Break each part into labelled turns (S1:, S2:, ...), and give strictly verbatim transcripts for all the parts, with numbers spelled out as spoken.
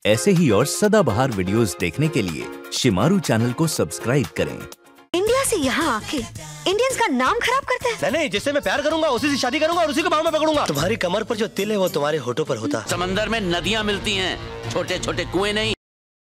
S1: ऐसे ही और सदाबहार वीडियोस देखने के लिए शिमारू चैनल को सब्सक्राइब करें।
S2: इंडिया से यहाँ आके इंडियंस का नाम खराब करते हैं।
S3: नहीं नहीं, जिससे मैं प्यार करूंगा उसी से शादी करूंगा और उसी को बाहों में पकड़ूंगा। तुम्हारी कमर पर जो तिल है वो तुम्हारे होठों पर होता।
S4: समंदर में नदियां मिलती हैं, छोटे छोटे कुएं नहीं।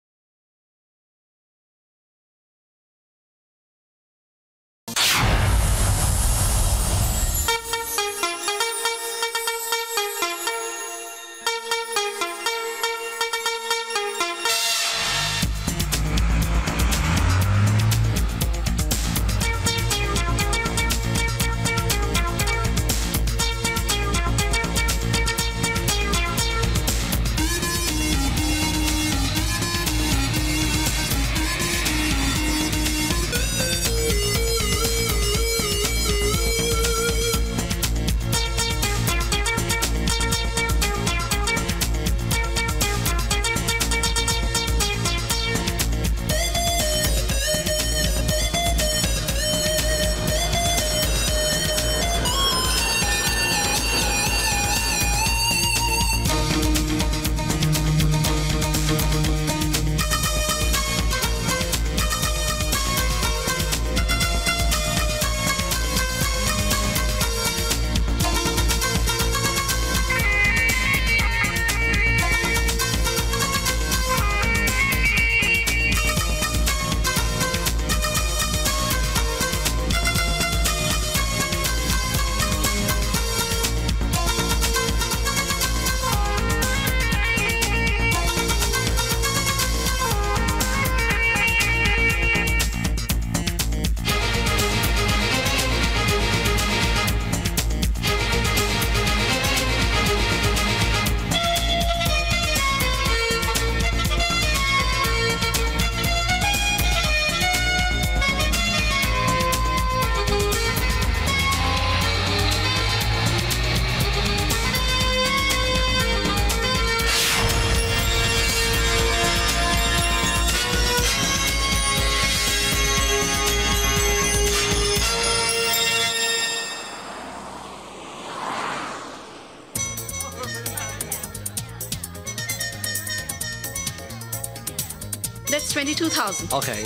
S5: That's twenty-two thousand.
S3: Okay.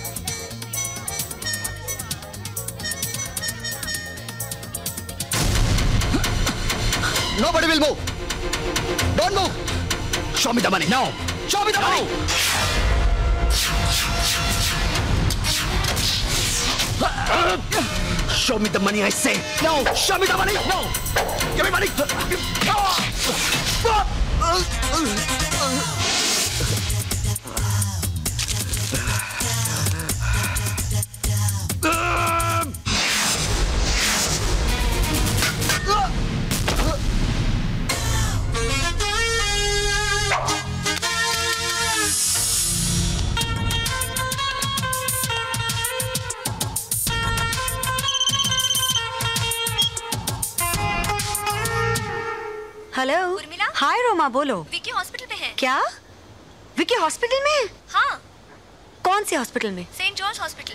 S3: Nobody will move. Don't move. Show me the money. No. Show me the no. money. Show me the money, I say. No. Show me the money. No. Give me money.
S2: Hello
S6: Urmila?
S2: Hi Roma, बोलो।
S6: Vicky hospital में है।
S2: क्या? Vicky hospital में है?
S6: हाँ।
S2: कौन से hospital में?
S6: Saint George hospital.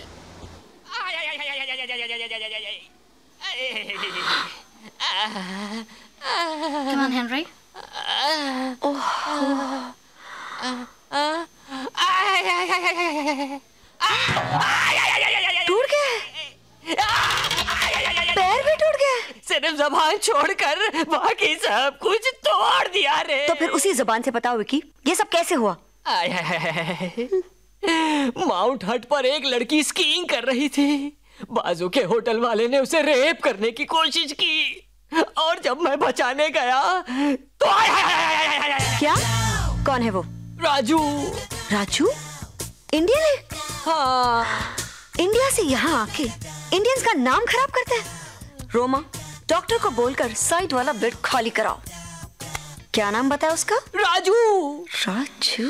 S6: Come on, Henry.
S2: टूट गया? पैर भी टूट गया?
S7: सिर्फ जबान छोड़कर बाकी सब कुछ तोड़ दिया रे।
S2: तो फिर उसी जबान से बताओ विकी, ये सब कैसे हुआ?
S7: माउंट हट पर एक लड़की स्कीइंग कर रही थी। बाजू के होटल वाले ने उसे रेप करने की कोशिश की और जब मैं बचाने गया तो
S2: क्या? कौन है वो?
S7: राजू।
S2: राजू? इंडियन है?
S7: हाँ।
S2: इंडिया से यहाँ आके इंडियंस का नाम खराब करते हैं। रोमा, डॉक्टर को बोलकर साइड वाला बेड खाली कराओ। क्या नाम बताया उसका?
S7: राजू।
S2: राजू?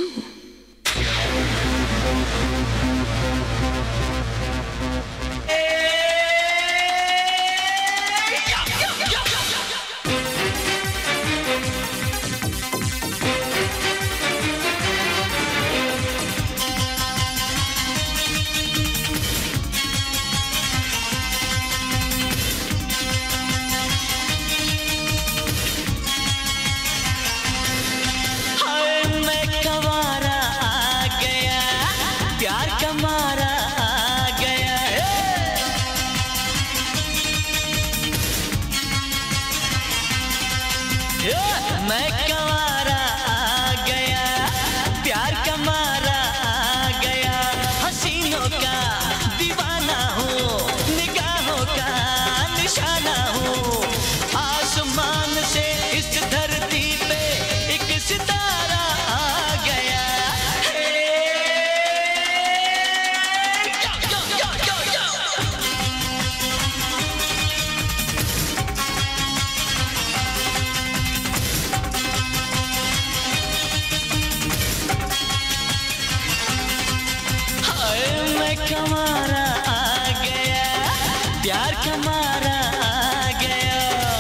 S8: हाय मैं कवा
S5: मैं कमारा आ गया, प्यार कमारा आ गया।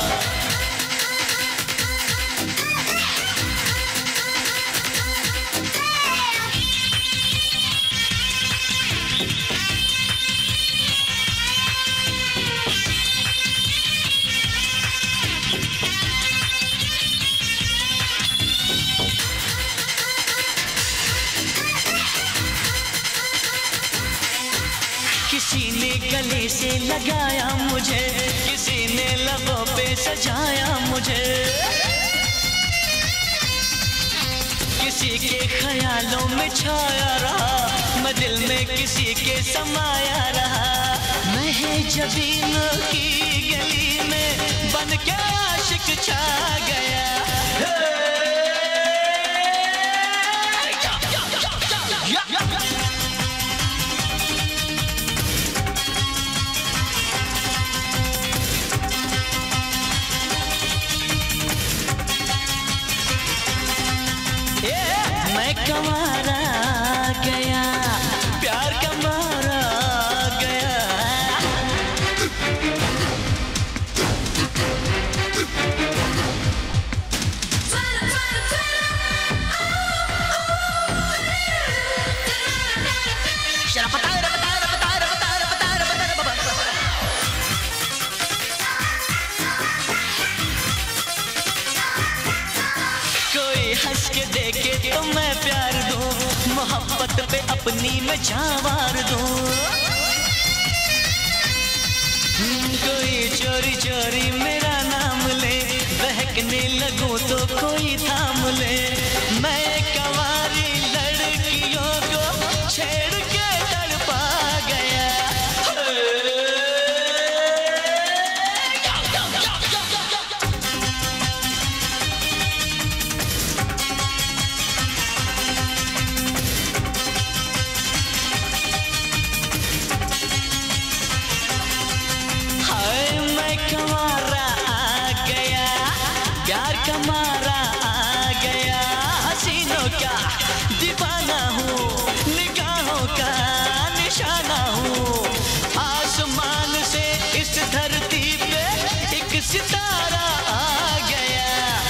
S5: किसी ने गले से लगाया मुझे, किसी ने लबों पे सजाया मुझे, किसी के ख्यालों में छाया रहा, मैं दिल में किसी के समाया रहा। मैं है जबीनों की गली में बन के आशिक छा गया। मैं कमारा आ गया, प्यार कमारा आ गया। कोई हंस के देखे तो मैं प्यार दूं, मोहब्बत पे अपनी मैं जावार दूं। कोई चोरी चोरी मेरा नाम ले, बहकने लगूं तो कोई थाम ले। मैं कंवारी लड़कियों को छेड़ के तड़पा गया। कमारा आ गया, प्यार कमारा आ गया। हसीनों का दीवाना हूँ, निगाहों का निशाना हूँ। आसमान से इस धरती पे एक सितारा आ गया।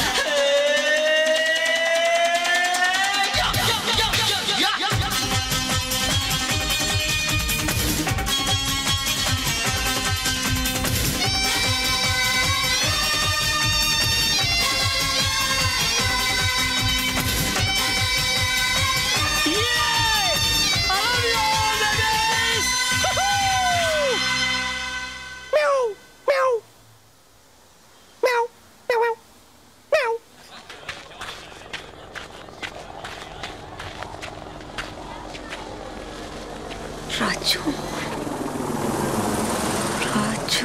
S2: राजू, राजू।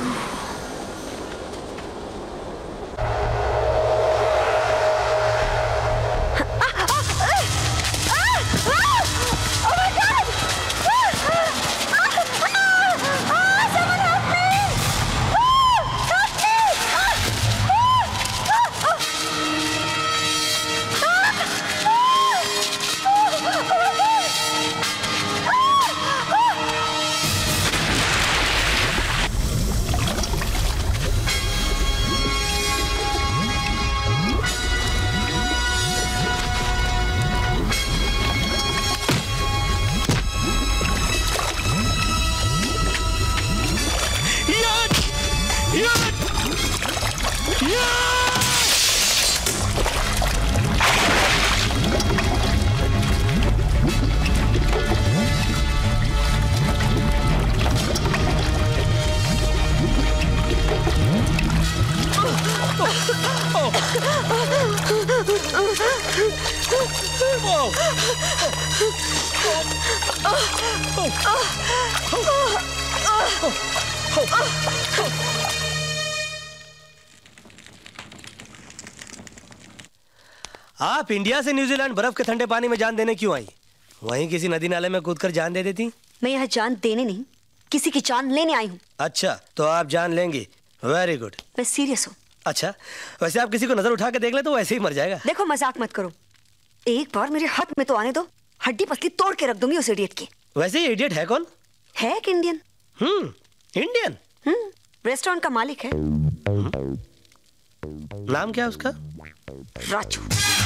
S3: आप इंडिया से न्यूजीलैंड बर्फ के ठंडे पानी में जान देने क्यों आई? वहीं किसी नदी नाले में कूदकर जान दे देती।
S2: मैं यहाँ जान देने नहीं, किसी की जान लेने आई हूँ।
S3: अच्छा, तो आप जान लेंगी। Very good.
S2: मैं सीरियस हूँ।
S3: अच्छा, वैसे आप किसी को नजर उठा के देख ले तो वैसे ही मर जाएगा।
S2: देखो, मजाक मत करो। एक बार मेरे हाथ में तो आने दो, हड्डी पसली तोड़ के रख दूंगी उस इडियट की।
S3: वैसे ये इडियट है कौन?
S2: है एक Indian.
S3: Hmm Indian.
S2: Hmm restaurant का मालिक है।
S3: नाम क्या है उसका?
S2: राजू।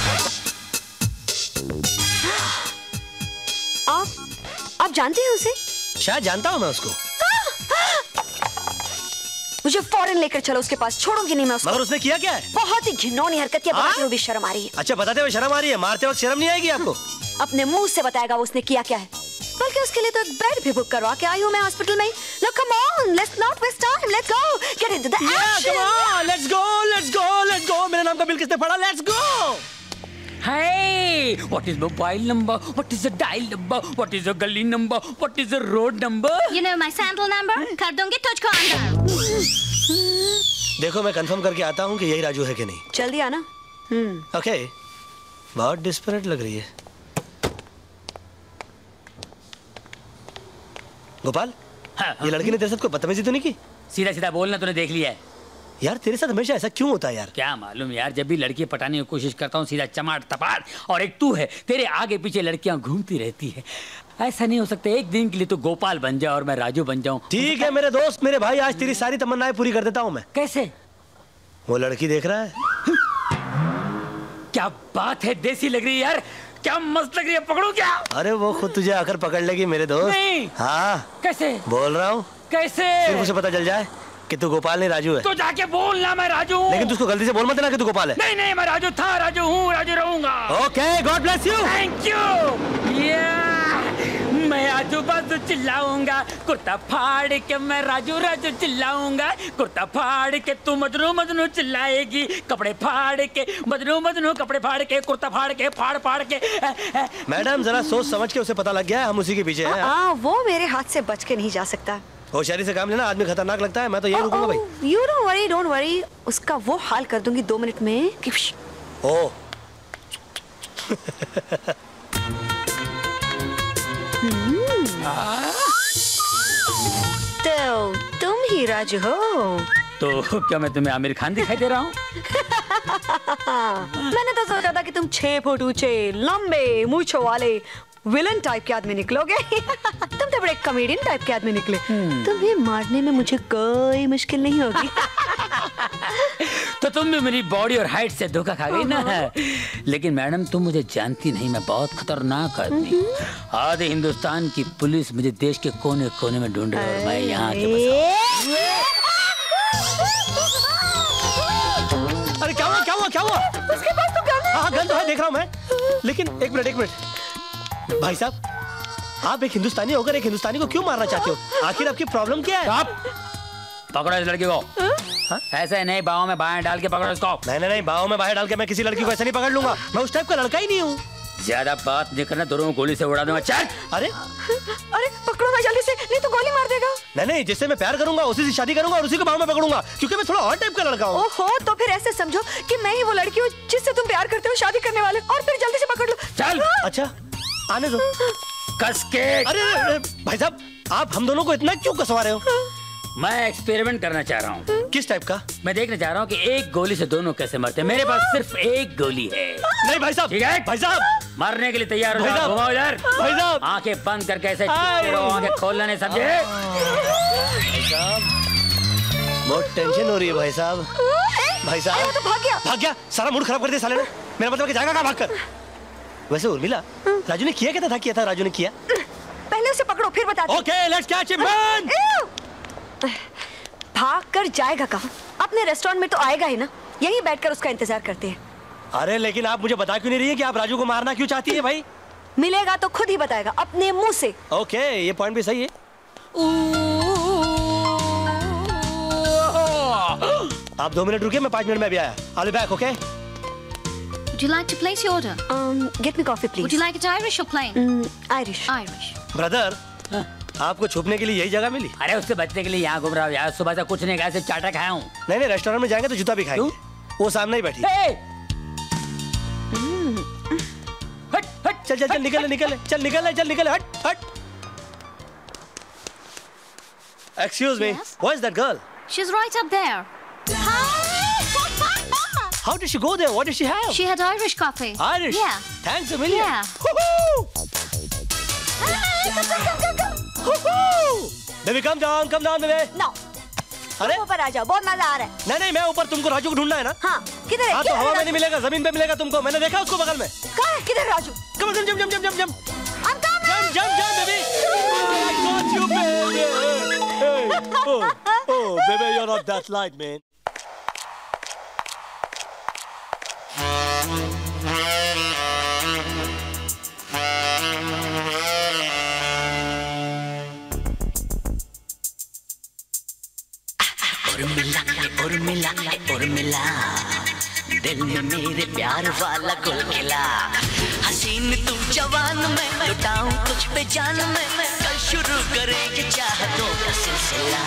S2: आप आप जानते हैं उसे?
S3: शायद जानता हूँ मैं उसको।
S2: मुझे फौरन लेकर चलो उसके पास, छोड़ूंगी नहीं मैं उसको।
S3: मगर उसने किया क्या है?
S2: बहुत ही घिनौनी हरकत है, बताते हुए भी शर्म आ रही है।
S3: अच्छा बताते हुए शर्म आ रही है, मारते वक्त शर्म नहीं आएगी आपको?
S2: अपने मुंह से बताएगा वो उसने किया क्या है। बल्कि उसके लिए तो एक बेड भी बुक करवा के आई हूँ मैं हॉस्पिटल में। Now come on, let's not waste time, let's go, get into the
S3: Yeah,
S2: action.
S3: come on, let's go, let's go, let's go. मेरे नाम का बिल किसने पढ़ा? Let's go.
S8: Hey, what is mobile number? What is the dial number? What is the gully number? What is the road number?
S6: You know my sandal number? कर दूंगी तुझको अंदर।
S3: देखो मैं कंफर्म करके आता हूँ कि यही राजू है कि नहीं।
S2: जल्दी आना। हम्म
S3: ओके बहुत डिस्परेट लग रही है। गोपाल
S8: हाँ,
S3: ये लड़की ने तेरे साथ कोई बदतमीजी तो नहीं की?
S8: सीधा सीधा बोलना तूने देख लिया है।
S3: यार तेरे साथ हमेशा ऐसा क्यों होता है यार?
S8: क्या मालूम यार, जब भी लड़की पटाने की कोशिश करता हूँ सीधा चमाट तपाट, और एक तू है, तेरे आगे पीछे लड़कियां घूमती रहती है। ऐसा नहीं हो सकता एक दिन के लिए तो गोपाल बन जाए और मैं राजू बन जाऊं।
S3: ठीक है मेरे दोस्त मेरे भाई, आज तेरी सारी तमन्नाएं पूरी कर देता हूँ मैं।
S8: कैसे?
S3: वो लड़की देख रहा है।
S8: क्या बात है, देसी लग रही है यार, क्या मस्त लग रही है, पकड़ो क्या?
S3: अरे वो खुद तुझे आकर पकड़ लेगी मेरे दोस्त।
S8: नहीं।
S3: हाँ
S8: कैसे
S3: बोल रहा हूँ?
S8: कैसे?
S3: सिर्फ उसे पता चल जाए कि तू गोपाल नहीं राजू है।
S8: तो जाके बोलना मैं राजू हूँ।
S3: लेकिन तू उसको गलती से बोल मत देना कि तू गोपाल है।
S8: नहीं नहीं, मैं राजू था, राजू हूँ, राजू रहूंगा।
S3: Okay God bless you.
S8: Thank you. मैं राजू बाजू चिल्लाऊंगा, कुर्ता फाड़ के मैं राजू राजू चिल्लाऊंगा, कुर्ता फाड़ के तू मजनू मजनू चिल्लाएगी, कपड़े फाड़ के मजनू मजनू कपड़े फाड़ के, कुर्ता फाड़ के फाड़ फाड़ के।
S3: मैडम जरा सोच समझ के उसे पता लग गया है हम उसी के पीछे हैं।
S2: हाँ वो मेरे हाथ से बच के नहीं जा सकता।
S3: होशियारी से काम लेना, आदमी खतरनाक लगता है। मैं तो यही रुकूंगा भाई।
S2: You don't worry don't worry, उसका वो हाल कर दूंगी दो मिनट में।
S3: ओ
S2: तो तुम ही राजू हो?
S8: तो क्या मैं तुम्हें आमिर खान दिखाई दे रहा हूँ?
S2: मैंने तो सोचा था कि तुम छह फुट ऊंचे लंबे मूंछों वाले विलन टाइप के आदमी निकलोगे। तुम तो बड़े कॉमेडियन टाइप के आदमी निकले। तुम्हें मारने में मुझे कोई मुश्किल नहीं होगी।
S8: तो तुम भी मेरी बॉडी और हाइट से धोखा खा गई ना। लेकिन मैडम तुम मुझे जानती नहीं, मैं बहुत खतरनाक आदमी। आधे हिंदुस्तान की पुलिस मुझे देश के कोने कोने में ढूंढ रही है और मैं यहाँ के
S3: बस। अरे क्या हुआ क्या हुआ क्या हुआ?
S2: उसके पास तो गन है।
S3: हाँ गन तो है, देख रहा हूँ मैं। लेकिन एक मिनट एक मिनट भाई साहब, आप एक हिंदुस्तानी होकर एक हिंदुस्तानी को क्यों मारना चाहते हो? आखिर आपकी प्रॉब्लम क्या है?
S8: आप पकड़ो इस लड़की को। हाँ? ऐसे नहीं, बाहों में बाहें डाल के पकड़ो इसको।
S3: नहीं नहीं नहीं, बाहों में बाहें डाल के मैं किसी लड़की को ऐसे नहीं पकड़ लूंगा। मैं उस टाइप का लड़का ही नहीं हूँ।
S8: ज्यादा बात नहीं करना, दोनों को गोली से उड़ा दूंगा। चल।
S3: अरे
S2: अरे पकड़ो मैं जल्दी से, नहीं तो गोली मार देगा।
S3: नहीं नहीं, जिससे मैं प्यार करूंगा उसी से शादी करूंगा और उसी को बाहों में पकड़ूंगा, क्योंकि मैं थोड़ा और टाइप का लड़का हूँ।
S2: ओहो, तो फिर ऐसे समझो कि मैं ही वो लड़की हूँ जिससे तुम प्यार करते हो, शादी करने वाले, और फिर जल्दी से पकड़ लो।
S8: चल।
S3: अच्छा आने दो।
S8: कस के।
S3: अरे, अरे भाई साहब, आप हम दोनों को इतना क्यों कसवा रहे हो?
S8: मैं एक्सपेरिमेंट करना चाह रहा हूँ।
S3: किस टाइप का?
S8: मैं देखना चाह रहा हूँ कि एक गोली से दोनों कैसे मरते हैं। मेरे पास सिर्फ एक गोली है।
S3: नहीं भाई साहब,
S8: ठीक है
S3: भाई साहब,
S8: मरने के लिए तैयार हो
S3: भाई
S8: जाओ।
S3: साहब,
S8: घुमाओ इधर।
S3: भाई साहब,
S8: आंखें बंद करके ऐसे चुपके रहो, आंखें खोलना नहीं, समझे?
S3: भाई साहब, बहुत टेंशन हो रही है भाई साहब। भाई साहब
S2: तो भाग गया।
S3: भाग गया, सारा मूड खराब कर दिया साले ने। मेरा मतलब कि जाएगा कहाँ भागकर? वैसे उर्मिला, राजू ने किया क्या था? किया था राजू ने किया।
S2: पहले उसे पकड़ो फिर बताते।
S3: Okay let's catch him man.
S2: भाग कर जाएगा कहाँ? अपने रेस्टोरेंट में तो आएगा ही ना, यहीं बैठकर उसका इंतजार करते हैं।
S3: अरे लेकिन आप मुझे बता क्यों नहीं रही है कि आप राजू को मारना क्यों चाहती है भाई?
S2: मिलेगा तो खुद ही बताएगा अपने मुंह से।
S3: ओके ये पॉइंट भी सही है। आप दो मिनट रुकिए, मैं पाँच मिनट में भी आया। I'll be back, okay?
S6: Would you like to place your order?
S2: Um, get me coffee, please.
S6: Would you like it Irish or plain?
S2: Mm, Irish.
S6: Irish.
S3: Brother, आपको छुपने के लिए यही जगह मिली?
S8: अरे उससे बचने के लिए यहाँ घूम रहा हूँ यार। सुबह से कुछ नहीं खाया, सिर्फ चाटा खाया हूँ।
S3: नहीं नहीं, रेस्टोरेंट में जाएंगे तो जूता भी खाएंगे। वो सामने ही बैठी।
S8: Hey! हट हट
S3: चल चल चल निकल निकल चल निकल चल निकल हट हट। Excuse me,
S6: Yes?
S3: where's that girl?
S6: She's right up there.
S3: How did she go there? What did she have?
S6: She had Irish coffee.
S3: Irish?
S6: Yeah.
S3: Thanks a million.
S6: Yeah.
S3: Woohoo! Woohoo! Baby come down, come down baby.
S2: No.
S3: अरे
S2: ऊपर आ जाओ, बहुत मजा आ रहा है।
S3: नहीं नहीं, मैं ऊपर, तुमको राजू को ढूंढना है ना?
S2: हाँ, किधर है?
S3: हाँ तो हवा में नहीं मिलेगा, जमीन पे मिलेगा तुमको। मैंने देखा उसको बगल में।
S2: कहाँ है? किधर राजू?
S3: कम जम जम जम जम जम
S2: I'm coming!
S3: जम जम जम baby. I got you baby. Hey, oh, oh, baby, you're not that light, man.
S5: Urmila Urmila Urmila, दिल में मेरे प्यार वाला गुल खिला। हसीन तू जवान में लुटाऊं कुछ पे जान में, कल शुरू करे ये चाहतों का सिलसिला।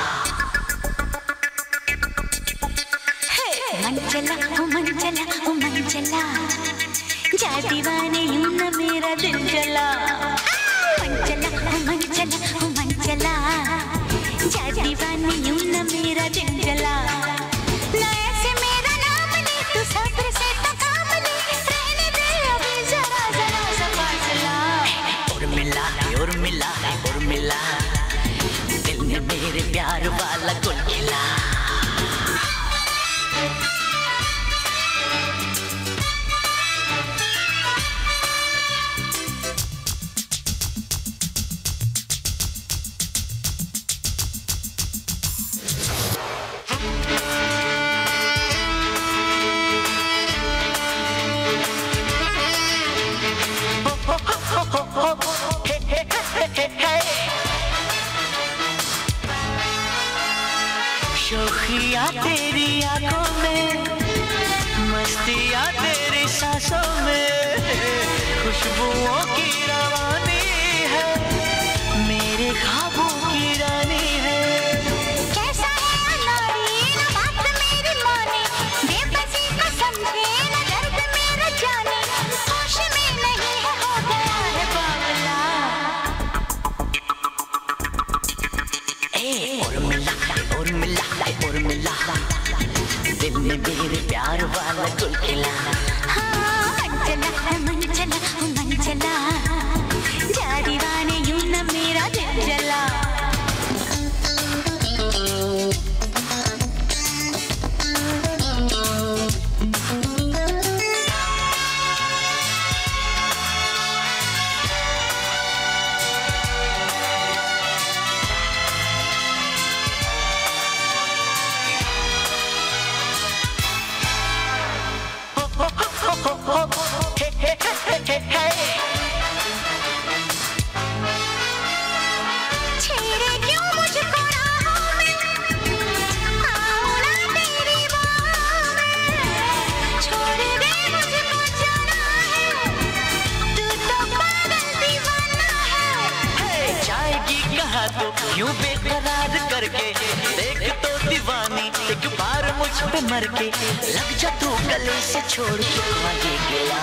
S6: मन चला ओ मन चला ओ मन चला, जा दीवाने यूं न मेरा दिल जला। मन चला ओ मन चला ओ मन चला, जा दीवाने यूं न मेरा दिल जला। ना ऐसे मेरा नाम ले तू सब्र से तो काम ले, रहने दे अभी जरा जरा सा फासला।
S5: उर्मिला उर्मिला उर्मिला, दिल में मेरे प्यार वाला गुल खिला। शोखिया तेरी आंखों में, मस्तियाँ तेरी सांसों में, खुशबुओं की रवानी है, मेरे ख्वाबों की रानी है।
S6: कैसा है अनारी ना बात मेरी माने, बेबसी को समझे ना दर्द मेरा जाने, होश में नहीं है हो गया है बावला।
S5: ए उर्मिला उर्मिला उर्मिला, दिल में मेरे प्यार वाला गुल खिला।
S6: हाँ मन चला मन चला मन चला, जा दीवाने यूं न मेरा दिल जला। छेड़े क्यों मुझको राहों में, आओ ना तेरी बाहों में, छोड़ दे मुझको जाना है, तू तो पागल दीवाना है।
S5: जाएगी कहाँ तो यूं बेकरार करके, देख तो दीवानी एक बार मुझ पे मर के, लग जा तू गले से छोड़ के आगे गया।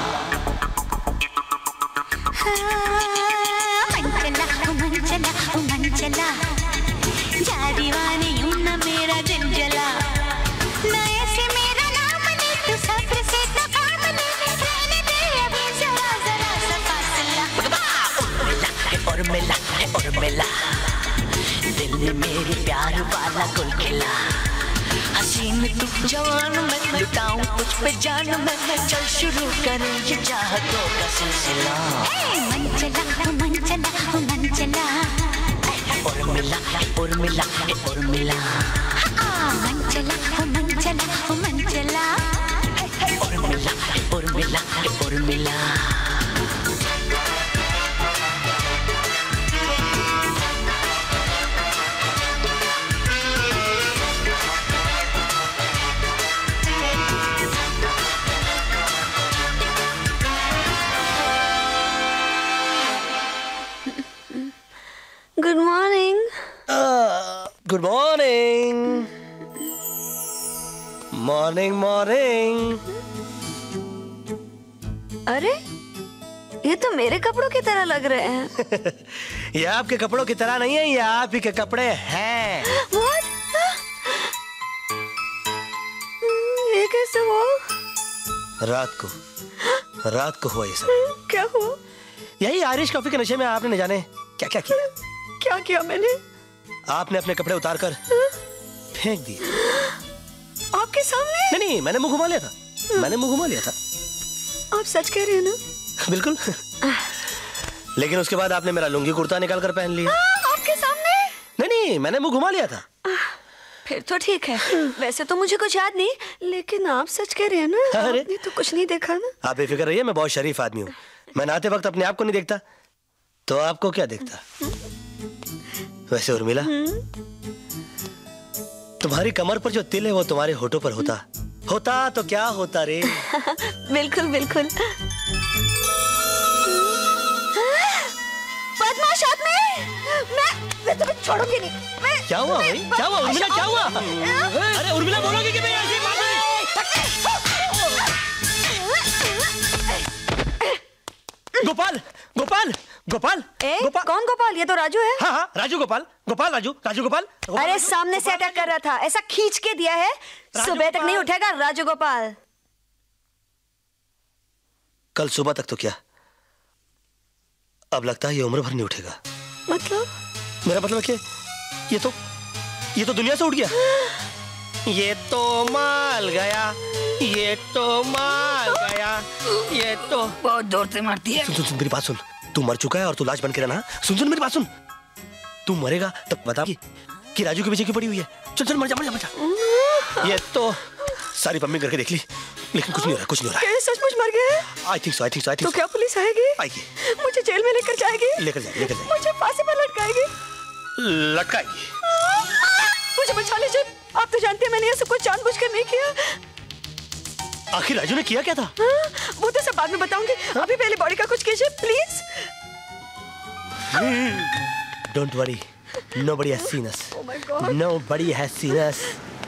S6: मन चला ओ मन चला ओ मन चला, जा दीवाने यूं न मेरा दिल जला। ना ऐसे मेरा नाम ले तू सब्र से तो काम ले, रहने दे अभी जरा जरा सा फासला।
S5: उर्मिला उर्मिला, दिल में मेरे प्यार वाला गुल खिला। हसीन तू जवान में लुटाऊं कुछ पे जान में, चल शुरू करें ये चाहतों का सिलसिला।
S6: मन चला ओ मन चला ओ मन चला,
S5: उर्मिला उर्मिला उर्मिला,
S6: मन चला ओ मन चला ओ मन चला।
S5: Urmila Urmila Urmila.
S2: Good morning.
S3: Good morning. Morning morning.
S2: अरे ये तो मेरे कपड़ों की तरह लग रहे हैं।
S3: ये आपके कपड़ों की तरह नहीं है, ये आप ही के कपड़े हैं।
S2: What? ये कैसे हुआ?
S3: रात को रात को हुआ ये सब।
S2: क्या हुआ?
S3: यही आयरिश कॉफी के नशे में आपने न जाने क्या क्या किया।
S2: क्या किया मैंने?
S3: आपने अपने कपड़े उतारकर फेंक दिए।
S2: आपके सामने?
S3: नहीं नहीं, मैंने मुंह घुमा लिया था, मैंने मुंह घुमा लिया था।
S2: आप सच कह रहे हैं ना?
S3: बिल्कुल। लेकिन उसके बाद आपने मेरा लुंगी कुर्ता निकाल कर पहन लिया।
S2: आपके सामने?
S3: नहीं नहीं, मैंने मुंह घुमा लिया था।
S2: फिर तो ठीक है। वैसे तो मुझे कुछ याद नहीं, लेकिन आप सच कह रहे हैं ना?
S3: अरे
S2: आपने तो कुछ नहीं देखा ना?
S3: आप बेफिक्र रहिए, मैं बहुत शरीफ आदमी हूँ। मैं नहाते वक्त अपने आप को नहीं देखता, तो आपको क्या देखता? वैसे उर्मिला, तुम्हारी कमर पर जो तिल है वो तुम्हारे होठों पर होता होता तो क्या होता रे?
S2: बिल्कुल बिल्कुल। बदमाश आदमी, मैं मैं तुम्हें छोड़ूंगी नहीं। मैं
S3: क्या हुआ भाई? क्या हुआ उर्मिला? क्या हुआ? अरे उर्मिला, बोलोगे कि मैं ऐसी बात नहीं? गोपाल गोपाल गोपाल
S2: ए,
S3: गोपाल।
S2: कौन गोपाल? ये तो राजू है।
S3: हाँ हाँ, राजू गोपाल गोपाल राजू राजू गोपाल, गोपाल
S2: अरे
S3: राजू,
S2: सामने से अटैक कर रहा था, ऐसा खींच के दिया है, सुबह तक नहीं उठेगा राजू गोपाल।
S3: कल सुबह तक तो क्या, अब लगता है ये उम्र भर नहीं उठेगा।
S2: मतलब?
S3: मेरा मतलब है कि ये तो ये तो दुनिया से उठ गया। ये तो माल गया, ये तो माल गया, ये तो
S8: बहुत जोर से मारती है।
S3: सुन सुन सुन मेरी बात सुन, तू मर चुका है और तू लाश बन के रहना। सुन सुन मेरी बात सुन, तू मरेगा तब बता कि, कि राजू के पीछे क्यों पड़ी हुई है। चल चल मर जा मर जा मर जा। ये तो सारी पम्मी करके देख ली, लेकिन कुछ नहीं हो रहा, कुछ नहीं हो रहा।
S2: सचमुच मर गया है?
S3: I think so, I think so, I think
S2: तो क्या पुलिस आएगी?
S3: आएगी।
S2: मुझे जेल में लेकर जाएगी?
S3: लेकर जाए लेकर जाए
S2: मुझे फांसी पर लटकाएगी?
S3: लटकाएगी।
S2: मुझे बचा लीजिए, आप तो जानते हैं मैंने ये सब कुछ जानबूझकर नहीं किया।
S3: आखिर राजू ने किया क्या था?
S2: हाँ, वो तो सब बाद में बताऊंगी। अभी पहले बॉडी का कुछ कीजिए please.
S3: Don't worry, nobody has seen us.
S2: Oh my God.
S3: Nobody has seen us.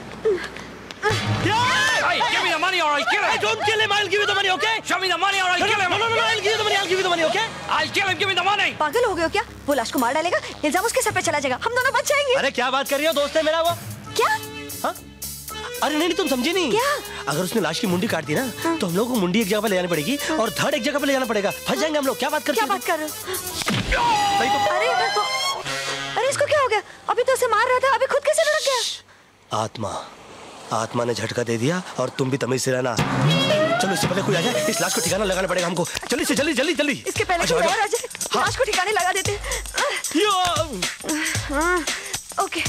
S8: Hey, give me the money or I'll kill him.
S3: Hey, don't kill him. I'll give you the money, okay?
S8: Show me the money or I'll kill him.
S3: No, no, no, I'll give you the money. I'll give you the money, okay?
S8: I'll kill him. Give me the money.
S2: पागल हो गए हो क्या? वो लाश को मार डालेगा, इल्जाम उसके सर पे चला जाएगा, हम दोनों बच जाएंगे।
S3: अरे क्या बात कर रही हो, दोस्त है मेरा वो।
S2: क्या?
S3: हाँ? अरे नहीं नहीं, तुम समझी नहीं।
S2: क्या?
S3: अगर उसने लाश की मुंडी काट दी ना, हाँ? तो हम लोगों को मुंडी एक जगह पे ले जानी पड़ेगी और धड़ एक जगह पे ले जाना पड़ेगा। फंस जाएंगे हम लोग। क्या बात कर
S2: क्या बात कर रहे हो? अरे तो, अरे इसको क्या हो गया? अभी तो उसे मार रहा था, अभी खुद कैसे लड़क गया?
S3: आत्मा आत्मा ने झटका दे दिया और तुम भी तमीज से रहना। चलो इससे पहले कोई आ जाए, इस लाश को ठिकाना लगाना पड़ेगा हमको। जल्दी से जल्दी जल्दी जल्दी।
S2: इसके पहले कोई और आ जाए, लाश को ठिकाने लगा देते हैं। ओके।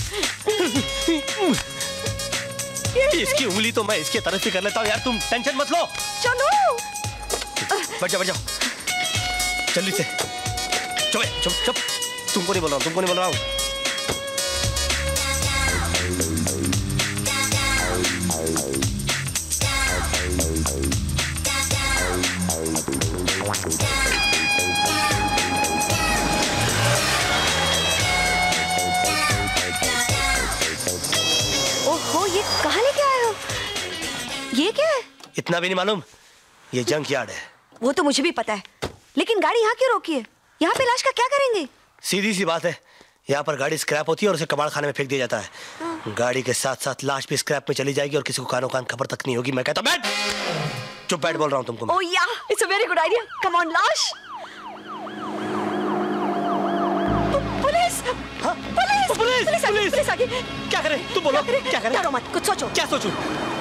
S3: इसकी उंगली तो मैं इसकी तरफ ही कर लेता हूँ यार, तुम टेंशन मत लो।
S2: चलो
S3: बैठ जाओ बैठ जाओ जल्दी से। चुप चुप चुप, तुमको नहीं बोल रहा हूँ, तुमको नहीं बोल रहा हूँ।
S2: ओहो, ये कहाँ लेके आए हो? ये क्या है?
S3: इतना भी नहीं मालूम? ये जंक यार्ड है।
S2: वो तो मुझे भी पता है, लेकिन गाड़ी यहाँ क्यों रोकी है? यहाँ पे लाश का क्या करेंगे?
S3: सीधी सी बात है, यहाँ पर गाड़ी स्क्रैप होती है और उसे कबाड़ खाने में फेंक दिया जाता है। गाड़ी के साथ साथ लाश भी स्क्रैप में चली जाएगी और किसी को कानो कान खबर तक नहीं होगी। मैं कहता हूँ बैठ, चुप बैठ बोल रहा हूँ तुमको।
S2: Oh yeah, it's a very good idea. Come on लाश। पुलिस!
S3: हाँ?
S2: पुलिस!
S3: पुलिस!
S2: पुलिस आ गई, पुलिस आ गई।
S3: क्या करें? तुम बोलो, क्या करें?
S2: डरो मत, कुछ सोचो।
S3: क्या सोचूं?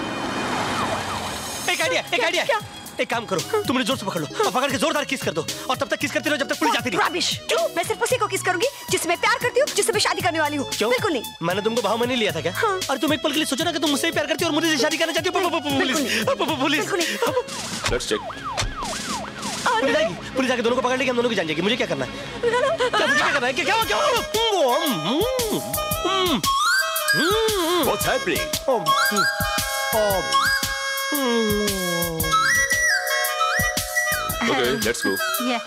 S3: एक आइडिया, एक आइडिया। एक काम करो, तुम मुझे जोर से पकड़ लो और पकड़ के जोरदार किस कर दो और तब तक किस करती रहो जब तक पुलिस जाती नहीं।
S2: रबिश! क्यों? मैं सिर्फ उसी को किस करूंगी जिससे मैं प्यार करती हूँ, जिससे मैं शादी करने वाली हूँ।
S3: क्यों?
S2: बिल्कुल नहीं।
S3: मैंने तुमको भाव में नहीं लिया था क्या?
S2: हाँ।
S3: और तुम एक पल के लिए सोचो ना कि तुम मुझसे प्यार करती हो और मुझे शादी करना चाहती हो। Police police
S1: let's check.
S3: Police आएगी, पुलिस आके दोनों को पकड़ लेगी, हम दोनों की जान जाएगी। मुझे क्या करना है? क्या मुझे क्या करना है? क्या क्या हुआ?
S1: What's happening? Okay, let's go.
S6: Yeah.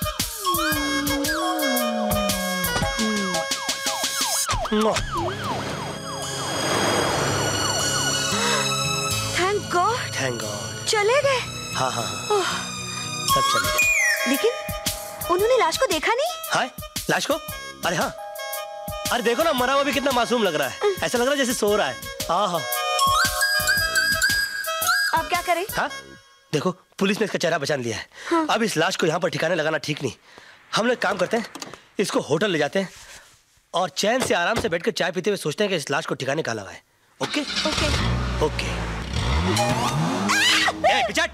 S2: Thank God.
S3: Thank God.
S2: चले गए?
S3: हाँ हाँ हाँ, सब चले गए।
S2: लेकिन उन्होंने लाश को देखा नहीं?
S3: हाँ, लाश को? अरे हाँ, अरे देखो ना, मरा हुआ भी कितना मासूम लग रहा है। ऐसा लग रहा है जैसे सो रहा है। हाँ हाँ।
S2: अब क्या करें?
S3: हाँ, देखो पुलिस ने इसका चेहरा पहचान लिया है। हाँ। अब इस लाश को यहाँ पर ठिकाने लगाना ठीक नहीं। हम लोग काम करते हैं, इसको होटल ले जाते हैं और चैन से आराम से बैठकर चाय पीते हुए सोचते हैं कि इस लाश को ठिकाने कहाँ लगाएं। Okay
S2: okay
S3: okay. ए, पिचट!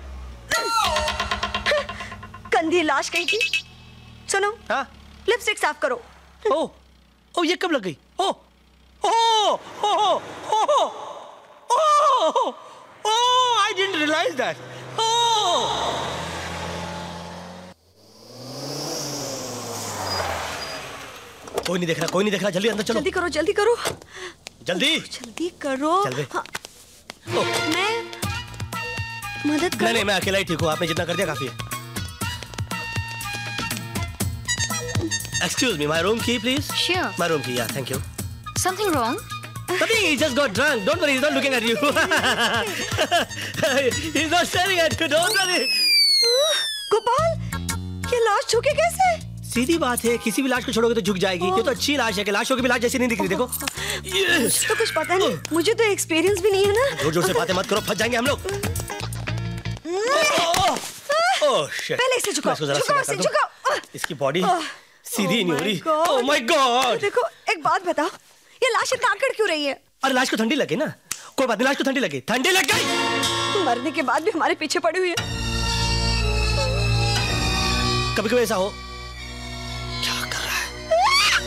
S2: गंदी लाश कहीं की। सुनो,
S3: हाँ
S2: लिपस्टिक साफ करो।
S3: ओ ओ ये कब लग गई? Oh oh oh oh oh oh I didn't realise that. ओ कोई नहीं देख रहा, कोई नहीं देख रहा, जल्दी अंदर चलो।
S2: जल्दी करो, जल्दी करो,
S3: जल्दी
S2: जल्दी करो।
S3: चल बे।
S2: हाँ, मैं मदद करो।
S3: नहीं नहीं, मैं अकेला ही ठीक हूँ, आपने जितना कर दिया काफी है। Excuse me, my room key, please.
S9: Sure.
S3: My room key, yeah, thank you.
S9: Something wrong?
S3: Nothing, he just got drunk. Don't worry, he's not looking at you. He's not staring at you. Don't worry.
S2: Gopal, ये लाश झुके कैसे?
S3: सीधी बात है, किसी भी लाश को छोड़ोगे तो झुक जाएगी। ये तो अच्छी लाश है कि लाशों की भी लाश जैसी नहीं दिख रही। देखो,
S2: yes. तो कुछ पता नहीं, मुझे तो एक्सपीरियंस भी नहीं है ना।
S3: जोर जोर से बातें मत करो, फंस जाएंगे हम लोग। Oh shit.
S2: पहले इसे झुकाओ, झुकाओ इसे, झुकाओ।
S3: इसकी बॉडी सीधी नहीं हो रही।
S2: Oh
S3: oh my God.
S2: देखो, एक बात बताओ, ये लाश इतना आकड़ क्यों रही है?
S3: अरे लाश को ठंडी लगे ना। कोई बात नहीं, लाश को ठंडी लगी, ठंडी लग गई।
S2: मरने के बाद भी हमारे पीछे पड़ी हुई है।
S3: कभी कभी ऐसा हो। क्या कर रहा है?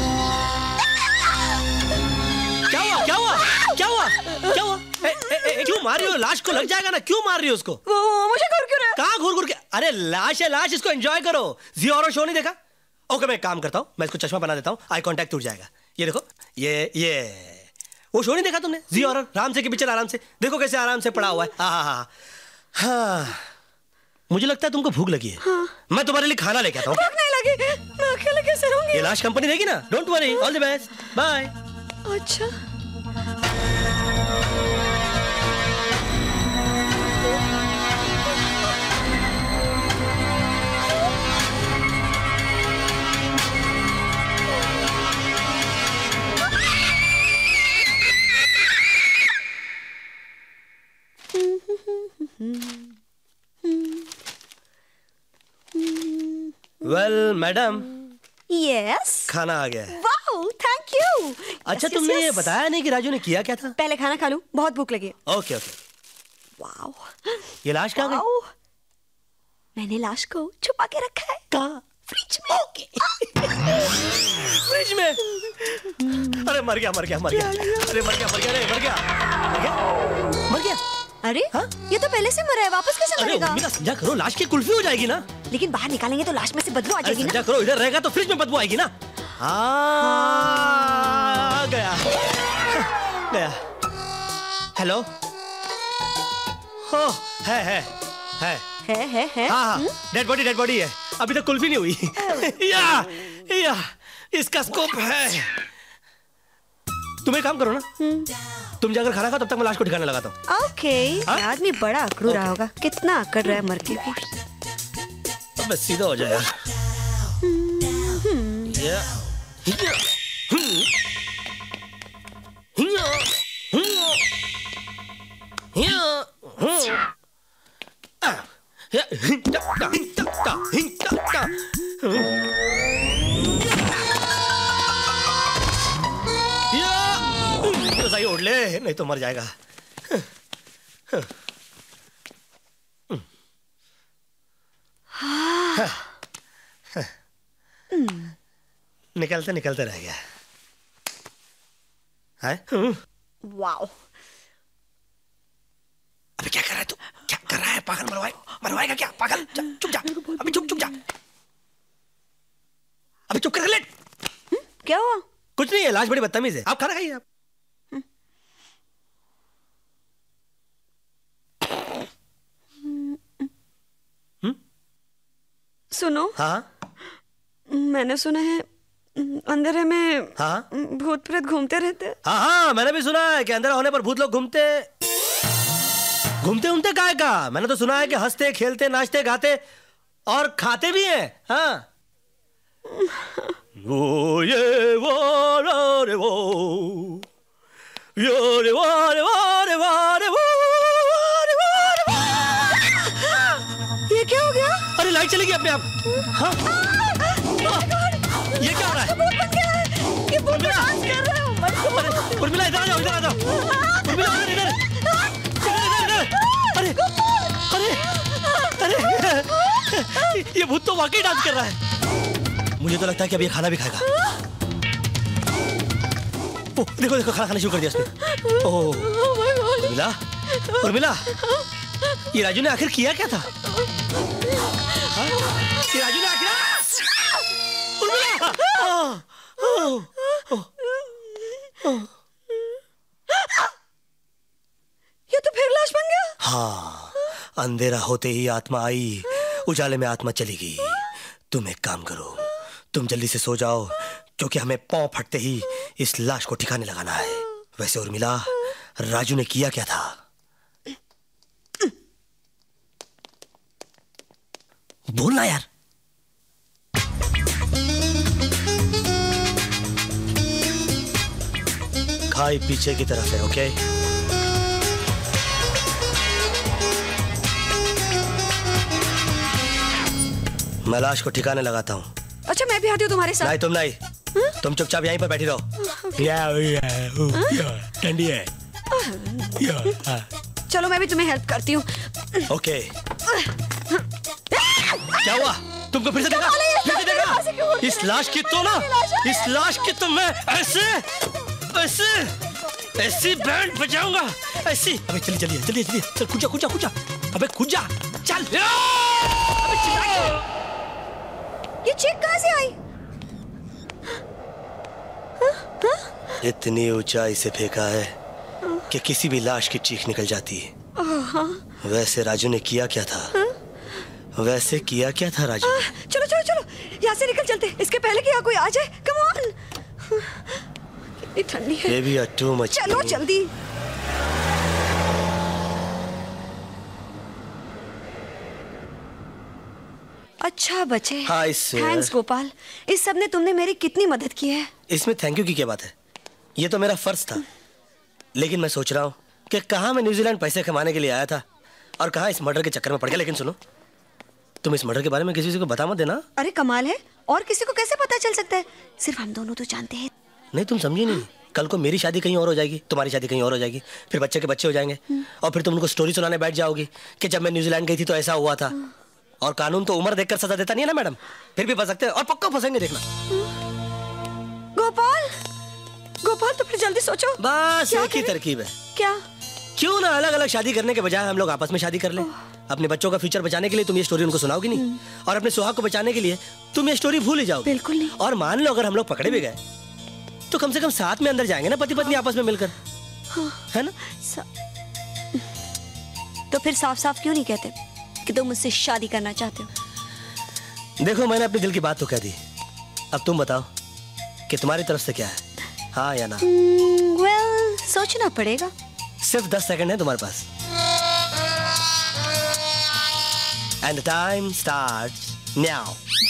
S3: क्या हुआ? क्या हुआ? क्या हुआ? क्या हुआ? ए, ए, ए, क्यों मार रही हो? लाश को लग जाएगा ना, क्यों मार रही हो उसको?
S2: वो मुझे घूर क्यों रहा है?
S3: कहाँ घूर घूर के? अरे लाश है लाश, इसको एंजॉय करो। जी हॉरर शो नहीं देखा? ओके, मैं एक काम करता हूँ, मैं इसको चश्मा बना देता हूँ, आई कांटेक्ट टूट जाएगा। ये देखो, ये ये वो शो नहीं देखा तुमने? जी हॉरर, राम से की पिक्चर, आराम से देखो कैसे आराम से पड़ा हुआ है। हाँ हाँ हाँ, मुझे लगता है तुमको भूख लगी है। हाँ। मैं तुम्हारे लिए खाना लेके आता हूँ।
S2: भूख नहीं लगी, मैं अकेले कैसे रहूंगी?
S3: ये लाश कंपनी देगी ना। Don't worry, all the best, bye.
S2: अच्छा,
S3: वेल मैडम,
S2: यस,
S3: खाना आ गया है।
S2: Wow, thank you.
S3: अच्छा, तुमने ये बताया नहीं कि राजू ने किया क्या था?
S2: पहले खाना खा लूं, बहुत भूख लगी है।
S3: Okay okay.
S2: वाओ,
S3: ये लाश कहाँ गई?
S2: मैंने लाश को छुपा के रखा है।
S3: कहाँ?
S2: फ्रिज में। ओके।
S3: फ्रिज में? अरे मर गया मर गया मर गया, अरे मर गया मर गया, अरे मर गया मर गया मर गया।
S2: अरे हा? ये तो पहले से मरा है, वापस कैसे मरेगा?
S3: अरे समझा करो, लाश की कुल्फी हो जाएगी ना।
S2: लेकिन बाहर निकालेंगे तो लाश में से बदबू आ जाएगी ना।
S3: समझा करो, इधर रहेगा तो फ्रिज में बदबू आएगी ना। हाँ, गया गया। हेलो, हो है है है
S2: है है है।
S3: हाँ हाँ, डेड बॉडी डेड बॉडी है, अभी तक कुल्फी नहीं हुई। या या इसका स्कोप है। तुम एक काम करो ना, तुम जाकर खाना खाओ, तब तक मैं लाश को ठिकाने लगाता हूँ।
S2: ओके। आदमी बड़ा अकड़ू रहा होगा, कितना अकड़ रहा है मर के भी।
S3: अब बस सीधा हो जाए यार। तो सही उड़ ले, नहीं तो मर जाएगा। निकलते निकलते रह गया है।
S2: वाओ,
S3: अबे क्या कर रहा है तू? क्या कर रहा है? पागल मरवाए मरवाएगा क्या? पागल, चुप जा अभी, चुप चुप जा अभी, चुप कर ले।
S2: क्या हुआ?
S3: कुछ नहीं है, लाश बड़ी बदतमीज है। आप खाना खाइए। आप
S2: सुनो।
S3: हाँ,
S2: मैंने सुना है अंधेरे में
S3: हाँ
S2: भूत प्रेत घूमते रहते हैं।
S3: हाँ हाँ, मैंने भी सुना है कि अंधेरा होने पर भूत लोग घूमते घूमते घूमते काहे का? मैंने तो सुना है कि हंसते खेलते नाचते गाते और खाते भी हैं। हाँ, वो ये वो रो रे वो यो रे वो रे वो रे वो रे वो रे वो रे वो।
S2: ये क्या हो गया?
S3: अरे लाइट चलेगी अपने आप। हाँ, ये क्या हो रहा है?
S2: ये
S3: ये भूत तो वाकई डांस कर रहा है। मुझे तो लगता है कि अब ये खाना भी खाएगा। ओ, देखो देखो खाना खाना शुरू कर दिया उसने। ओह उर्मिला, उर्मिला, ये राजू ने आखिर किया क्या था? हाँ? ये राजू ने आखिर उर्मिला! ओह, ओह, ओह, ओह।
S2: ये तो फिर लाश बन गया।
S3: हाँ, अंधेरा होते ही आत्मा आई, उजाले में आत्मा चली गई। तुम एक काम करो, तुम जल्दी से सो जाओ, क्योंकि हमें पांव फटते ही इस लाश को ठिकाने लगाना है। वैसे उर्मिला, राजू ने किया क्या था? बोलना यार। खाई पीछे की तरफ है, ओके? मैं लाश को ठिकाने लगाता हूँ।
S2: अच्छा मैं भी आती हूँ तुम्हारे साथ।
S3: नहीं तुम नहीं, हा? तुम चुपचाप यहीं पर बैठी रहो। ठंडी है।
S2: चलो मैं भी तुम्हें हेल्प करती हूँ।
S3: ओके। क्या हुआ? तुमको फिर से देखा? फिर से देखा? इस लाश की तो ना, इस लाश की तो मैं ऐसे ऐसे ऐसी बैंड बजाऊंगा, ऐसी। अबे चलिए चलिए चलिए चलिए, चल कूद जा कूद जा कूद जा, अबे कूद जा, चल। अबे चिल्ला,
S2: ये चीख कहाँ से आई?
S3: इतनी ऊंचाई से फेंका है कि किसी भी लाश की चीख निकल जाती है। वैसे राजू ने किया क्या था? वैसे किया क्या था राजू?
S2: चलो चलो चलो, यहाँ से निकल चलते, इसके पहले कि यहाँ कोई आ जाए। Come on. कितनी ठंडी है।
S3: Baby, you're too much.
S2: चलो जल्दी। अच्छा बचे।
S3: हाँ, इस
S2: थैंक्स गोपाल, इस सब ने तुमने मेरी कितनी मदद की है।
S3: इसमें थैंक यू की क्या बात है? ये तो मेरा फर्ज था, लेकिन मैं सोच रहा हूँ कि कहाँ मैं न्यूजीलैंड पैसे कमाने के लिए आया था और कहाँ इस मर्डर के चक्कर में पड़ गया। लेकिन सुनो, तुम इस मर्डर के बारे में किसी को बता मत देना।
S2: अरे कमाल है, और किसी को कैसे पता चल सकता है? सिर्फ हम दोनों तो जानते हैं।
S3: नहीं तुम समझी नहीं, कल को मेरी शादी कहीं और हो जाएगी, तुम्हारी शादी कहीं और हो जाएगी, फिर बच्चे के बच्चे हो जाएंगे, और फिर तुम उनको स्टोरी सुनाने बैठ जाओगी कि जब मैं न्यूजीलैंड गई थी तो ऐसा हुआ था। और कानून तो उम्र देखकर सजा देता नहीं है ना मैडम, फिर भी फंस सकते हैं और पक्का फंसेंगे, देखना।
S2: गोपाल, गोपाल तो फिर जल्दी सोचो।
S3: बस एक ही तरकीब है।
S2: क्या?
S3: क्यों ना अलग अलग शादी करने के बजाय हम लोग आपस में शादी कर लें। अपने बच्चों का फ्यूचर बचाने के लिए तुम ये स्टोरी उनको सुनाओगी नहीं, और अपने सुहाग को बचाने के लिए तुम ये स्टोरी भूल ही जाओगे।
S2: बिल्कुल नहीं।
S3: और मान लो अगर हम लोग पकड़े भी गए तो कम से कम साथ में अंदर जाएंगे ना, पति पत्नी आपस में मिलकर, है ना?
S2: तो फिर साफ साफ क्यों नहीं कहते कि तुम मुझसे शादी करना चाहते हो?
S3: देखो मैंने अपने दिल की बात तो कह दी, अब तुम बताओ कि तुम्हारी तरफ से क्या है, हाँ या ना?
S2: वेल, सोचना पड़ेगा।
S3: सिर्फ दस सेकंड है तुम्हारे पास। And the time starts now.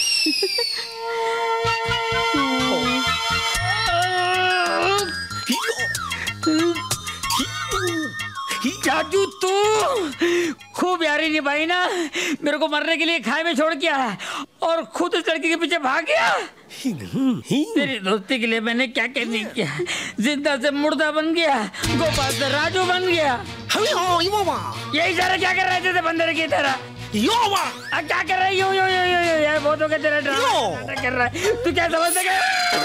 S8: Raju तू खूब यारी निभाई ना, मेरे को मरने के लिए खाई में छोड़ के आया और खुद उस लड़की के पीछे भाग गया। तेरी दोस्ती के लिए मैंने क्या क्या नहीं किया, जिंदा से मुर्दा बन गया, गोपाल से राजू बन गया। यही सारा क्या कर रहे थे बंदर की तरह? आ, क्या कर रहा है? यो यो यो यो यो यार, बहुत हो गया तेरा ड्रामा कर रहा है। तू क्या समझ सके?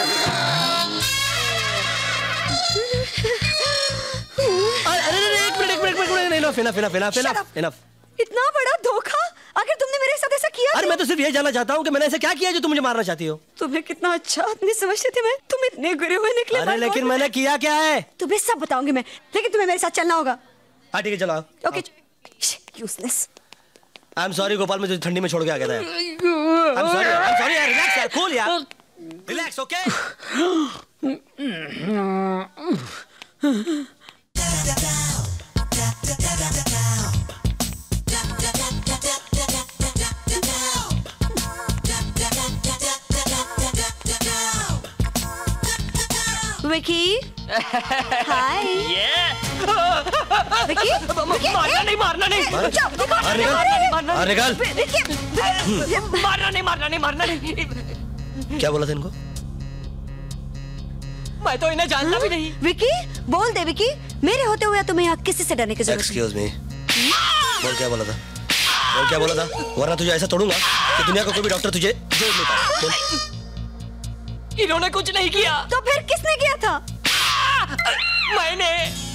S3: Enough, enough, enough, enough, enough, enough.
S2: इतना बड़ा धोखा, आखिर तुमने मेरे साथ ऐसा किया?
S3: अरे मैं तो सिर्फ ये जानना चाहता हूँ कि मैंने ऐसा क्या किया जो तुम मुझे मारना चाहती हो?
S2: तुम्हें कितना अच्छा आदमी समझती थी मैं, तुम इतने गुरे हुए निकले।
S3: अरे लेकिन मैंने किया क्या है?
S2: तुम्हें सब बताऊंगी मैं, लेकिन तुम्हें मेरे साथ चलना होगा।
S3: हाँ ठीक है चलो।
S2: Okay. Useless.
S3: I am sorry Gopal, मैं तुझे ठंडी में छोड़ के आ गया था। I am sorry, I am sorry यार, रिलैक्स यार, कूल यार, relax, okay?
S2: Vicky, hi. Vicky, Vicky,
S7: मारना नहीं, मारना नहीं,
S2: रुक जाओ, रुको,
S3: मारना निकाल।
S7: मारना नहीं, मारना नहीं, मारना नहीं।
S3: क्या बोला था इनको?
S7: मैं तो इन्हें जानता भी नहीं।
S2: विकी, बोल दे विकी, मेरे होते हुए तुम्हें यहाँ किसी से डरने की जरूरत नहीं।
S3: एक्सक्यूज मी, बोल क्या बोला था? और क्या बोला था? वरना तुझे ऐसा तोड़ूंगा कि दुनिया का कोई भी डॉक्टर तुझे जोड़ नहीं पाए। बोल।
S7: इन्होंने कुछ नहीं किया।
S2: तो फिर किसने किया था?
S7: मैंने।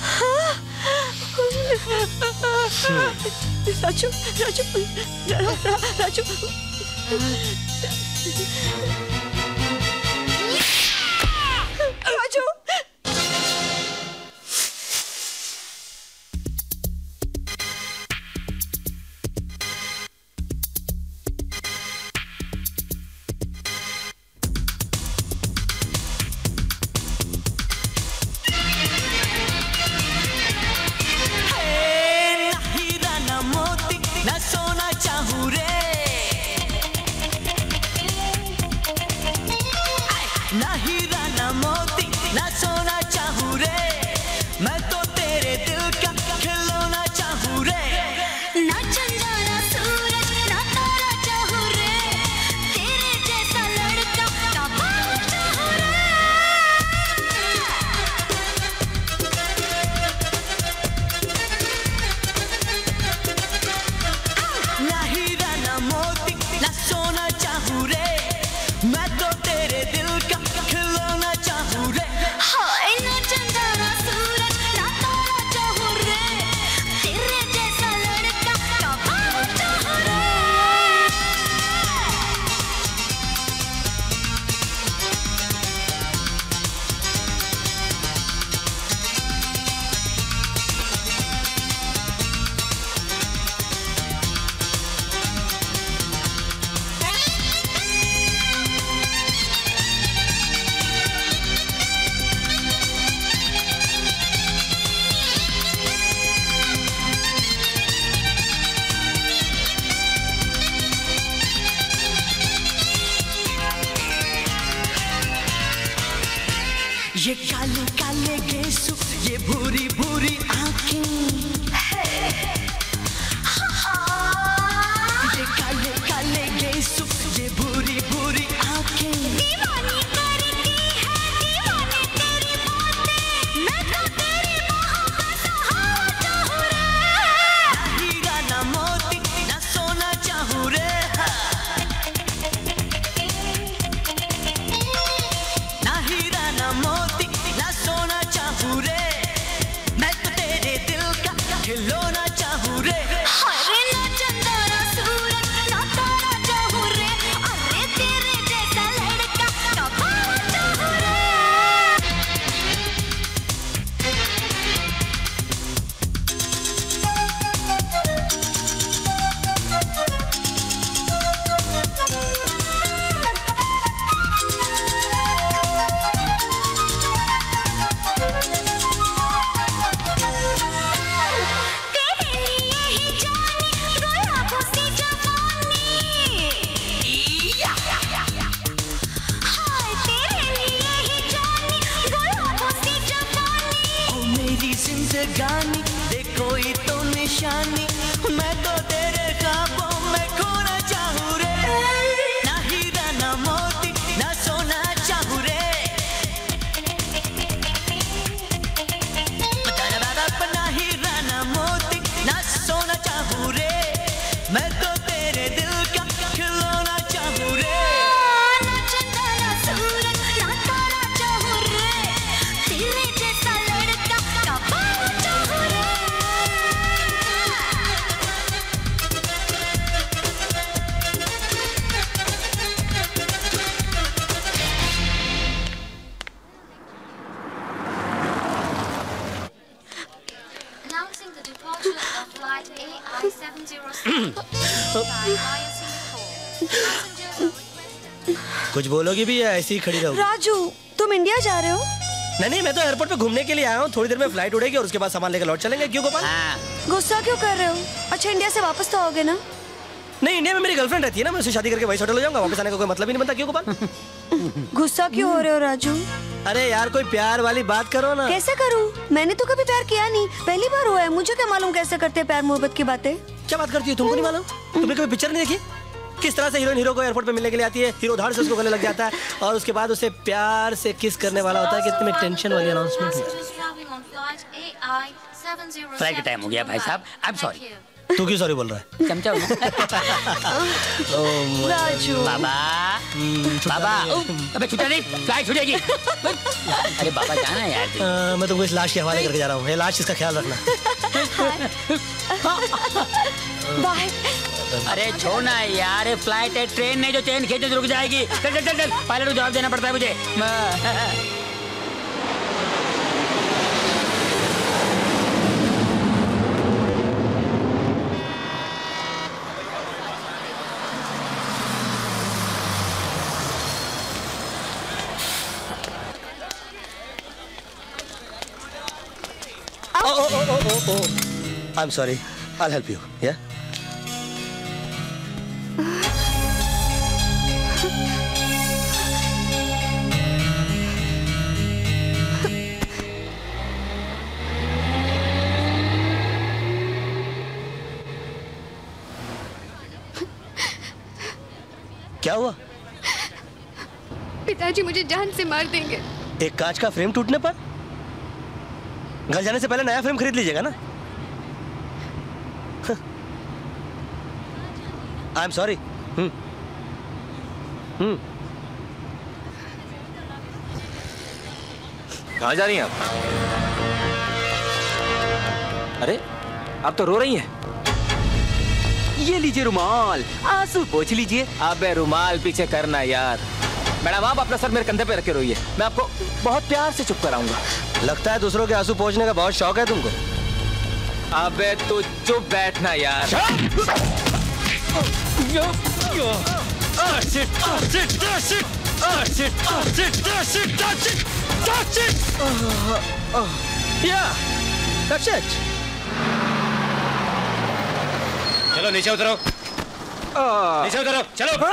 S2: राजू, राजू, राजू, राजू।
S5: ये काले काले गेसु, ये भूरी भूरी आंखें, ये काले काले गेसु, ये भूरी भूरी आंखें दीवानी करती है, दीवानी तेरी बातें, मैं तो तेरी मोहब्बत सहारा चाहूँ रे। ना हीरा ना मोती ना सोना चाहूँ रे, ना हीरा ना मोती ना सोना चाहूँ रे, मैं तो तेरे दिल का खिलौना चाहूँ रे। अरे ना चंदा ना सूरज ना तारा चाहूँ रे, अरे तेरे जैसा लड़का ना पावा चाहूँ रे। तेरे लिए ही जानी गुलाबों से जवानी, हाय तेरे लिए ही जानी गुलाबों से जवानी। ओ मेरी जिंदगानी दे कोई तो निशानी, मैं तो तेरे ख्वाबों में खोना चाहूँ रे। ना हीरा ना मोती ना सोना चाहूँ रे, ना हीरा ना मोती ना सोना चाहूँ रे, मैं तो तेरे दिल का खिलौना चाहूँ रे। ना चंदा ना सूरज ना तारा चाहूँ रे, तेरे जैसा लड़का ना पावा चाहूँ रे।
S6: Announcing the departure of flight A I seven zero seven by via Singapore. Passengers are requested.
S3: कुछ बोलोगी भी या ऐसी ही खड़ी रहोगी?
S2: राजू, तुम इंडिया जा रहे हो?
S3: नहीं नहीं, मैं तो एयरपोर्ट पे घूमने के लिए आया हूँ। थोड़ी देर में फ्लाइट उड़ेगी और उसके बाद सामान लेकर लौट चलेंगे। क्यों गोपाल?
S2: गुस्सा क्यों कर रहे हो? अच्छा, इंडिया से वापस तो आओगे ना?
S3: नहीं, इंडिया में मेरी गर्लफ्रेंड रहती है ना, मैं उससे शादी करके वही सेटल हो जाऊंगा। वापस आने का कोई मतलब ही नहीं बनता। क्यों गोपाल?
S2: गुस्सा क्यों हो रहे हो राजू?
S3: अरे यार, कोई प्यार वाली बात करो ना।
S2: कैसे करूं? मैंने तो कभी प्यार किया नहीं, पहली बार हुआ है। मुझे क्या मालूम कैसे करते हैं प्यार मोहब्बत की बातें।
S3: क्या बात करती है? तुमको नहीं मालूम? तुमने कभी पिक्चर नहीं देखी? किस तरह से हीरोइन हीरो को एयरपोर्ट पे मिलने के लिए आती है, हीरो धाड़ से उसको गले लग जाता है और उसके बाद उसे प्यार से किस करने वाला होता है। कितने टेंशन वाली अनाउंसमेंट है।
S6: Passengers traveling on flight A I seven zero seven.
S8: Flight का टाइम हो गया भाई साहब, आई एम सॉरी।
S3: तू क्यों सॉरी बोल रहा है?
S8: चमचा हूँ।
S2: राजू
S8: बाबा बाबा अबे छूटा नहीं, फ्लाइट छूटेगी। अरे बाबा जाना यार।
S3: आ, मैं तुमको इस लाश के हवाले करके जा रहा हूँ। ये लाश इसका ख्याल रखना।
S2: बाय।
S8: अरे छोड़ना यार, फ्लाइट है, ट्रेन नहीं जो चेन खींचे तो रुक जाएगी। चल चल चल चल, पायलट को जवाब देना पड़ता है मुझे।
S3: Oh, oh, oh, oh, oh, oh. I'm sorry. I'll help you. Yeah? क्या हुआ?
S9: पिताजी मुझे जान से मार देंगे।
S3: एक कांच का फ्रेम टूटने पर? घर जाने से पहले नया फ्रेम खरीद लीजिएगा ना। आई एम सॉरी। हम्म हम्म
S10: कहाँ जा रही हैं आप? अरे आप तो रो रही हैं। ये लीजिए रुमाल, आंसू पोंछ लीजिए। अबे रुमाल पीछे करना यार। मैडम आप अपना सर मेरे कंधे पे रख के रोइए, मैं आपको बहुत प्यार से चुप कराऊंगा।
S3: लगता है दूसरों के आंसू पोंछने का बहुत शौक है तुमको।
S10: अबे तू चुप बैठना यार।
S3: चलो नीचे उतरो, नीचे उतरो, चलो।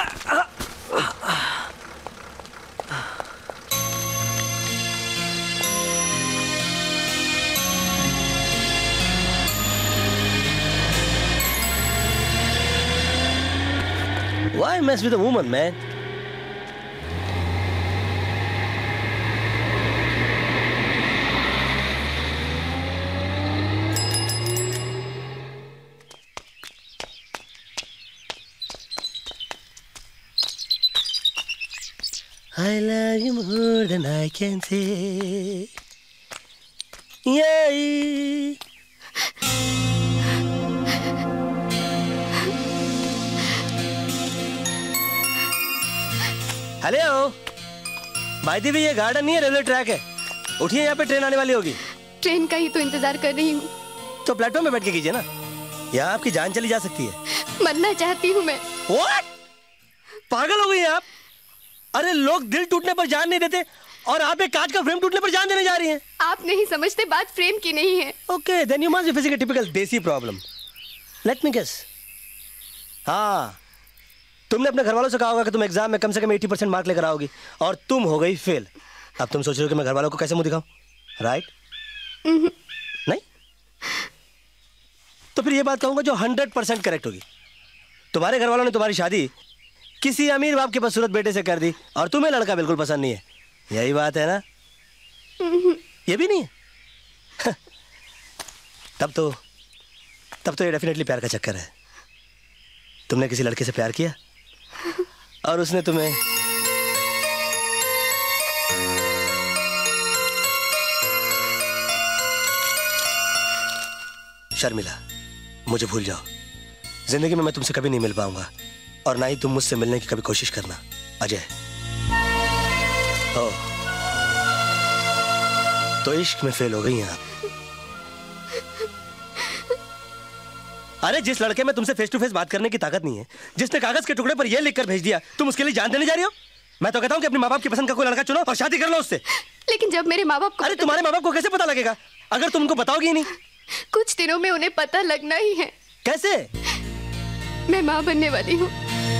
S3: Why mess with a woman, man? I love you more than I can say. Yeah. Hello भाई दी, ये गार्डन नहीं है, रेलवे ट्रैक है। उठिए, यहाँ पे ट्रेन आने वाली होगी।
S9: ट्रेन का ही तो इंतजार कर रही हूँ।
S3: तो प्लेटफॉर्म में बैठ के कीजिए ना, यहाँ आपकी जान चली जा सकती है।
S9: मरना चाहती हूँ मैं।
S3: What? पागल हो गई हैं आप? अरे लोग दिल टूटने पर जान नहीं देते और आप एक कांच का फ्रेम टूटने पर जान देने जा रही हैं।
S9: आप नहीं समझते, बात फ्रेम की नहीं है।
S3: Okay, then you must be facing a typical desi problem. Let me guess. हाँ, तुमने अपने घर वालों से कहा होगा कि तुम एग्जाम में कम से कम अस्सी परसेंट मार्क लेकर आओगी और तुम हो गई फेल। अब तुम सोच रहे हो कि मैं घर वालों को कैसे मुंह दिखाऊं, राइट? नहीं? तो फिर ये बात कहूंगा जो हंड्रेड परसेंट करेक्ट होगी। तुम्हारे घर वालों ने तुम्हारी शादी किसी अमीर बाप के बदसूरत बेटे से कर दी और तुम्हें लड़का बिल्कुल पसंद नहीं है। यही बात है ना? ये भी नहीं है? तब तो तब तो ये डेफिनेटली प्यार का चक्कर है। तुमने किसी लड़के से प्यार किया और उसने तुम्हें शर्मिला, मुझे भूल जाओ। जिंदगी में मैं तुमसे कभी नहीं मिल पाऊंगा और ना ही तुम मुझसे मिलने की कभी कोशिश करना। अजय। ओ, तो इश्क में फेल हो गई हैं आप। अरे जिस लड़के में तुमसे फेस टू फेस बात करने की ताकत नहीं है, जिसने कागज के टुकड़े पर यह लिखकर भेज दिया, तुम उसके लिए जान देने जा रही हो? मैं तो कहता हूं कि अपने माँ बाप की पसंद का कोई लड़का चुनो और शादी कर लो उससे।
S9: लेकिन जब मेरे माँ बाप को
S3: अरे तुम्हारे माँ बाप को कैसे पता लगेगा अगर तुम उनको बताओगी ही नहीं?
S9: कुछ दिनों में उन्हें पता लगना ही है।
S3: कैसे?
S9: मैं माँ बनने वाली हूँ।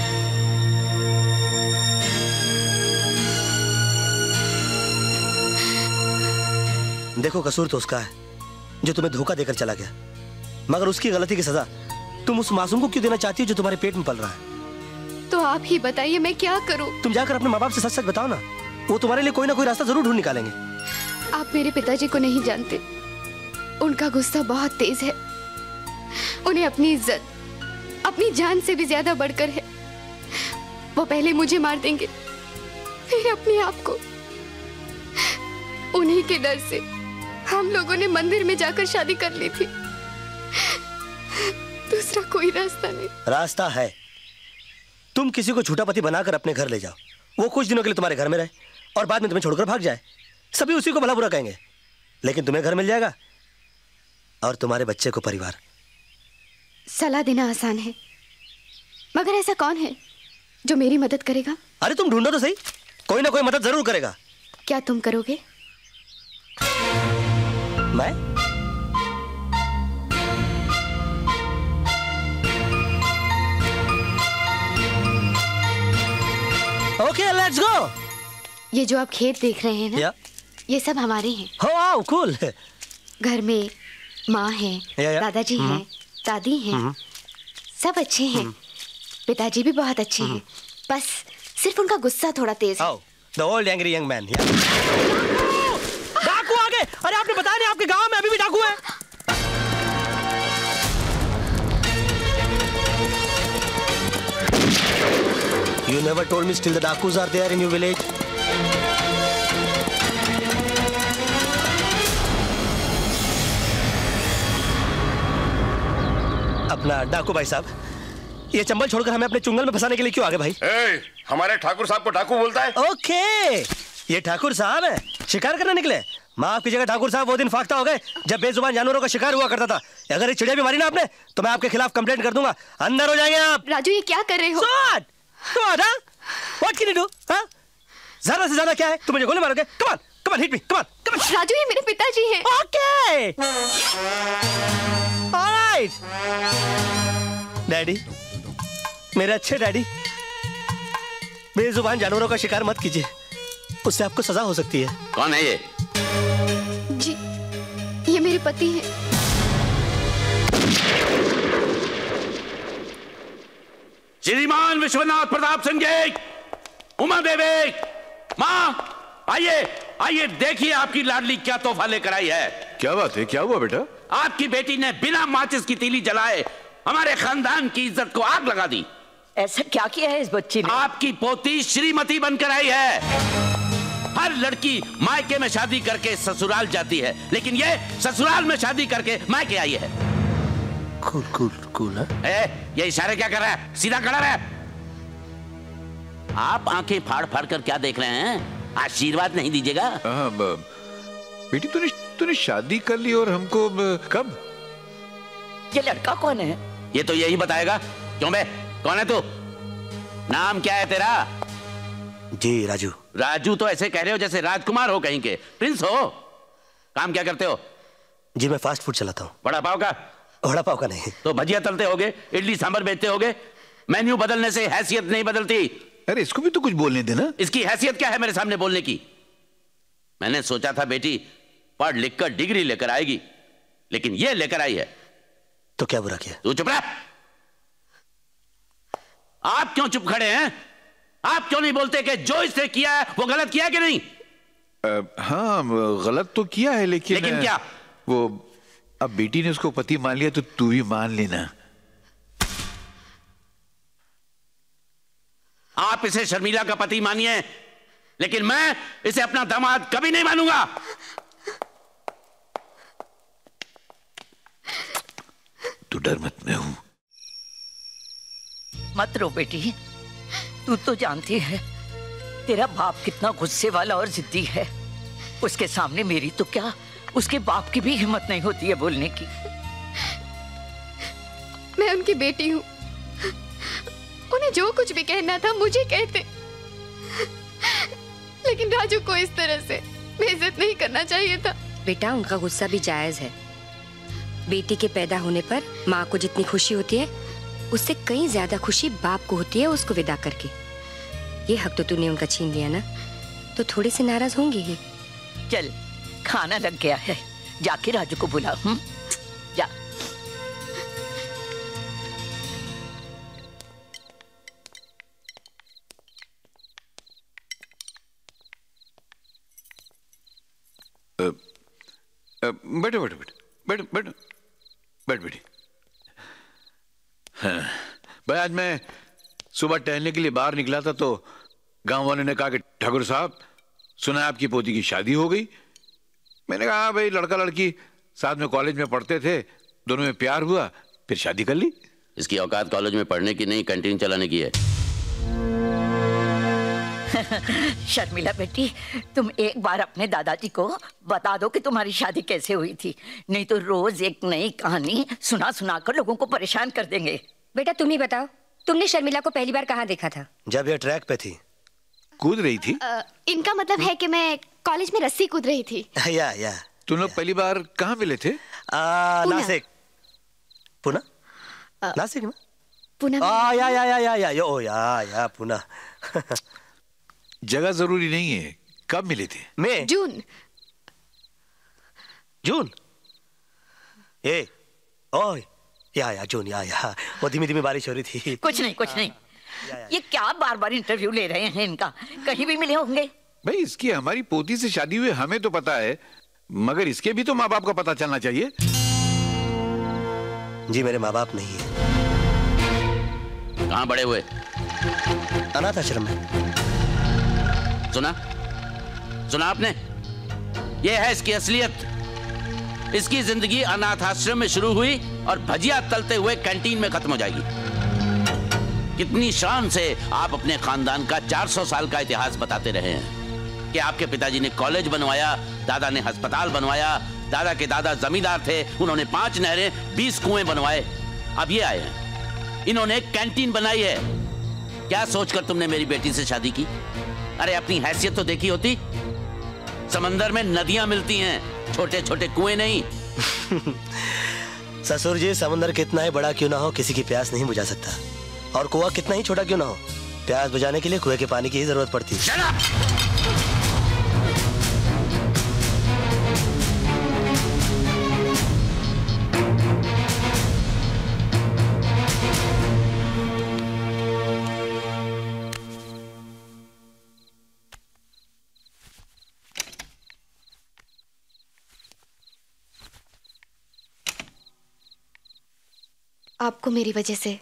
S3: देखो, कसूर तो उसका है जो तुम्हें धोखा देकर चला गया, मगर उसकी गलती की सजा तुम उस मासूम को क्यों देना चाहती हो जो तुम्हारे पेट में पल रहा है?
S9: तो आप ही बताइए मैं क्या करूं?
S3: तुम जाकर अपने माँ बाप से सच सच बताओ ना, वो तुम्हारे लिए कोई ना कोई रास्ता जरूर ढूंढ निकालेंगे।
S9: आप मेरे पिताजी को नहीं जानते, उनका गुस्सा बहुत तेज है। उन्हें अपनी इज्जत अपनी जान से भी ज्यादा बढ़कर है। वो पहले मुझे मार देंगे, फिर अपने आप को। उन्हीं के डर से हम लोगों ने मंदिर में जाकर शादी कर ली थी। दूसरा कोई रास्ता नहीं।
S3: रास्ता है। तुम किसी को झूठा पति बनाकर अपने घर ले जाओ, वो कुछ दिनों के लिए तुम्हारे घर में रहे और बाद में तुम्हें छोड़कर भाग जाए। सभी उसी को भला बुरा कहेंगे, लेकिन तुम्हें घर मिल जाएगा और तुम्हारे बच्चे को परिवार।
S9: सलाह देना आसान है, मगर ऐसा कौन है जो मेरी मदद करेगा?
S3: अरे तुम ढूंढो तो सही, कोई ना कोई मदद जरूर करेगा।
S9: क्या तुम करोगे?
S3: मैं? Okay, let's go.
S9: ये जो आप खेत देख रहे हैं ना,
S3: yeah.
S9: ये सब हमारे हैं।
S3: oh, wow, cool.
S9: घर में माँ है,
S3: yeah, yeah.
S9: दादाजी
S3: mm-hmm.
S9: हैं, दादी हैं, mm-hmm. सब अच्छे हैं। mm-hmm. पिताजी भी बहुत अच्छे mm-hmm. हैं, बस सिर्फ उनका गुस्सा थोड़ा तेज है।
S3: oh, the old angry young man. Yeah. डाकू आ गए! अरे आपने बताया नहीं आपके गांव में अभी भी डाकू है? You never told me still the Dakus are there in your village. अपना डाकू भाई साहब, ये चंबल छोड़कर हमें अपने चुंगल में फंसाने के लिए क्यों आ गए भाई?
S11: ए, हमारे ठाकुर साहब को डाकू बोलता है?
S3: ओके, ये ठाकुर साहब है, शिकार करने निकले। माफ कीजिएगा ठाकुर साहब, वो दिन फाख्ता हो गए जब बेजुबान जानवरों का शिकार हुआ करता था। अगर ये चिड़िया भी मारी ना आपने, तो मैं आपके खिलाफ कंप्लेंट कर दूंगा। अंदर हो जाएंगे आप।
S9: राजू, ये क्या कर रहे हो?
S3: What? What, huh? What can you do? Huh? ज़्यादा से ज़्यादा क्या है? तुम मुझे गोली मारोगे? Come on, come on, hit me, come on, come on.
S9: Raju, ये मेरे पिताजी हैं।
S3: Okay. All right. डैडी, मेरे अच्छे डैडी, बेजुबान जानवरों का शिकार मत कीजिए, उससे आपको सजा हो सकती है।
S4: कौन है ये?
S9: जी, ये मेरे पति हैं।
S4: श्रीमान विश्वनाथ प्रताप सिंह जी, उमा देवी, माँ, आइए आइए, देखिए आपकी लाडली क्या तोहफा लेकर आई है।
S11: क्या बात है, क्या हुआ बेटा?
S4: आपकी बेटी ने बिना माचिस की तीली जलाए हमारे खानदान की इज्जत को आग लगा दी।
S12: ऐसा क्या किया है इस बच्ची ने?
S4: आपकी पोती श्रीमती बनकर आई है। हर लड़की मायके में शादी करके ससुराल जाती है, लेकिन ये ससुराल में शादी करके मायके आई है।
S3: कूल कूल कूल है।
S4: ये इशारे क्या कर रहा है? सीधा खड़ा रहे। आप आंखें फाड़ फाड़ कर क्या देख रहे हैं? आशीर्वाद नहीं दीजिएगा?
S11: बेटी तूने तूने शादी कर ली और हमको कब?
S12: ये लड़का कौन है?
S4: ये तो यही बताएगा। क्यों बे, कौन है तू? नाम क्या है तेरा?
S3: जी राजू।
S4: राजू तो ऐसे कह रहे हो जैसे राजकुमार हो, कहीं के प्रिंस हो। काम क्या करते हो?
S3: जी मैं फास्ट फूड चलाता हूँ।
S4: बड़ा पाव का?
S3: बड़ा पाव का नहीं।
S4: तो भजिया तलते होगे, इडली सांभर बेचते होगे। मेन्यू बदलने से हैसियत नहीं बदलती।
S11: अरे इसको भी तो कुछ बोलने देना।
S4: इसकी हैसियत क्या है मेरे सामने बोलने की? मैंने सोचा था बेटी पढ़ लिख कर डिग्री लेकर आएगी, लेकिन ये लेकर आई है।
S3: तो क्या बुरा किया?
S4: तू चुप रह। आप क्यों चुप खड़े हैं? आप क्यों नहीं बोलते कि जो इसने किया है वो गलत किया है कि नहीं?
S11: आ, हाँ गलत तो किया है, लेकिन
S4: लेकिन क्या?
S11: वो अब बेटी ने उसको पति मान लिया तो तू भी मान लेना।
S4: आप इसे शर्मिला का पति मानिए, लेकिन मैं इसे अपना दामाद कभी नहीं मानूंगा।
S11: तू डर मत, मैं हूं।
S12: मत रो बेटी, तू तो जानती है तेरा बाप कितना गुस्से वाला और जिद्दी है। उसके सामने मेरी तो क्या, उसके बाप की भी हिम्मत नहीं होती है बोलने की।
S9: मैं उनकी बेटी हूँ, उन्हें जो कुछ भी कहना था मुझे कहते, लेकिन राजू को इस तरह से बेइज्जत नहीं करना चाहिए था।
S13: बेटा उनका गुस्सा भी जायज है। बेटी के पैदा होने पर माँ को जितनी खुशी होती है, उससे कई ज्यादा खुशी बाप को होती है उसको विदा करके। ये हक तो तूने उनका छीन लिया ना, तो थोड़े से नाराज होंगे ही।
S12: चल खाना लग गया है, जाके राजू को बुला। हम्म जा।
S11: बैठो बैठो बैठो बैठो बैठो बैठ बेटी। हाँ। भाई आज मैं सुबह टहलने के लिए बाहर निकला था तो गांव वालों ने कहा कि ठाकुर साहब सुना आपकी पोती की शादी हो गई। मैंने कहा हाँ भाई, लड़का लड़की साथ में कॉलेज में पढ़ते थे, दोनों में प्यार हुआ, फिर शादी कर ली।
S4: इसकी औकात कॉलेज में पढ़ने की नहीं, कैंटीन चलाने की है।
S12: शर्मिला बेटी, तुम एक बार अपने दादाजी को बता दो कि तुम्हारी शादी कैसे हुई थी, नहीं तो रोज एक नई कहानी सुना सुना कर लोगों को परेशान कर देंगे।
S13: बेटा तुम ही बताओ, तुमने शर्मिला को पहली बार कहाँ देखा था?
S3: जब ये ट्रैक पे थी।
S11: कूद रही थी?
S9: आ, इनका मतलब है कि मैं कॉलेज में रस्सी कूद रही थी।
S3: या या
S11: तुम लोग पहली बार कहाँ मिले थे?
S3: नासिक। पुणे? नासिक में?
S9: पुणे।
S3: आ या या या या या यो या या पुणे।
S11: जगह जरूरी नहीं है, कब मिले थे?
S3: मैं
S9: जून।
S3: जून? ए ओए या या जून या या वो धीमी धीमी बारिश हो रही थी।
S12: कुछ नहीं कुछ नहीं, ये क्या बार बार इंटरव्यू ले रहे हैं इनका, कहीं भी मिले होंगे।
S11: भाई इसकी हमारी पोती से शादी हुई हमें तो पता है, मगर इसके भी तो माँ बाप का पता चलना चाहिए।
S3: जी मेरे माँ बाप नहीं है।
S4: कहाँ बड़े हुए?
S3: अनाथ आश्रम में।
S4: सुना सुना आपने? ये है इसकी असलियत। इसकी जिंदगी अनाथ आश्रम में शुरू हुई और भजिया तलते हुए कैंटीन में खत्म हो जाएगी। कितनी शान से आप अपने खानदान का चार सौ साल का इतिहास बताते रहे हैं कि आपके पिताजी ने कॉलेज बनवाया, दादा ने अस्पताल बनवाया, दादा के दादा जमींदार थे, उन्होंने पांच नहरें बीस कुएं बनवाए। अब ये आए हैं, इन्होंने एक कैंटीन बनाई है। क्या सोचकर तुमने मेरी बेटी से शादी की? अरे अपनी हैसियत तो देखी होती। समंदर में नदियां मिलती हैं, छोटे छोटे कुएं नहीं।
S3: ससुर जी, समंदर कितना ही बड़ा क्यों ना हो, किसी की प्यास नहीं बुझा सकता, और कुआं कितना ही छोटा क्यों ना हो, प्यास बुझाने के लिए कुएं के पानी की ही जरूरत पड़ती है।
S9: आपको मेरी वजह से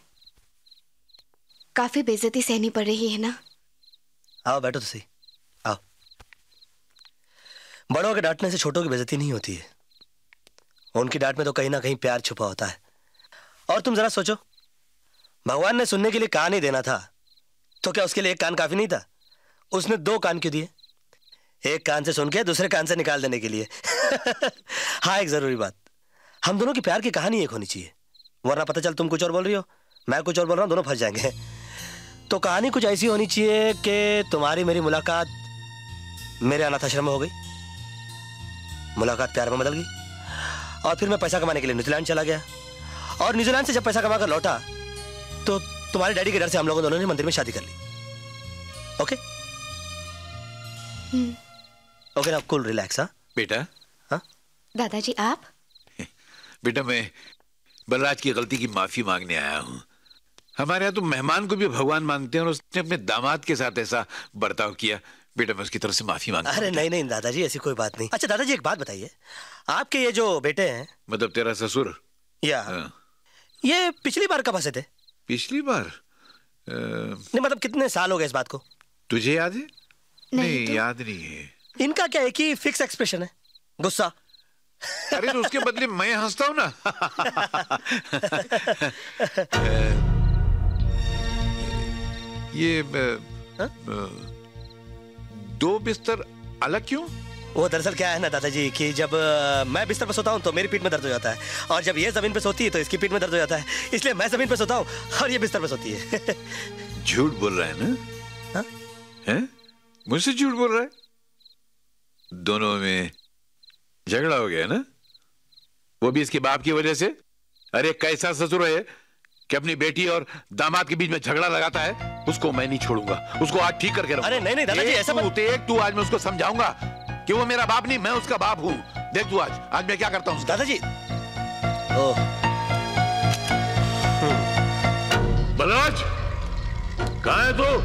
S9: काफी बेइज्जती सहनी पड़ रही है ना?
S3: आओ बैठो तो सही, आओ। बड़ों के डांटने से छोटों की बेइज्जती नहीं होती है, उनकी डांट में तो कहीं ना कहीं प्यार छुपा होता है। और तुम जरा सोचो, भगवान ने सुनने के लिए कान ही देना था तो क्या उसके लिए एक कान काफी नहीं था? उसने दो कान क्यों दिए? एक कान से सुन के दूसरे कान से निकाल देने के लिए। हाँ, एक जरूरी बात, हम दोनों की प्यार की कहानी एक होनी चाहिए, वरना पता चल तुम कुछ और बोल रही हो, मैं कुछ और बोल रहा हूँ, दोनों फंस जाएंगे। तो कहानी कुछ ऐसी होनी चाहिए कि तुम्हारी मेरी मुलाकात मेरे अनाथ आश्रम में हो गई, मुलाकात प्यार में बदल गई, और फिर मैं पैसा कमाने के लिए न्यूजीलैंड चला गया, और न्यूजीलैंड से जब पैसा कमा कर लौटा तो तुम्हारे डैडी के डर से हम लोगों दोनों ने मंदिर में शादी कर ली। ओके ओके ना, कूल, रिलैक्स। हाँ
S11: बेटा।
S3: हाँ
S9: दादाजी आप?
S11: बेटा मैं बलराज की गलती की माफी मांगने आया हूँ। हमारे यहाँ तो मेहमान को भी भगवान मानते हैं और उसने अपने दामाद के साथ ऐसा बर्ताव किया। बेटा मैं उसकी तरफ से माफी मांगता हूँ।
S3: अरे नहीं नहीं दादाजी, ऐसी कोई बात नहीं। अच्छा दादाजी एक बात बताइए, आपके ये जो बेटे हैं,
S11: मतलब तेरा ससुर,
S3: या
S11: हाँ।
S3: ये पिछली बार कब हंसे थे?
S11: पिछली बार आ...
S3: नहीं मतलब कितने साल हो गए इस बात को?
S11: तुझे याद है?
S9: नहीं,
S11: नहीं
S9: तो...
S11: याद नहीं है।
S3: इनका क्या एक ही फिक्स एक्सप्रेशन है, गुस्सा।
S11: अरे तो उसके बदले मैं हंसता हूं ना। ये आ, आ, दो बिस्तर अलग क्यों?
S3: वो दरअसल क्या है ना दादाजी कि जब आ, मैं बिस्तर पर सोता हूँ तो मेरी पीठ में दर्द हो जाता है, और जब ये जमीन पे सोती है तो इसकी पीठ में दर्द हो जाता है, इसलिए मैं जमीन पे सोता हूँ और ये बिस्तर पे सोती है।
S11: झूठ बोल रहा है ना?
S3: हाँ?
S11: हैं? मुझसे झूठ बोल रहा है? दोनों में झगड़ा हो गया ना, वो भी इसके बाप की वजह से। अरे कैसा ससुर है कि अपनी बेटी और दामाद के बीच में झगड़ा लगाता है। उसको मैं नहीं छोड़ूंगा, उसको आज ठीक करके रखूंगा।
S3: अरे नहीं नहीं दादाजी ऐसा मत।
S11: एक तू आज मैं उसको समझाऊंगा कि वो मेरा बाप नहीं, मैं उसका बाप हूँ। देख तू आज आज मैं क्या करता हूँ।
S3: दादाजी ओह
S11: बलराज कहाँ है तू?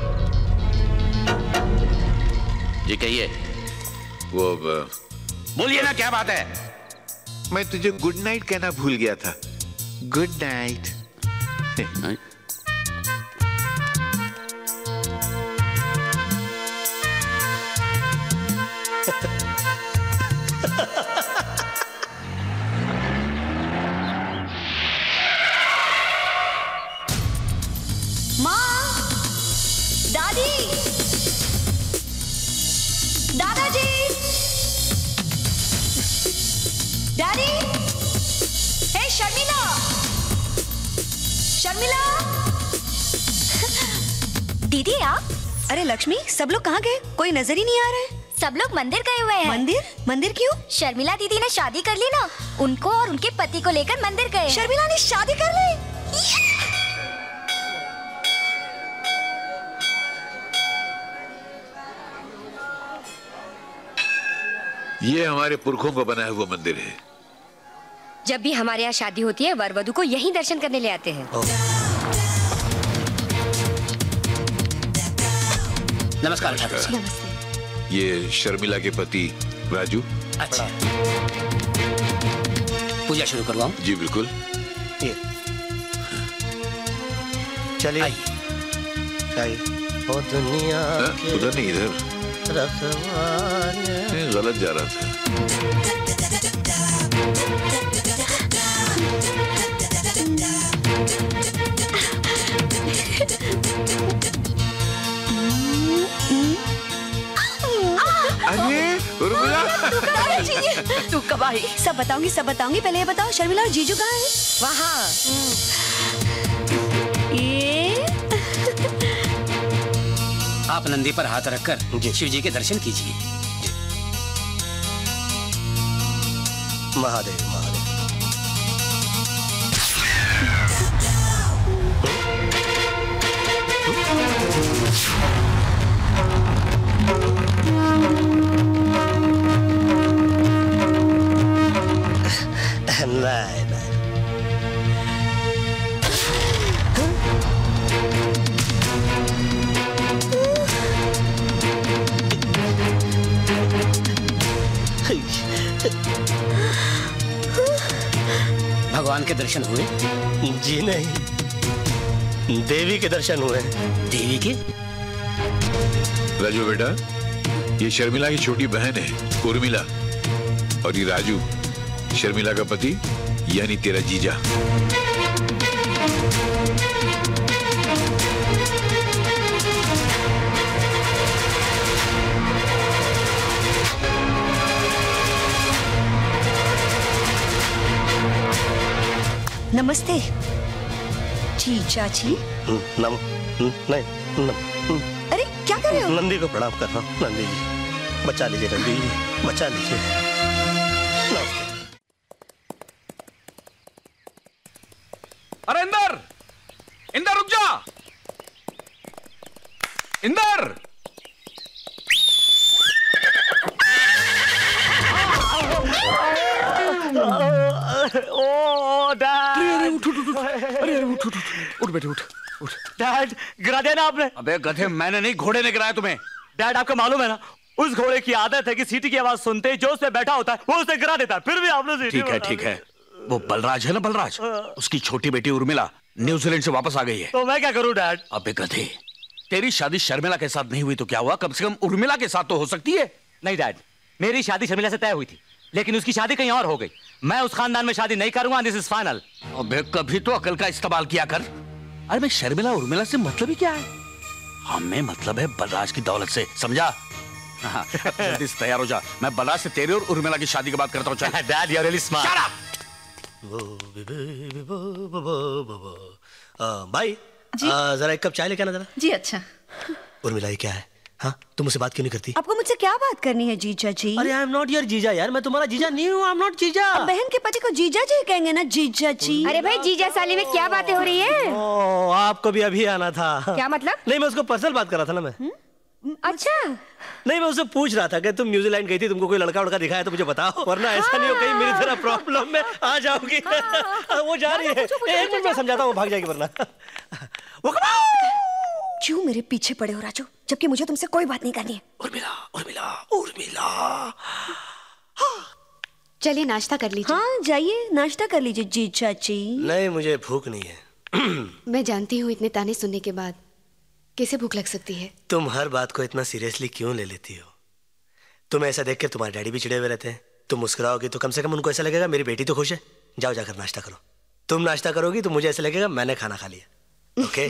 S4: जी कहिए।
S11: वो
S4: बोलिए ना, क्या बात है?
S11: मैं तुझे गुड नाइट कहना भूल गया था। Good night.
S2: माँ, दादी, दादाजी, डैडी, हे शर्मिला, शर्मिला,
S6: दीदी आप?
S2: अरे लक्ष्मी, सब लोग कहाँ गए? कोई नजर ही नहीं आ रहा है।
S6: सब लोग मंदिर गए हुए हैं।
S2: मंदिर? मंदिर क्यों?
S6: शर्मिला दीदी ने शादी कर ली ना, उनको और उनके पति को लेकर मंदिर गए।
S2: शर्मिला ने शादी कर ली?
S11: ये हमारे पुरखों का बनाया हुआ मंदिर है।
S13: जब भी हमारे यहाँ शादी होती है वर वधू को यहीं दर्शन करने ले आते हैं।
S14: नमस्कार ठाकुर साहब।
S2: नमस्ते।
S11: ये शर्मिला के पति राजू।
S14: अच्छा, पूजा शुरू करवाऊं?
S11: जी बिल्कुल।
S3: ये चलिए आइए। ओ दुनिया
S11: के उधर नहीं इधर नहीं, गलत जा रहा था। अरे
S2: तू कब आई? सब बताऊंगी सब बताऊंगी, पहले ये बताओ शर्मिला और जीजू कहाँ हैं?
S13: वहाँ।
S2: ये
S14: आप नंदी पर हाथ रखकर शिव जी के दर्शन कीजिए।
S3: महादेव महादेव। नहीं नहीं।
S14: भगवान के दर्शन हुए?
S3: जी नहीं, देवी के दर्शन हुए।
S14: देवी के?
S11: राजू बेटा, ये शर्मिला की छोटी बहन है उर्मिला, और ये राजू शर्मिला का पति यानी तेरा जीजा।
S2: नमस्ते जी चाची।
S3: नम नहीं नम,
S2: अरे क्या कर रहे हो?
S3: नंदी को प्रणाम कर रहा हूँ। नंदी जी बचा लीजिए, नंदी जी बचा लीजिए।
S10: अरे इंदर, इंदर रुक जा, इंदर।
S7: ओ डैड, अरे उठ उठ उठ, अरे उठ उठ उठ बेटे उठ उठ। डैड गिरा दिया ना आपने?
S4: अबे गधे, मैंने नहीं, घोड़े ने गिराया तुम्हें।
S7: डैड आपको मालूम है ना, उस घोड़े की आदत है कि सीटी की आवाज सुनते ही जो उस पे बैठा होता है वो उसे गिरा देता है, फिर भी आपने सीटी।
S4: ठीक है ठीक है, वो बलराज है ना, बलराज, उसकी छोटी बेटी उर्मिला न्यूजीलैंड से वापस आ गई है।
S7: तो मैं क्या करूं डैड?
S4: अबे गधे, तेरी शादी शर्मिला के साथ नहीं हुई तो क्या हुआ, कम से कम उर्मिला के साथ तो हो सकती है।
S10: नहीं डैड, मेरी शादी शर्मिला से तय हुई थी, लेकिन उसकी शादी कहीं और हो गई। मैं उस खानदान में शादी नहीं करूंगा, दिस इज फाइनल।
S4: अबे कभी तो अकल का इस्तेमाल किया कर। अरे मैं शर्मिला उर्मिला से मतलब ही क्या है, हमें मतलब है बलराज की दौलत से, समझा? हाँ, जल्दी से तैयार हो जा, मैं बलराज से तेरे और उर्मिला की शादी की बात करता हूँ। चल
S10: dad you are really smart.
S4: Shut up.
S3: भाई जरा एक कप चाय लेके आना जरा।
S2: जी अच्छा।
S3: उर्मिला ये क्या है? हाँ, तुम मुझसे बात क्यों नहीं करती?
S2: आपको मुझसे क्या बात करनी है जीजा जी?
S3: अरे आई एम नॉट योर जीजा यार, मैं तुम्हारा जीजा नहीं हूँ। आई एम नॉट जीजा।
S2: अब बहन के पति को जीजा जी कहेंगे ना, जीजा जी।
S13: अरे भाई जीजा साली में क्या बातें हो रही है?
S3: ओ, आपको भी अभी आना था।
S13: क्या मतलब?
S3: नहीं, मैं उसको पर्सनल बात कर रहा था ना मैं।
S13: हुँ? अच्छा।
S3: नहीं, मैं उससे पूछ रहा था कि तुम न्यूजीलैंड गई थी, तुमको कोई लड़का उड़का दिखाया तो मुझे बताओ, वरना ऐसा नहीं हो कहीं मेरी तरह प्रॉब्लम में आ जाओगी। वो जा रही है, एक मिनट में समझाता हूँ, भाग जाएगी वरना। वो
S2: क्यों मेरे पीछे पड़े हो राजू, जबकि मुझे तुमसे कोई बात नहीं करनी है।
S3: उर्मिला, उर्मिला, उर्मिला।
S9: चलिए नाश्ता कर लीजिए।
S2: हाँ जाइए नाश्ता कर लीजिए जी चाची।
S3: नहीं, मुझे भूख नहीं है।
S9: मैं जानती हूँ इतने ताने सुनने के बाद कैसे भूख लग सकती है।
S3: तुम हर बात को इतना सीरियसली क्यों ले लेती हो? तुम्हें ऐसा देख कर तुम्हारे डैडी भी चिड़े हुए रहते हैं। तुम मुस्कुराओगी तो कम से कम उनको ऐसा लगेगा मेरी बेटी तो खुश है। जाओ जाकर नाश्ता करो। तुम नाश्ता करोगी तो मुझे ऐसा लगेगा मैंने खाना खा लिया। ओके?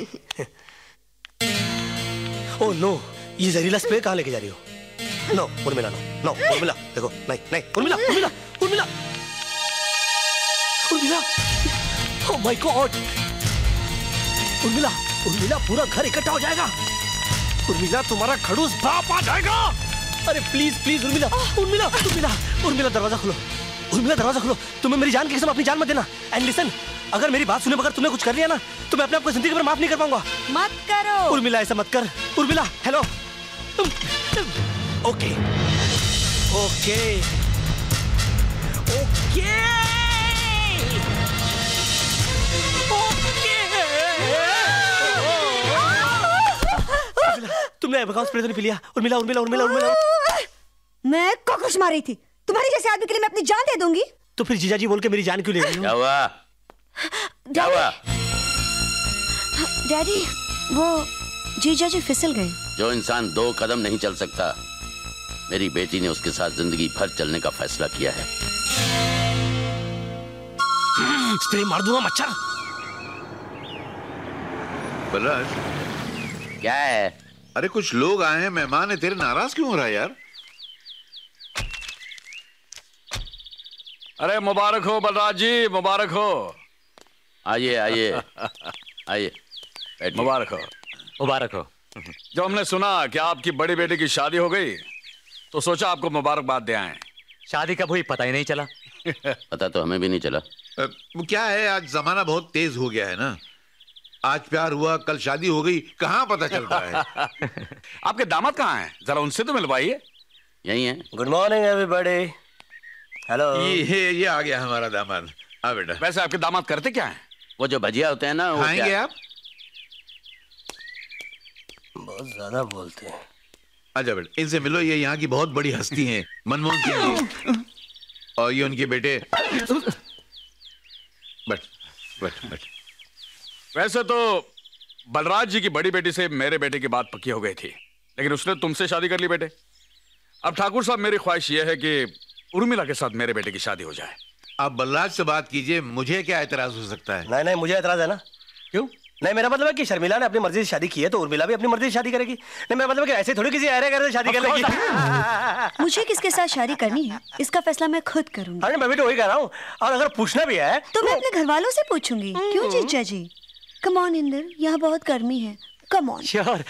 S3: ओह नो, ये जहरीला स्प्रे कहाँ लेके जा रही हो? No Urmila, no no Urmila, देखो नहीं नहीं Urmila Urmila Urmila Urmila, oh my God Urmila, Urmila पूरा घर इकट्ठा हो जाएगा। उर्मिला तुम्हारा खड़ूस बाप आ जाएगा। अरे प्लीज प्लीज उर्मिला, उर्मिला उर्मिला उर्मिला दरवाजा खोलो, उर्मिला दरवाजा खोलो। तुम्हें मेरी जान की कसम अपनी जान मत देना। एंड लिसन, अगर मेरी बात सुने बगैर तुमने कुछ कर लिया ना तो मैं अपने आप को जिंदगी भर माफ नहीं कर पाऊंगा।
S2: मत करो
S3: उर्मिला, ऐसा मत कर। Urmila hello. Okay okay okay तुमने एवोकाडो स्प्रे तो नहीं पी लिया? उर्मिला उर्मिला उर्मिला उर्मिला
S2: मैं कॉकरोच मार रही थी। तुम्हारे जैसे आदमी के लिए मैं अपनी जान दे दूंगी।
S3: तो फिर जीजा जी बोल के मेरी जान क्यों ले रही हो?
S4: क्या हुआ? क्या हुआ?
S2: डैडी, वो जीजा जी फिसल गए।
S4: जो इंसान दो कदम नहीं चल सकता, मेरी बेटी ने उसके साथ जिंदगी भर चलने का फैसला किया है।
S3: स्प्रे मार दूंगा मच्छर।
S11: बलराज,
S4: क्या है?
S11: अरे कुछ लोग आए हैं, मेहमान है, तेरे नाराज क्यों हो रहा है यार?
S15: अरे मुबारक हो बलराज जी, मुबारक हो।
S4: आइए आइए आइए,
S15: मुबारक हो
S10: मुबारक हो।
S15: जब हमने सुना कि आपकी बड़ी बेटी की शादी हो गई तो सोचा आपको मुबारकबाद दे आए।
S10: शादी कब हुई पता ही नहीं चला।
S4: पता तो हमें भी नहीं चला।
S11: वो क्या है, आज जमाना बहुत तेज हो गया है ना। आज प्यार हुआ, कल शादी हो गई, कहाँ पता चलता है।
S15: आपके दामाद कहाँ हैं? जरा उनसे तो मिलवाइए।
S4: यही है।
S3: Good morning everybody. हेलो।
S11: ये ये आ गया हमारा दामाद। हाँ बेटा।
S15: वैसे आपके दामाद करते क्या हैं?
S4: वो जो भजिया होते हैं ना, वो
S11: खाएंगे
S4: क्या?
S11: आप?
S3: बहुत ज्यादा बोलते हैं।
S11: अच्छा बेटा, इनसे मिलो, ये यहाँ की बहुत बड़ी हस्ती हैं, मनमोहन सिंह। और ये उनके बेटे। बैठ बैठ बैठ।
S15: वैसे तो बलराज जी की बड़ी बेटी से मेरे बेटे की बात पक्की हो गई थी, लेकिन उसने तुमसे शादी कर ली बेटे। अब ठाकुर साहब, मेरी ख्वाहिश यह है कि उर्मिला के साथ मेरे बेटे की शादी हो जाए।
S11: आप बलराज से बात कीजिए, मुझे क्या एतराज हो सकता है?
S3: नहीं नहीं, मुझे एतराज है ना।
S11: क्यों?
S3: नहीं, मेरा मतलब है कि शर्मिला ने अपनी मर्जी से शादी की है तो उर्मिला भी अपनी मर्जी से शादी करेगी। नहीं, मेरा मतलब है कि ऐसे थोड़ी किसी अरे घर से शादी कर लेगी।
S2: मुझे किसके साथ शादी करनी है इसका फैसला मैं खुद करूंगी।
S3: अरे मैं भी तो वही कह रहा हूँ, और अगर पूछना भी है
S2: तो मैं अपने घर वालों से पूछूंगी। क्यों जीजा जी? कम ऑन इंदर, यहाँ बहुत गर्मी है। Come on.
S3: श्योर।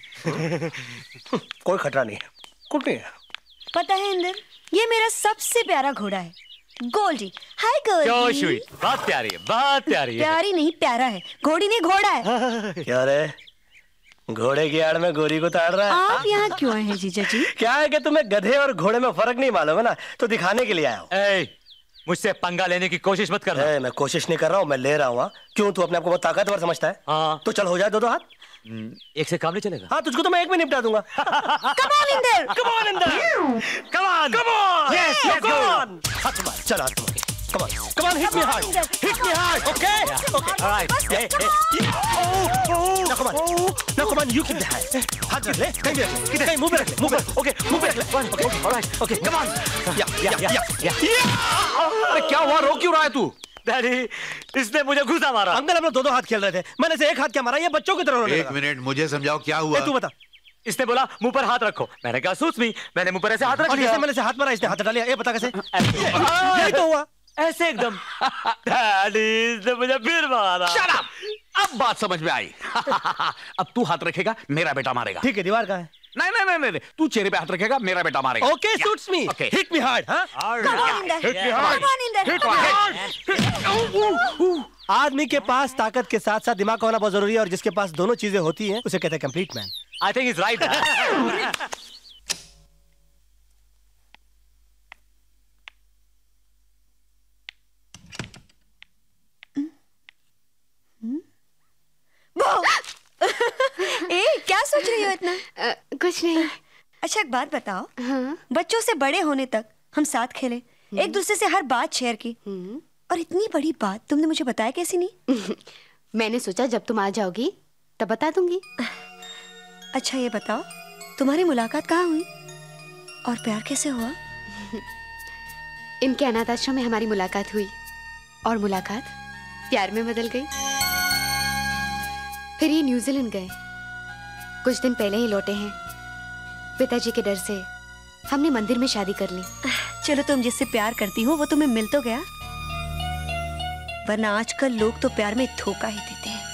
S3: कोई खतरा नहीं है, कुछ नहीं है।
S2: पता है इंदर, ये मेरा सबसे प्यारा घोड़ा है, गोल्डी। हाय गोल्डी।
S10: बहुत प्यारी है, बहुत प्यारी है।
S2: प्यारी नहीं, प्यारा है। घोड़ी नहीं, घोड़ा है।
S3: क्या रे, घोड़े की आड़ में गोरी को ताड़ रहा है?
S2: आप यहाँ क्यों आए हैं जीजा जी?
S3: क्या है कि तुम्हें गधे और घोड़े में फर्क नहीं मालूम है ना, तो दिखाने के लिए आया हूँ।
S10: मुझसे पंगा लेने की कोशिश मत करना।
S3: मैं कोशिश नहीं कर रहा हूँ, मैं ले रहा हूँ। क्यों, तू अपने आप को बहुत ताकतवर समझता है?
S10: हाँ।
S3: तो चल हो जाए दो दो हाथ।
S10: एक से काम नहीं चलेगा।
S3: हाँ, तुझको तो मैं एक में निपटा दूंगा।
S2: Come on Inder,
S3: come on Inder, come on, come on, yes, yes, come on। हाथ मार, चल हाथ मार, come on, come on, hit me hard, hit me hard, okay, okay, all right, hey, hey, oh, oh, now come on, now come on, you keep the hand, हाथ रख ले, कहीं रख ले, कहीं मुंह पे रख ले, मुंह पे, okay, मुंह पे रख ले, okay, all right, okay, come on, yeah, yeah, yeah, yeah,
S15: अरे क्या हुआ, रो क्यों रहा है तू?
S10: डैडी, इसने मुझे घुसा मारा।
S3: अंकल हम लोग दो दो हाथ खेल रहे थे, मैंने से एक हाथ क्या मारा, ये बच्चों की तरह रोने लगा।
S11: एक मिनट, मुझे समझाओ क्या हुआ?
S3: तू बता।
S10: इसने बोला मुंह पर हाथ रखो, मैंने कहा सूच मी, मैंने मुंह पर ऐसे हाथ रख
S3: लिया। मैंने से हाथ मारा, इसने हाथ हटा लिया, ये बता कैसे? यही तो हुआ।
S10: ऐसे एकदम। डैडी, इसने मुझे फिर मारा।
S15: Shut up! अब बात समझ में आई। अब तू हाथ रखेगा, मेरा बेटा मारेगा।
S3: ठीक है, दीवार कहाँ है?
S15: नहीं नहीं नहीं नहीं, तू चेहरे पे हाथ रखेगा, मेरा बेटा मारेगा।
S3: Okay, suits me.
S15: Okay.
S3: Hit me hard, हाँ?
S2: Come on Inder,
S3: Hit me hard.
S2: come on Inder,
S3: Hit
S2: come
S3: me
S2: on.
S3: hard. आदमी के पास ताकत के साथ साथ दिमाग होना बहुत जरूरी है, और जिसके पास दोनों चीजें होती हैं उसे कहते हैं complete man.
S10: I think he's right.
S2: ए, क्या सोच रही हो इतना?
S9: आ, कुछ नहीं।
S2: अच्छा एक बात बताओ,
S9: हाँ?
S2: बच्चों से बड़े होने तक हम साथ खेले, एक दूसरे से हर बात शेयर की, और इतनी बड़ी बात तुमने मुझे बताया कैसे नहीं?
S9: मैंने सोचा जब तुम आ जाओगी तब बता दूंगी।
S2: अच्छा ये बताओ, तुम्हारी मुलाकात कहाँ हुई और प्यार कैसे हुआ?
S9: इनके अनाथ आश्रम में हमारी मुलाकात हुई और मुलाकात प्यार में बदल गई। फिर ये न्यूजीलैंड गए, कुछ दिन पहले ही लौटे हैं। पिताजी के डर से हमने मंदिर में शादी कर ली।
S2: चलो, तुम जिससे प्यार करती हो वो तुम्हें मिल तो गया, वरना आजकल लोग तो प्यार में धोखा ही देते हैं।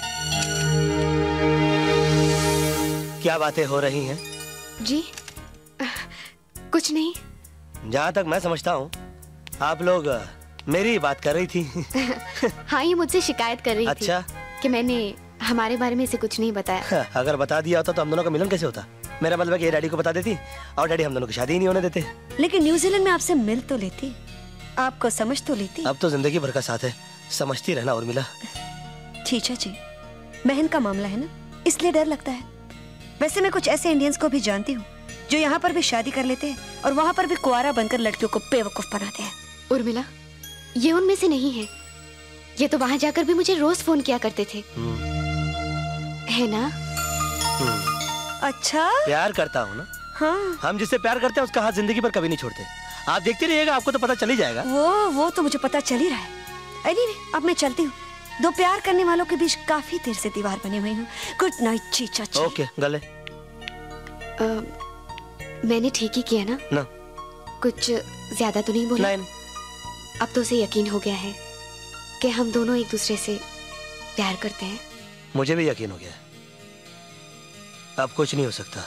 S3: क्या बातें हो रही हैं?
S9: जी कुछ नहीं।
S3: जहाँ तक मैं समझता हूँ आप लोग मेरी ही बात कर रही थी।
S9: हाँ, ये मुझसे शिकायत कर रही
S3: अच्छा?
S9: थी कि मैंने हमारे बारे में इसे कुछ नहीं बताया।
S3: अगर बता दिया होता तो हम दोनों का मिलन कैसे होता? मेरा मतलब है कि ये डैडी को बता देती और डैडी हम दोनों की शादी ही नहीं होने देते।
S2: लेकिन न्यूजीलैंड में आपसे मिल तो लेती, आपको समझ तो लेती।
S3: अब तो जिंदगी भर का साथ है, समझती रहना उर्मिला।
S2: ठीक है जी, बहन का मामला है ना, इसलिए डर लगता है। वैसे मैं कुछ ऐसे इंडियंस को भी जानती हूँ जो यहाँ पर भी शादी कर लेते हैं और वहाँ पर भी कुआरा बनकर लड़कियों को बेवकूफ बनाते हैं।
S9: उर्मिला, ये उनमें से नहीं है। ये तो वहाँ जाकर भी मुझे रोज फोन किया करते थे, है ना?
S2: अच्छा,
S3: प्यार करता हूँ ना।
S2: हाँ।
S3: हम जिससे प्यार करते हैं उसका हाथ जिंदगी पर कभी नहीं छोड़ते। आप देखते रहिएगा, आपको तो पता चल ही जाएगा।
S2: वो वो तो मुझे पता चल ही रहा है। अरे अब मैं चलती हूँ, दो प्यार करने वालों के बीच काफी देर से दीवार बनी हुई हूँ। गुड नाइट जी चाची।
S3: ओके गले।
S9: आ, मैंने ठीक ही किया ना?
S3: ना।
S9: कुछ ज्यादा तो नहीं बोला?
S3: नहीं।
S9: अब तो उसे यकीन हो गया है कि हम दोनों एक दूसरे से प्यार करते हैं।
S3: मुझे भी यकीन हो गया है, अब कुछ नहीं हो सकता।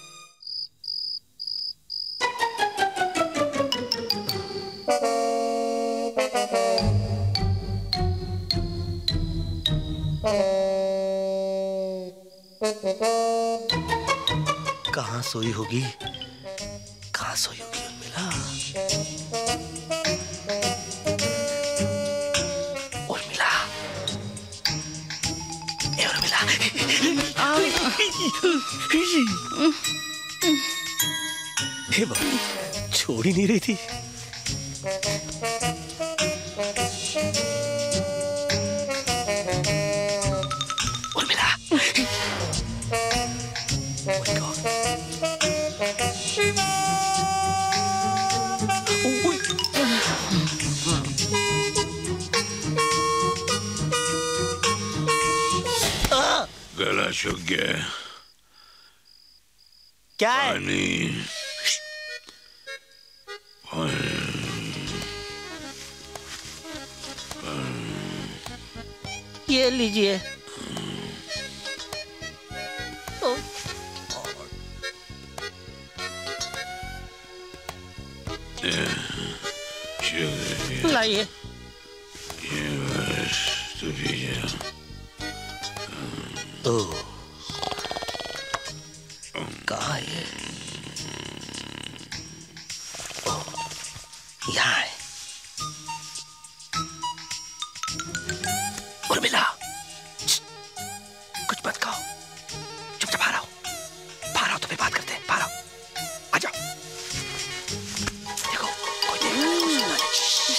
S3: कहाँ सोई होगी, कहाँ सोई होगी उर्मिला? उर्मिला, ए उर्मिला, हे बाबू, छोड़ ही नहीं रही थी। उर्मिला,
S11: गला सूख गया।
S3: क्या है?
S11: पानी।
S12: ये लीजिए। लाइए।
S3: ओह, कहाँ है? ओह, यहाँ है। उर्मिला, कुछ मत कहो, चुपचाप बाहर आओ, बाहर आओ, तो फिर बात करते हैं। बाहर आओ, आ जाओ। देखो, कोई देख रहा है, कुछ सुना नहीं।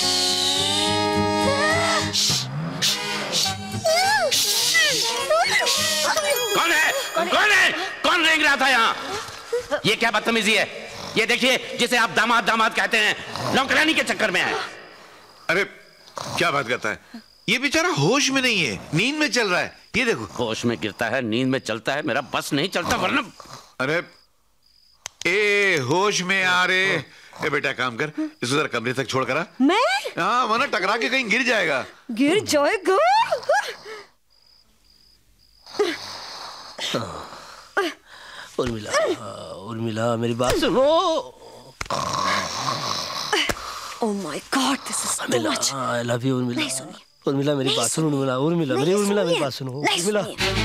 S4: कौन है? कौन है? कौन रेंग रहा था यहाँ? ये क्या बदतमीजी है? ये देखिए, जिसे आप दामाद दामाद कहते हैं, नौकरानी के चक्कर में है।
S11: अरे क्या बात करता है? ये बेचारा होश में नहीं है, नींद में चल रहा है। ये देखो,
S4: होश में गिरता है, नींद में चलता है, मेरा बस नहीं चलता वरना।
S11: अरे ए होश में आ रे। ए बेटा काम कर, इसको जरा कमरे तक छोड़ करा।
S2: मैं?
S11: हाँ, वरना टकरा के कहीं गिर जाएगा।
S2: गिर जाएगा?
S3: उर्मिला, उर्मिला मेरी बात सुनो।
S2: Oh my God, this is too much.
S3: I love you Urmila.
S2: नहीं सुनिए।
S3: उर्मिला मेरी बात सुनो। उर्मिला, उर्मिला मेरी उर्मिला मेरी बात सुनो। उर्मिला,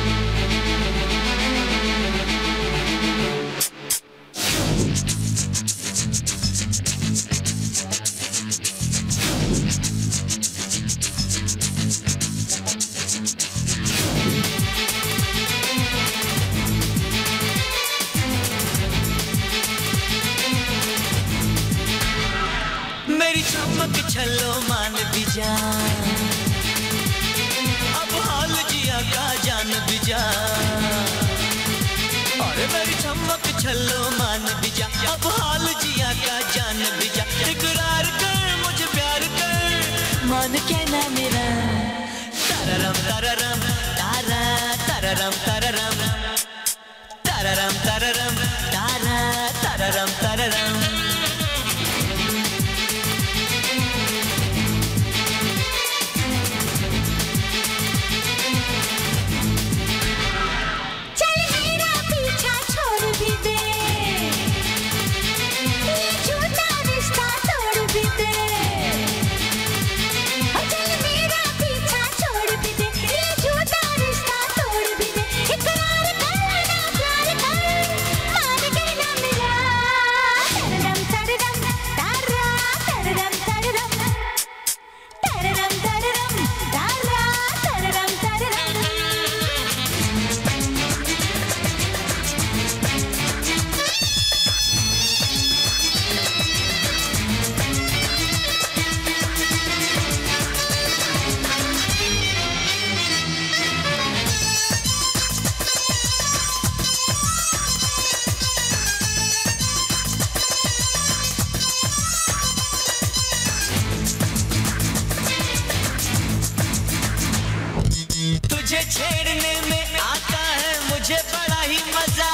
S5: मेरी चमक छलो मान भी जा, अब हाल जिया जान भी जा, अरे मेरी चमक छल्लो मान भी जा, अब हाल जिया का जान भी जा, इकरार कर मुझे प्यार कर, मान के ना मेरा, तररम तररम तारा तररम तररम तररम तररम तारा तररम तररम।
S6: चल मेरा पीछा छोड़ भी दे, ये झूठा रिश्ता तोड़ भी दे, चल मेरा पीछा छोड़ भी दे, ये झूठा रिश्ता तोड़ भी दे, इकरार कर ना प्यार कर, मान के ना मेरा, तररम तररम तारा तररम तररम तररम तररम तारा तररम तररम।
S5: तुझे छेड़ने में आता है मुझे बड़ा ही मजा,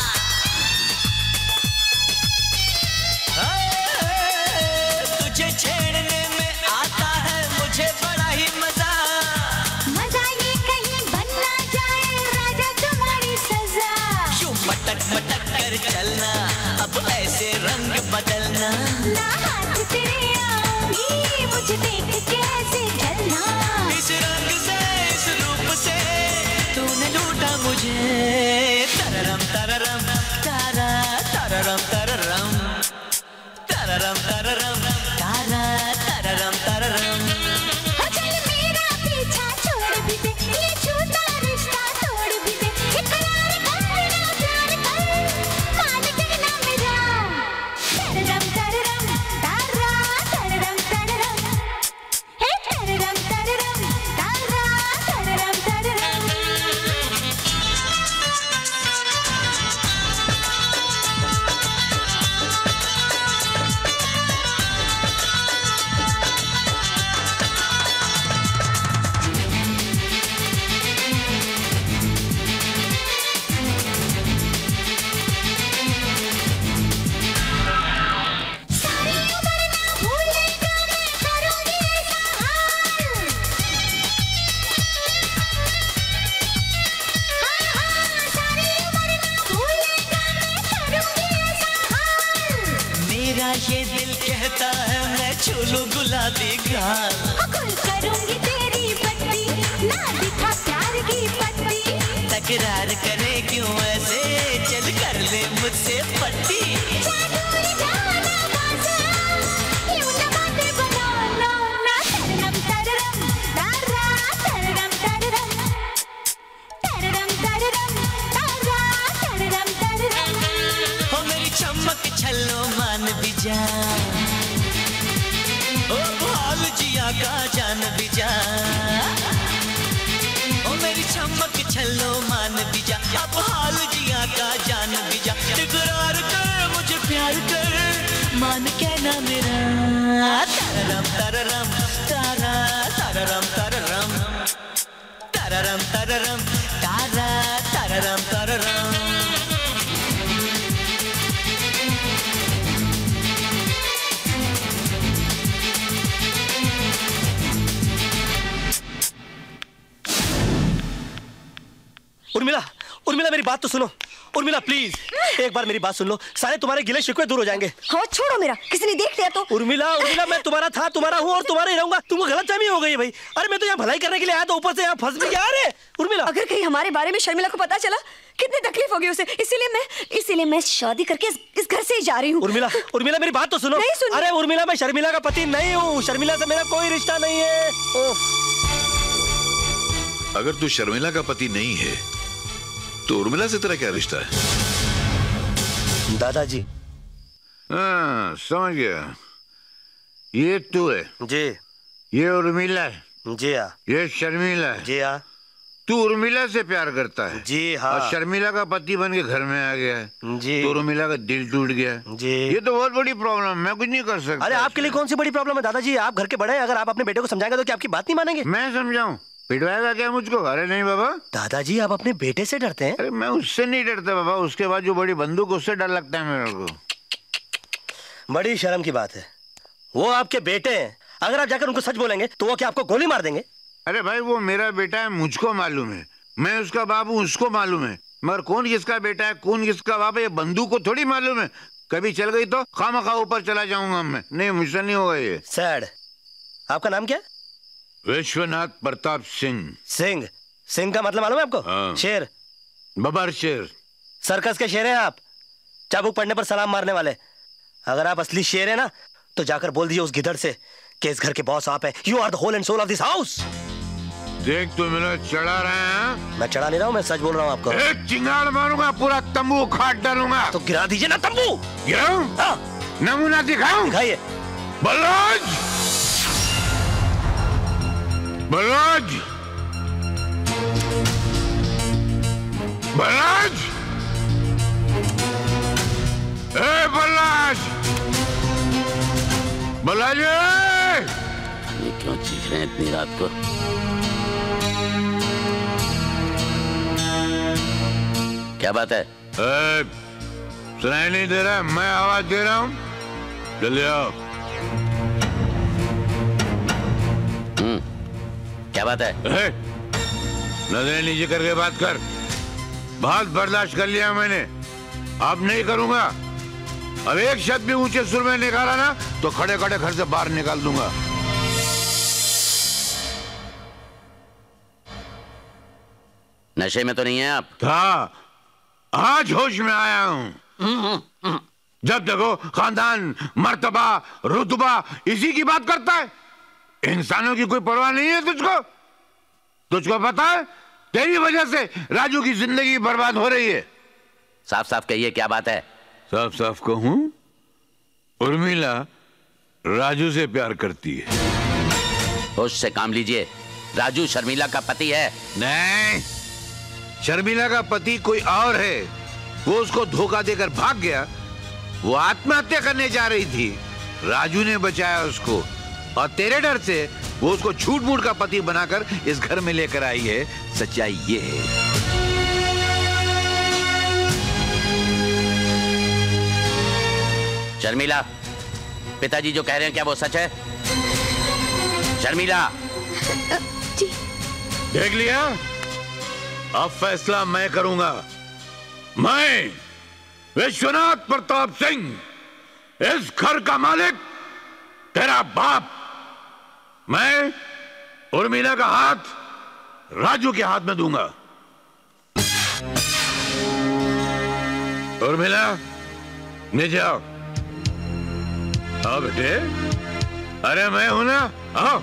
S5: तुझे छेड़ने में आता है मुझे बड़ा ही मजा,
S6: मजा ये कहीं बन ना जाए राजा तुम्हारी सजा,
S5: यूं मटक मटक कर चलना अब ऐसे रंग बदलना,
S6: ना हाथ तेरे आऊंगी मुझे देख के ऐसे जलना,
S5: इस रंग से इस रूप से तूने लूटा मुझे, तररम तररम तारा तररम तररम तररम तररम तारा तररम तररम।
S6: चल मेरा पीछा छोड़ भी दे, ये झूठा रिश्ता तोड़ भी दे, इकरार कर ना प्यार कर, मान के ना मेरा, तररम तररम तारा तररम तररम, हे तररम तररम तारा तररम तररम। सारी उम्र ना भूलेगा मैं करूंगी ऐसा हाल, हाँ हाँ सारी उम्र ना भूलेगा मैं करूंगी ऐसा हाल,
S5: मेरा ये दिल कहता है मैं छू लूं गुलाबी गाल,
S6: खुल करूंगी तेरी पट्टी, ना दिखा प्यार की पट्टी,
S5: तकरार करे क्यों ऐसे चल कर ले मुझसे पट्टी,
S6: जादू जाना बाजा, यूं ना बातें बनाना, ना तररम तररम तारा तररम तररम तररम तररम तारा तररम तररम।
S5: हो मेरी चमक छल्लो मान भी जा, ओ भाल जिया का जान भी जा, ओ मेरी चमक छल्लो मान भी जा, अब हाल जिया का जान भी जा, इकरार कर मुझे प्यार कर, मान के ना मेरा, तररम तररम तारा तररम तररम तररम तररम तारा तररम तररम।
S3: उर्मिला, उर्मिला मेरी बात तो सुनो, उर्मिला प्लीज एक बार मेरी बात सुन लो, सारे तुम्हारे गिले शिकवे दूर हो जाएंगे।
S2: हाँ छोड़ो मेरा, किसी ने देख लिया तो।
S3: उर्मिला, उर्मिला मैं तुम्हारा था, तुम्हारा हूँ और तुम्हारा ही रहूंगा, तुमको गलतफहमी हो गई है भाई, अरे मैं तो यहाँ भलाई करने के लिए आया था, ऊपर से यहाँ फंस भी गया। अरे उर्मिला,
S2: अगर कहीं हमारे बारे में शर्मिला को पता चला कितनी तकलीफ होगी उसे, इसीलिए मैं इसीलिए मैं शादी करके इस, इस घर से ही जा रही हूँ।
S3: उर्मिला, उर्मिला मेरी बात तो सुनो।
S2: नहीं सुन।
S3: अरे उर्मिला मैं शर्मिला का पति नहीं हूँ, शर्मिला से मेरा कोई रिश्ता नहीं है।
S11: अगर तू शर्मिला का पति नहीं है तो उर्मिला से तेरा क्या रिश्ता है?
S3: दादाजी।
S11: हाँ समझ गया, ये तू है
S3: जी,
S11: ये उर्मिला है
S3: जी हाँ,
S11: ये शर्मिला है
S3: जी हाँ।
S16: तू उर्मिला से प्यार करता है।
S3: जी हाँ।
S16: और शर्मिला का पति बन के घर में आ गया है।
S3: जी।
S16: तो उर्मिला का दिल टूट गया।
S3: जी।
S16: ये तो बहुत बड़ी प्रॉब्लम है, मैं कुछ नहीं कर सकता।
S3: अरे आपके लिए कौन सी बड़ी प्रॉब्लम है दादाजी? आप घर के बड़े हैं, अगर आप अपने बेटे को समझाएंगे तो क्या आपकी बात नहीं मानेंगे?
S16: मैं समझाऊं? पिटवाएगा क्या मुझको? अरे नहीं बाबा।
S3: दादाजी आप अपने बेटे से डरते हैं?
S16: अरे मैं उससे नहीं डरता बाबा, उसके बाद जो बड़ी बंदूक, उससे डर लगता है मेरे को।
S3: बड़ी शर्म की बात है, वो आपके बेटे हैं। अगर आप जाकर उनको सच बोलेंगे तो वो क्या आपको गोली मार देंगे?
S16: अरे भाई वो मेरा बेटा है, मुझको मालूम है। मैं उसका बाप हूँ, उसको मालूम है। मगर कौन किसका बेटा है, कौन किसका बाप है, ये बंदूक को थोड़ी मालूम है। कभी चल गई तो खामखा ऊपर चला जाऊंगा मैं। नहीं, मुझसे नहीं होगा ये।
S3: सैड। आपका नाम क्या?
S16: विश्वनाथ प्रताप सिंह।
S3: सिंह? सिंह का मतलब मालूम है आपको?
S16: हाँ।
S3: शेर।
S16: बबर शेर।
S3: सर्कस के शेर हैं आप, चाबुक पड़ने पर सलाम मारने वाले। अगर आप असली शेर है ना तो जाकर बोल दीजिए उस गिदड़ से कि इस घर के बॉस आप हैं। You are the whole and soul of this house.
S16: देख तो मेरा चढ़ा रहे हैं।
S3: मैं चढ़ा नहीं रहा हूँ, मैं सच बोल रहा हूँ आपको।
S16: एक चिंगाड़ मारूंगा, पूरा तंबू उखाड़ डालूंगा।
S3: तो गिरा दीजिए ना तंबू।
S16: गिराऊं?
S3: हाँ।
S16: नमूना दिखाऊं?
S3: दिखाइए।
S16: बलराज, बलराज, बलराज, ए बलराज, बलराज।
S4: ये क्यों चीख रहे हैं इतनी रात को? क्या बात है?
S16: ए, सुनाई नहीं दे रहा? मैं आवाज दे रहा हूँ। जल्दी आओ।
S4: हम्म, क्या बात है?
S16: ए, नजरें नीचे करके बात कर। बहुत बर्दाश्त कर लिया मैंने, अब नहीं करूंगा। अब एक शब्द भी ऊंचे सुर में निकाला ना तो खड़े खड़े घर से बाहर निकाल दूंगा।
S4: नशे में तो नहीं है आप?
S16: था, आज होश में आया हूं। जब देखो खानदान, मर्तबा, रुतबा, इसी की बात करता है। इंसानों की कोई परवाह नहीं है तुझको? तुझको पता है तेरी वजह से राजू की जिंदगी बर्बाद हो रही है।
S4: साफ साफ कहिए क्या बात है?
S16: साफ साफ कहूं, उर्मिला राजू से प्यार करती है।
S4: होश से काम लीजिए, राजू शर्मिला का पति है।
S16: नहीं, शर्मिला का पति कोई और है। वो उसको धोखा देकर भाग गया। वो आत्महत्या करने जा रही थी, राजू ने बचाया उसको। और तेरे डर से वो उसको झूठ मूठ का पति बनाकर इस घर में लेकर आई है। सच्चाई ये है।
S4: शर्मिला, पिताजी जो कह रहे हैं क्या वो सच है? शर्मिला।
S9: जी।
S16: देख लिया, अब फैसला मैं करूंगा। मैं विश्वनाथ प्रताप सिंह, इस घर का मालिक, तेरा बाप। मैं उर्मिला का हाथ राजू के हाथ में दूंगा। उर्मिला, नीचे आओ। आओ बेटे। अरे मैं हूं ना, आओ।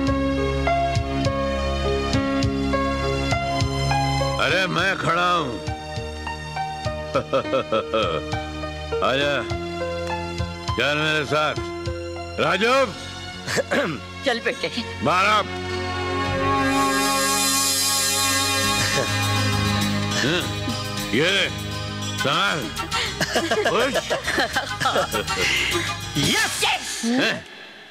S16: अरे मैं खड़ा हूं। आजा, चल मेरे साथ। राजू,
S12: चल बेटे।
S16: बारह। ये संभाल। खुश?
S5: यस
S16: ये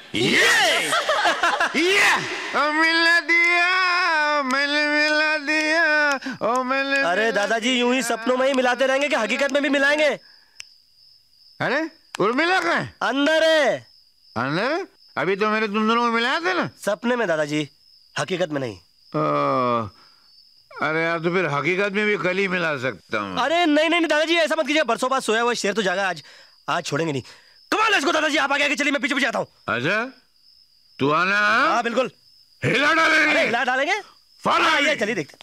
S16: ये मिला दिया, मैंने मिला दिया, ओ मैंने।
S3: अरे दादाजी यूं ही सपनों में ही मिलाते रहेंगे कि हकीकत में भी मिलाएंगे?
S16: अरे उर्मिला कहाँ है?
S3: अंदर है।
S16: अंदर? अभी तो मेरे तुम दोनों को मिलाया था ना।
S3: सपने में दादाजी, हकीकत में नहीं।
S16: ओ, अरे यार तो फिर हकीकत में भी कल ही मिला सकता हूँ।
S3: अरे नहीं नहीं दादाजी, ऐसा मत कीजिए। बरसों बाद सोया हुआ शेर तो जागा, आज आज छोड़ेंगे नहीं। कमाल है इसको दादाजी, आप आगे आगे चलिए, मैं पीछे पीछे आता हूँ।
S16: अच्छा, तू आना।
S3: हाँ बिल्कुल।
S16: हिला डालेंगे।
S3: अरे हिला डालेंगे।
S16: फॉलो।
S3: चलिए देखते।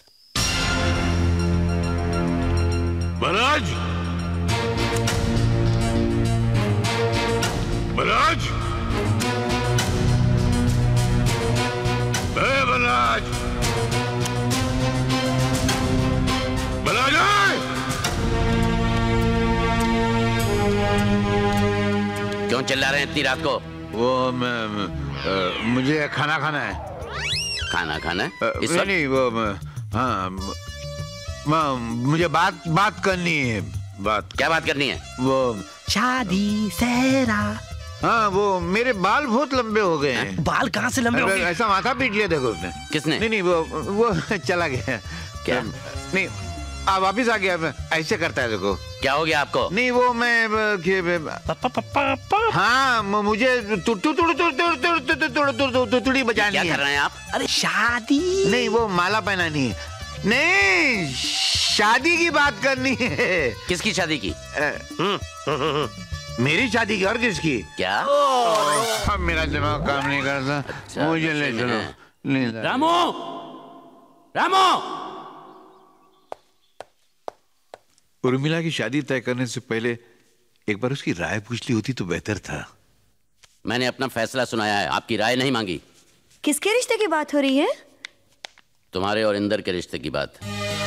S16: बलराज, बलराज, बलराज, बलराज।
S4: क्यों चिल्ला रहे हैं इतनी रात को?
S16: वो मैं, आ, मुझे खाना खाना है।
S4: खाना खाना है?
S16: इस नहीं, वो हाँ म- मुझे बात बात करनी है। बात
S4: क्या बात करनी है?
S16: वो
S3: शादी सेहरा।
S16: हाँ वो मेरे बाल बहुत लंबे हो गए हैं।
S3: बाल कहाँ से लंबे हो गए?
S16: ऐसा माथा पीट लिया देखो उसने।
S4: किसने?
S16: नहीं नहीं वो वो चला गया।
S4: क्या?
S16: नहीं आप वापिस आ गया। ऐसे करता है देखो।
S4: क्या हो गया आपको?
S16: नहीं वो मैं हाँ मुझे तुड़ी बजानी
S4: क्या
S16: है।
S4: कर रहे हैं आप?
S3: अरे शादी
S16: नहीं वो माला पहनानी है। नहीं शादी की बात करनी है।
S4: किसकी शादी की?
S16: मेरी शादी की और किसकी?
S4: क्या?
S16: अब मेरा दिमाग काम नहीं करता। मुझे ले चलो।
S4: रामू, रामू।
S16: उर्मिला की शादी तय करने से पहले एक बार उसकी राय पूछ ली होती तो बेहतर था।
S4: मैंने अपना फैसला सुनाया है, आपकी राय नहीं मांगी।
S2: किसके रिश्ते की बात हो रही है?
S4: तुम्हारे और इंदर के रिश्ते की बात।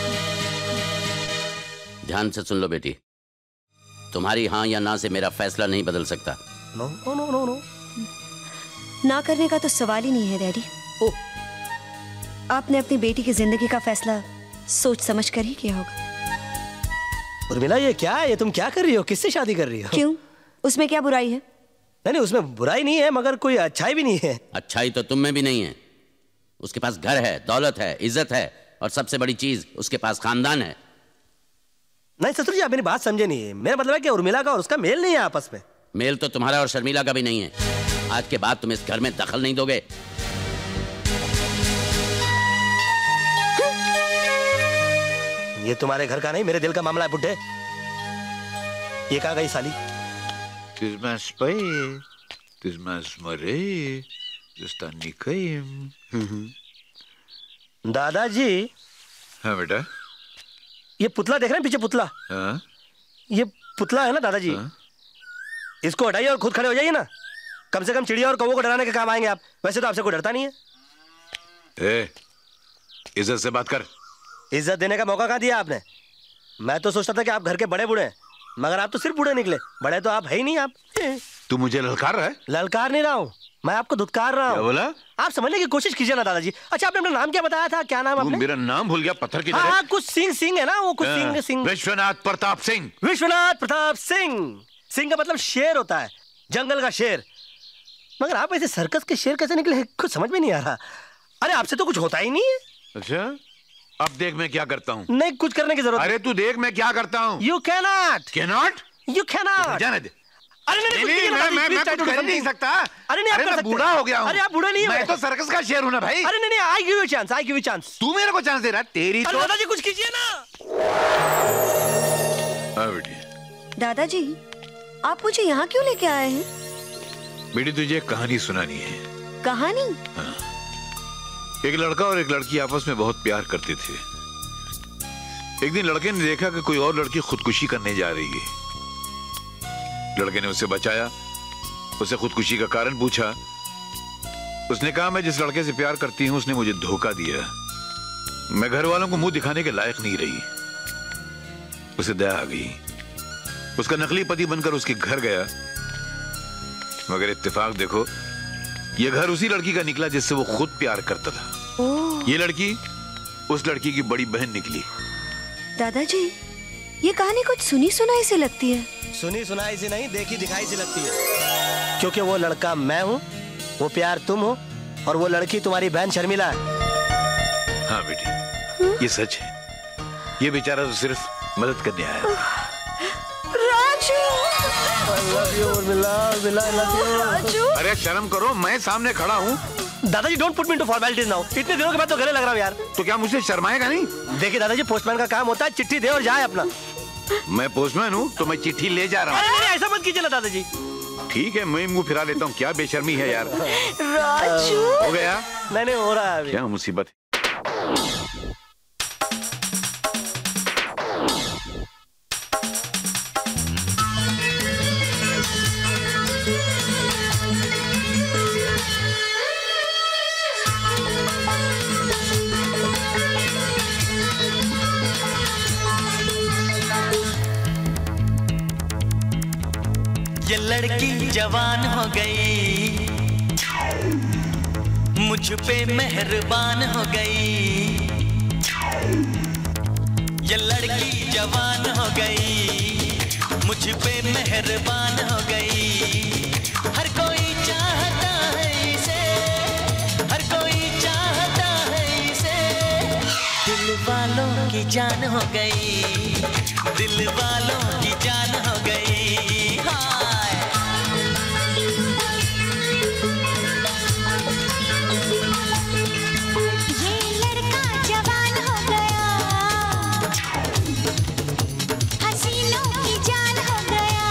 S4: ध्यान से सुन लो बेटी, तुम्हारी हाँ या ना से मेरा फैसला नहीं बदल सकता।
S3: No no no no no
S2: ना करने का तो सवाल ही नहीं है डैडी। ओ, आपने अपनी बेटी की जिंदगी का फैसला सोच समझ कर ही किया होगा।
S3: उर्मिला ये क्या है? ये तुम क्या कर रही हो? किससे शादी कर रही हो?
S2: क्यों? उसमें क्या बुराई है?
S3: नहीं नहीं उसमें बुराई नहीं है, मगर कोई अच्छाई भी नहीं है।
S4: अच्छाई तो तुम में भी नहीं है। उसके पास घर है, दौलत है, इज्जत है, और सबसे बड़ी चीज उसके पास खानदान है।
S3: नहीं ससुर जी आप मेरी बात समझे नहीं। मेरा मतलब है कि उर्मिला का और उसका मेल नहीं है आपस में।
S4: मेल तो तुम्हारा और शर्मिला का भी नहीं है। आज के बाद तुम इस घर में दखल नहीं दोगे।
S3: ये तुम्हारे घर का नहीं मेरे दिल का मामला है बुड्ढे। ये कहाँ गई साली? दादाजी।
S16: हाँ बेटा।
S3: ये पुतला देख रहे हैं पीछे पुतला?
S16: हाँ?
S3: ये पुतला है ना दादाजी। हाँ? इसको हटाइए और खुद खड़े हो जाइए ना। कम से कम चिड़िया और कौवों को डराने के काम आएंगे आप। वैसे तो आपसे कोई डरता नहीं है।
S16: ए, इज्जत से बात कर।
S3: इज्जत देने का मौका कहाँ दिया आपने? मैं तो सोचता था कि आप घर के बड़े बूढ़े हैं, मगर आप तो सिर्फ बूढ़े निकले। बड़े तो आप है ही नहीं। आप
S16: तू मुझे ललकार रहा है?
S3: ललकार नहीं रहा हूँ, मैं आपको धुतकार रहा हूँ।
S16: क्या बोला?
S3: आप समझने की कोशिश कीजिए ना दादाजी। अच्छा आपने अपना नाम क्या बताया था? क्या नाम आपने?
S16: मेरा नाम भूल गया पत्थर की तरह।
S3: हाँ, हाँ, कुछ सिंह सिंह है ना वो, कुछ सिंह सिंह।
S16: विश्वनाथ प्रताप सिंह।
S3: विश्वनाथ प्रताप सिंह। सिंह का मतलब शेर होता है, जंगल का शेर। मगर आप ऐसे सर्कस के शेर कैसे निकले कुछ समझ में नहीं आ रहा। अरे आपसे तो कुछ होता ही नहीं है।
S16: अच्छा अब देख मैं क्या करता हूँ।
S3: नहीं कुछ करने की जरूरत।
S16: अरे तू देख मैं क्या करता हूँ।
S3: You can not.
S16: Can not?
S3: You can not.
S16: जाने दे।
S3: अरे नहीं,
S16: नहीं, नहीं मैं मैं मैं कुछ कर नहीं सकता।
S3: अरे नहीं,
S16: अरे मैं बूढ़ा हो गया हूँ।
S3: अरे आप बूढ़ा नहीं हो।
S16: मैं तो सर्कस का शेर हूँ ना भाई।
S3: अरे नहीं नहीं I give you chance, I give you chance.
S16: तू मेरे को चांस दे रहा है? तेरी तो
S3: दादाजी कुछ कीजिए ना।
S16: हाँ बेटी।
S2: दादाजी आप मुझे यहाँ क्यों लेके आए हैं?
S16: बेटी तुझे एक कहानी सुनानी है।
S2: कहानी?
S16: हाँ। एक लड़का और एक लड़की आपस में बहुत प्यार करते थे। एक दिन लड़के ने देखा कि कोई और लड़की खुदकुशी करने जा रही है। लड़के ने उसे बचाया, उसे खुदकुशी का कारण पूछा। उसने कहा मैं जिस लड़के से प्यार करती हूं उसने मुझे धोखा दिया। मैं घर वालों को मुंह दिखाने के लायक नहीं रही। उसे दया आ गई। उसका नकली पति बनकर उसके घर गया। मगर इत्तेफाक देखो, यह घर उसी लड़की का निकला जिससे वो खुद प्यार करता था। ये लड़की उस लड़की की बड़ी बहन निकली।
S2: दादाजी ये कहानी कुछ सुनी सुनाई से लगती है।
S3: सुनी सुनाई से नहीं, देखी दिखाई से लगती है। क्योंकि वो लड़का मैं हूँ, वो प्यार तुम हो, और वो लड़की तुम्हारी बहन शर्मिला है।
S16: हाँ बेटी ये सच है। ये बेचारा तो सिर्फ मदद करने आया था।
S2: Raju.
S3: I love you, Urmila, Urmila, I love you।
S2: Raju.
S16: अरे शर्म करो, मैं सामने खड़ा हूँ।
S3: दादाजी don't put me into formalities now. इतने दिनों के बाद तो गले लग रहा हूँ यार।
S16: तो क्या मुझसे शर्माएगा नहीं?
S3: देखिए दादाजी पोस्टमैन का काम होता है चिट्ठी दे और जाए अपना।
S16: मैं पोस्टमैन हूँ तो मैं चिट्ठी ले जा रहा
S3: हूँ। ऐसा मत कीजिए ना दादाजी।
S16: ठीक है मैं मुंह फिरा लेता हूँ। क्या बेशर्मी है यार।
S2: राजू।
S16: हो गया?
S3: नहीं नहीं हो रहा है अभी।
S16: क्या मुसीबत है।
S5: ये लड़की जवान हो गई, मुझ पे मेहरबान हो गई। ये लड़की जवान हो गई, मुझ पे मेहरबान हो गई। हर कोई चाहता है इसे, हर कोई चाहता है इसे। दिल वालों की जान हो गई, दिल वालों की जान हो गई। हाय
S6: ये लड़का जवान हो गया, हसीनों की जान हो गया।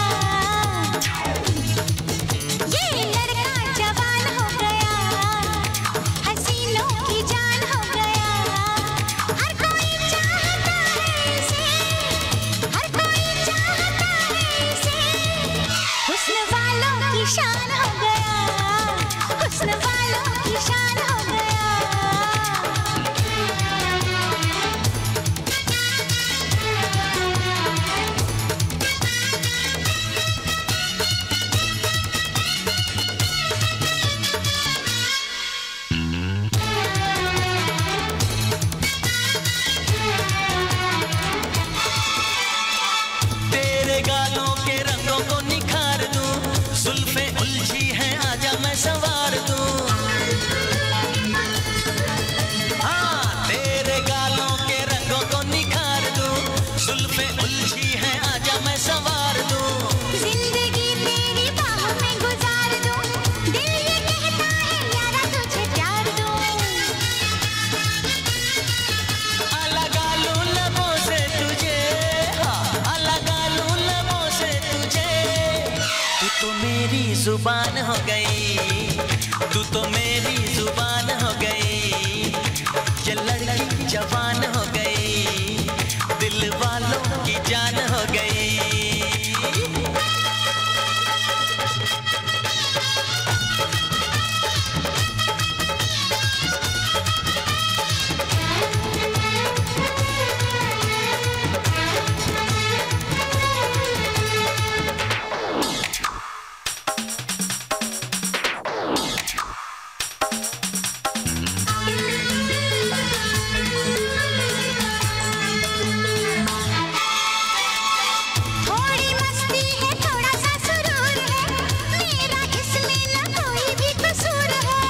S6: ये लड़का जवान हो गया, हसीनों की जान हो गया। हर कोई चाहता है इसे, हर कोई चाहता है इसे। हुस्न वालों की शान हो गया, हुस्न वालों की शान हो गया।
S5: तेरे गालों के रंगों को निखार दूं, जुल्फे उलझी हैं आजा मैं संवार दूं। हाँ तेरे गालों के रंगों को निखार दूं, जुल्फे उलझी हैं आजा मैं संवार दूं।
S6: जिंदगी तेरी बाह में गुजार दूं, दिल ये कहता है यारा तुझे प्यार दूं।
S5: लगा लूं लबों से तुझे, हाँ लगा लूं लबों से तुझे। तू तो मेरी जुबान हो गई, तू तो मेरी जुबान हो गई। ये लड़की जवान हो गई, दिल वालों की जान हो गई।
S6: थोड़ी मस्ती है थोड़ा सा सुरूर है, मेरा इसमें न कोई भी कसूर है।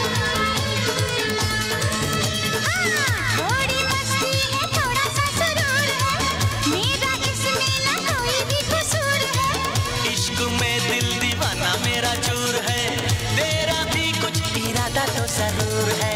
S6: हाँ थोड़ी मस्ती है थोड़ा सा सुरूर है, मेरा इसमें न कोई भी कसूर है।
S5: इश्क में दिल दीवाना मेरा चूर है, तेरा भी कुछ इरादा तो जरूर है।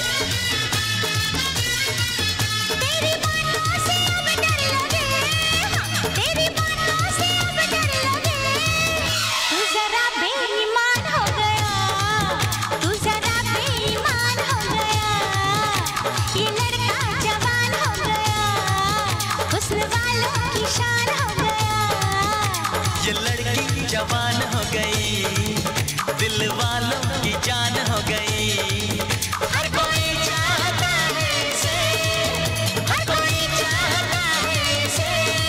S6: तेरी बातों से अब डर लगे, हाँ तेरी बातों से अब डर लगे। तू जरा बेईमान हो गया, तू जरा बेईमान हो गया। ये लड़का जवान हो गया, हुस्न वालों की शान हो गया।
S5: ये लड़की जवान हो गई, दिल वालों की जान हो गई। हर कोई चाहता है इसे, हर कोई चाहता है इसे।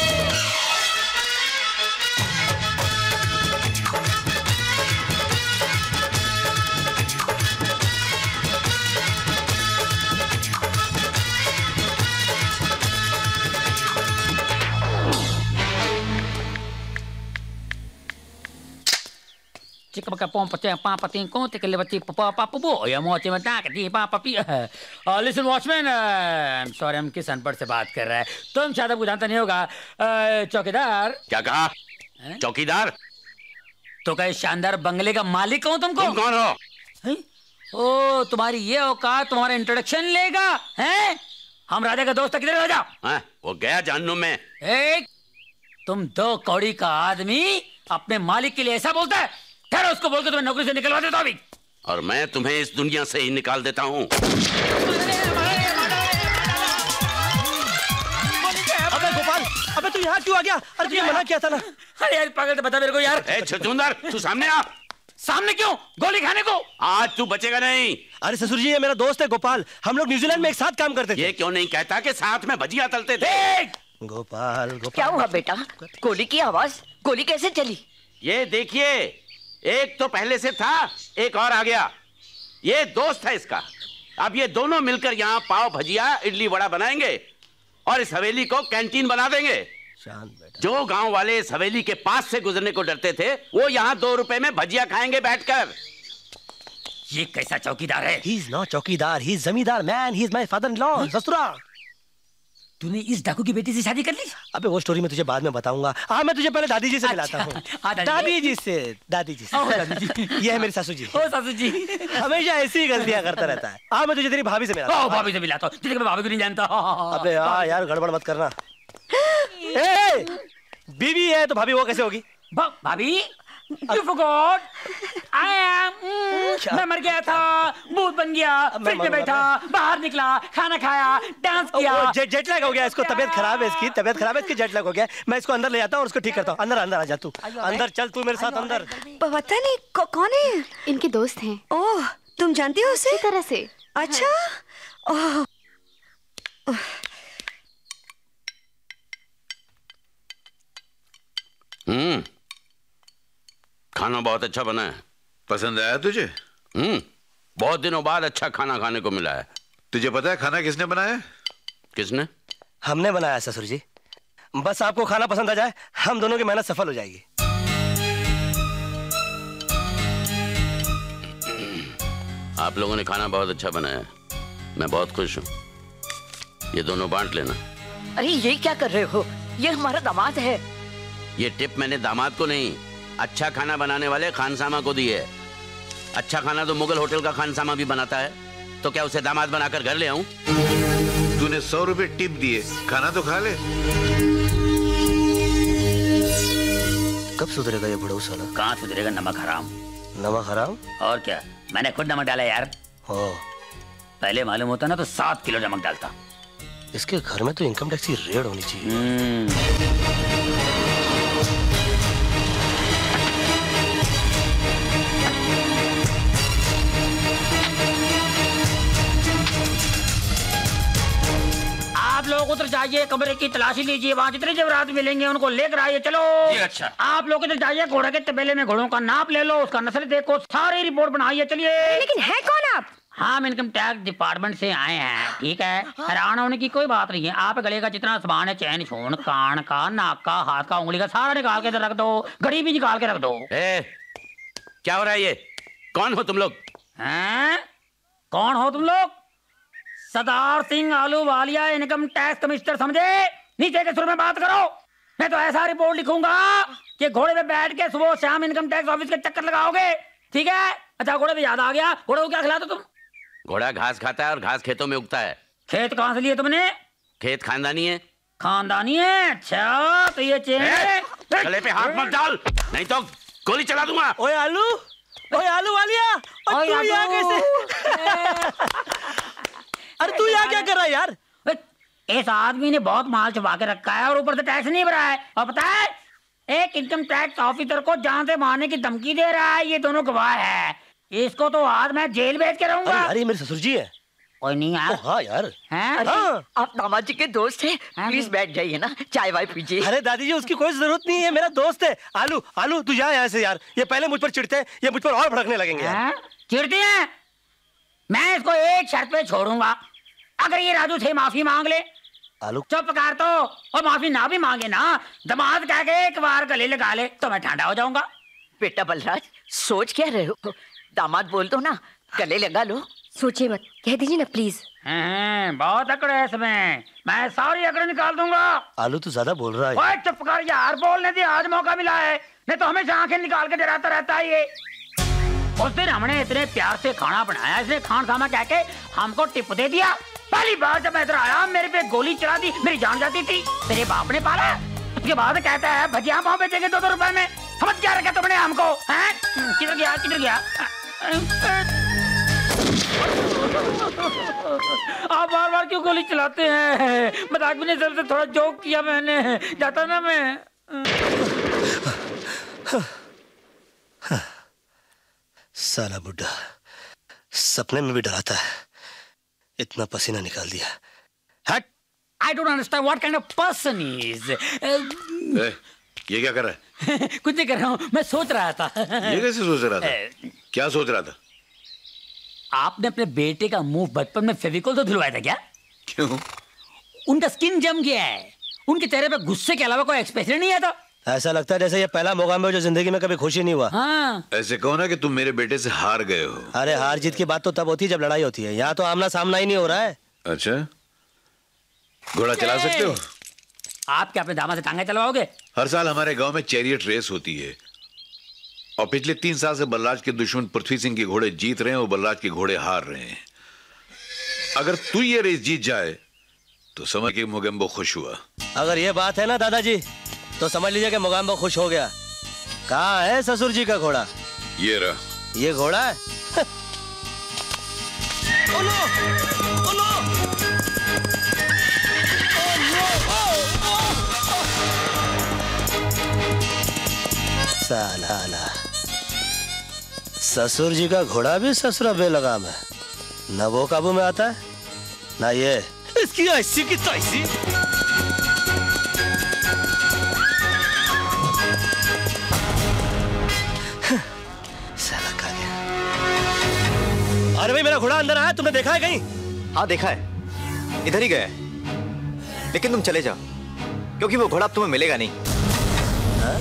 S8: Chica baka pom pati papa tingko tikele bati papa papa bo ya mo चे मता कती पापा पी listen watchman I am sorry हम किस अनपढ़ से बात कर रहा है तुम शायद आपको जानता नहीं होगा अ, चौकीदार
S4: क्या कहा? चौकीदार?
S8: तो क्या इस शानदार बंगले का मालिक हूँ तुमको?
S4: तुम कौन हो?
S8: हैं? ओ तुम्हारी ये औकात तुम्हारा इंट्रोडक्शन लेगा हैं? हम राजा का दोस्त किधर हो जाओ?
S4: हाँ, वो गया जानू में।
S8: एक तुम दो कौड़ी का आदमी अपने मालिक के लिए ऐसा बोलता है? ठहरो उसको बोल के तुम्हें नौकरी से निकलवा देता हूं अभी।
S4: और मैं तुम्हें इस दुनिया से ही निकाल देता हूँ।
S3: अबे गोपाल, अबे तू यहाँ क्यों आ गया? अरे तुझे मना किया था ना।
S8: अरे यार पागल तो बता मेरे को यार।
S4: ए छछूंदर, तू सामने आ।
S8: सामने क्यों? गोली खाने को?
S4: आज तू बचेगा नहीं।
S3: अरे ससुर जी ये मेरा दोस्त है गोपाल, हम लोग न्यूजीलैंड में एक साथ काम करते थे।
S4: ये क्यों नहीं कहता कि साथ में भजिया तलते थे?
S3: गोपाल, गोपाल
S12: क्या हुआ बेटा? गोली की आवाज? गोली कैसे चली?
S4: ये देखिए, एक तो पहले से था, एक और आ गया। ये दोस्त है इसका। अब ये दोनों मिलकर यहाँ पाव भजिया इडली वड़ा बनाएंगे और इस हवेली को कैंटीन बना देंगे। जो गांव वाले इस हवेली के पास से गुजरने को डरते थे, वो यहाँ दो रुपए में भजिया खाएंगे बैठकर।
S14: ये कैसा चौकीदार है?
S3: He is not चौकीदार, he is जमींदार man, he is my father-in-law, ससुरा।
S14: तूने इस डाकू की बेटी से शादी कर ली?
S3: अबे वो स्टोरी मैं तुझे बाद में बताऊंगा। हाँ मैं तुझे पहले दादी जी से मिलाता हूँ। दादी जी से, दादी जी से। ये है मेरी सासू जी।
S14: ओ सासू जी,
S3: हमेशा ऐसी ही गलतियाँ करता रहता है। हाँ मैं तुझे तेरी भाभी से मिलाता हूँ।
S14: भाभी से मिलाता हूँ। तुझे भाभी को नहीं जानता।
S3: अबे हाँ यार गड़बड़ मत करना। ए, बीवी है तो भाभी वो कैसे होगी?
S8: भाभी You forgot. I am. Mm, मैं मर गया था, भूत बन गया, फ्रिज में बैठा, बाहर निकला, खाना खाया, डांस किया।
S3: जेट जेट लैग हो गया इसको, तबीयत खराब है इसकी, तबीयत खराब है इसकी, जेट लैग हो गया। मैं इसको अंदर ले जाता हूँ और उसको ठीक करता हूँ। अंदर अंदर आ जा तू, अंदर चल तू मेरे साथ अंदर।
S2: पता नहीं कौ, कौन है?
S9: इनके दोस्त हैं।
S2: ओह, तुम जानती हो उसे?
S9: तरह से।
S2: अच्छा। ओह।
S4: हम्म खाना बहुत अच्छा बना है।
S16: पसंद आया तुझे?
S4: हम्म बहुत दिनों बाद अच्छा खाना खाने को मिला है।
S16: तुझे पता है खाना किसने बनाया?
S4: किसने?
S3: हमने बनाया ससुर जी। बस आपको खाना पसंद आ जाए, हम दोनों की मेहनत सफल हो जाएगी।
S4: आप लोगों ने खाना बहुत अच्छा बनाया है, मैं बहुत खुश हूँ। ये दोनों बांट लेना।
S12: अरे ये क्या कर रहे हो? ये हमारा दामाद है।
S4: ये टिप मैंने दामाद को नहीं, अच्छा खाना बनाने वाले खानसामा को दी है। अच्छा खाना तो मुगल होटल का खानसामा भी बनाता है, तो क्या उसे दामाद बनाकर घर ले आऊं?
S16: तूने सौ रुपए टिप दिए, खाना तो खा ले।
S3: कब सुधरेगा ये बुढ़ऊ साला?
S14: कहाँ सुधरेगा? नमक हराम।
S3: नमक हराम?
S14: और क्या, मैंने खुद नमक डाला यार।
S3: हो
S14: पहले मालूम होता ना तो सात किलो नमक डालता।
S3: इसके घर में तो इनकम टैक्स की रेड होनी चाहिए।
S8: आप लोग उधर जाइए, कमरे की तलाशी लीजिए, वहाँ जितने जेवरात मिलेंगे उनको लेकर आइए। चलो
S14: अच्छा।
S8: आप लोग इधर जाइए, घोड़े के तबेले में घोड़ों का नाप ले लो, उसका नस्ल देखो, सारी रिपोर्ट बनाइए। चलिए।
S2: लेकिन है कौन आप?
S8: हम इनकम टैक्स डिपार्टमेंट से आए हैं, ठीक है? हैरान होने की कोई बात नहीं है। आप गले का जितना सामान है, चैन छून, कान का, नाक का, हाथ का, उंगली का, सारा निकाल के रख दो। घड़ी भी निकाल के रख दो।
S4: ए, क्या हो रहा है ये? कौन हो तुम लोग?
S8: हैं? कौन हो तुम लोग? Sardar Singh Ahluwalia, income tax commissioner, समझे? नीचे के सुर में बात करो, मैं तो ऐसा रिपोर्ट लिखूंगा कि घोड़े पे बैठ के सुबह शाम इनकम टैक्स ऑफिस के चक्कर लगाओगे, ठीक है? अच्छा घोड़े पे याद आ गया, घोड़े को क्या खिलाते तुम?
S4: घोड़ा घास खाता है और घास खेतों में उगता है।
S8: खेत कहाँ से लिए तुमने?
S4: खेत खानदानी है।
S8: खानदानी है? अच्छा तो ये चेहरे
S4: गले पे हाथ मत डाल, नहीं तो गोली चला दूंगा।
S3: ओए आलू, ओए आलू वालिया, और तू यहाँ कैसे? अरे तू यहाँ क्या कर रहा है यार?
S8: इस आदमी ने बहुत माल छुपा के रखा है और ऊपर से टैक्स नहीं भरा है, और पता है एक इनकम टैक्स ऑफिसर को जान से मारने की धमकी दे रहा है। ये दोनों गवाह है, इसको तो आज मैं जेल भेज के रहूंगा।
S3: अरे ये मेरे ससुर जी है।
S8: कोई नहीं यार।
S3: हाँ यार।
S8: हैं?
S12: अरे आप दामाद जी के दोस्त हैं, प्लीज बैठ जाइए ना, चाय वाय पीजिए।
S3: अरे दादी जी उसकी कोई जरूरत नहीं है, मेरा दोस्त है। आलू आलू तू जा यहाँ से यार, ये पहले मुझ पर चिढ़ते हैं, ये मुझ पर और भड़कने लगेंगे यार।
S8: चिढ़ते हैं? मैं इसको एक शर्त पे छोड़ूंगा, अगर ये राजू से माफी मांग ले।
S3: आलू
S8: चुप कर तो, और माफी ना भी मांगे ना, दामाद कह के एक बार गले लगा ले तो मैं ठंडा हो जाऊंगा।
S12: बेटा बलराज सोच क्या रहे हो? दामाद बोल दो ना, गले लगा लो।
S13: सोचिए मत, कह दीजिए ना प्लीज।
S8: हैं, बहुत अकड़ है इसमें, मैं सारी अकड़ निकाल दूंगा।
S3: आलू तू ज्यादा बोल रहा है।
S8: ओए चुप कर यार, बोलने दे, आज मौका मिला है, नहीं तो हमेशा आंखें निकाल के डराता रहता है ये। उस दिन हमने इतने प्यार से खाना बनाया, इसने खान खाना कह के हमको टिप दे दिया। पहली बार जब मैं इधर आया मेरे पे गोली चला दी, मेरी जान जाती थी। तेरे बाप ने पाला, उसके बाद कहता है भजिया पाव बेचेंगे दो दो रुपए में। समझ क्या रखा तुमने हमको? हैं? किधर गया किधर गया? आप बार बार क्यों गोली चलाते हैं? मजाक भी नहीं, सर से थोड़ा जोक किया मैंने, जाता ना मैं।
S3: साला बुड्ढा सपने में भी डराता है, इतना पसीना निकाल दिया। हट!
S8: I don't understand what kind of person he is.
S16: ए, ये क्या कर रहा है?
S8: कुछ नहीं कर रहा हूँ, मैं सोच रहा था।
S16: ये कैसे सोच रहा था? क्या सोच रहा था?
S8: आपने अपने बेटे का मुंह बचपन में फेविकोल तो धुलवाया था क्या?
S16: क्यों?
S8: उनका स्किन जम गया है। उनके चेहरे पे गुस्से के अलावा कोई एक्सप्रेशन नहीं आता।
S3: ऐसा लगता है जैसे ये पहला मौका में जो जिंदगी में कभी खुशी नहीं हुआ।
S8: हाँ।
S16: ऐसे कहो ना कि तुम मेरे बेटे से हार गए हो।
S3: अरे हार जीत की बात तो तब होती है जब लड़ाई होती है, यहाँ तो आमना सामना ही नहीं हो रहा है।
S16: अच्छा, घोड़ा चला सकते हो?
S8: आप क्या अपने दामाद से टांगे चलवाओगे?
S16: हर साल हमारे गांव में चैरियट रेस होती है और पिछले तीन साल से बलराज के दुश्मन पृथ्वी सिंह के घोड़े जीत रहे हैं और बलराज के घोड़े हार रहे हैं। अगर तू ये रेस जीत जाए तो समझ के मोगेम्बो खुश हुआ।
S3: अगर ये बात है ना दादाजी तो समझ लीजिए कि मोगेम्बो खुश हो गया। कहाँ है ससुर जी का घोड़ा?
S16: ये रहा।
S3: ये घोड़ा है? ओलो! ओलो! साला ससुर जी का घोड़ा भी ससुरा बेलगाम है, न वो काबू में आता है ना ये। इसकी ऐसी की तैसी। साला खा गया। अरे भाई मेरा घोड़ा अंदर आया, तुमने देखा है कहीं?
S17: हाँ देखा है, इधर ही गया है। लेकिन तुम चले जाओ क्योंकि वो घोड़ा अब तुम्हें मिलेगा नहीं।
S3: हाँ?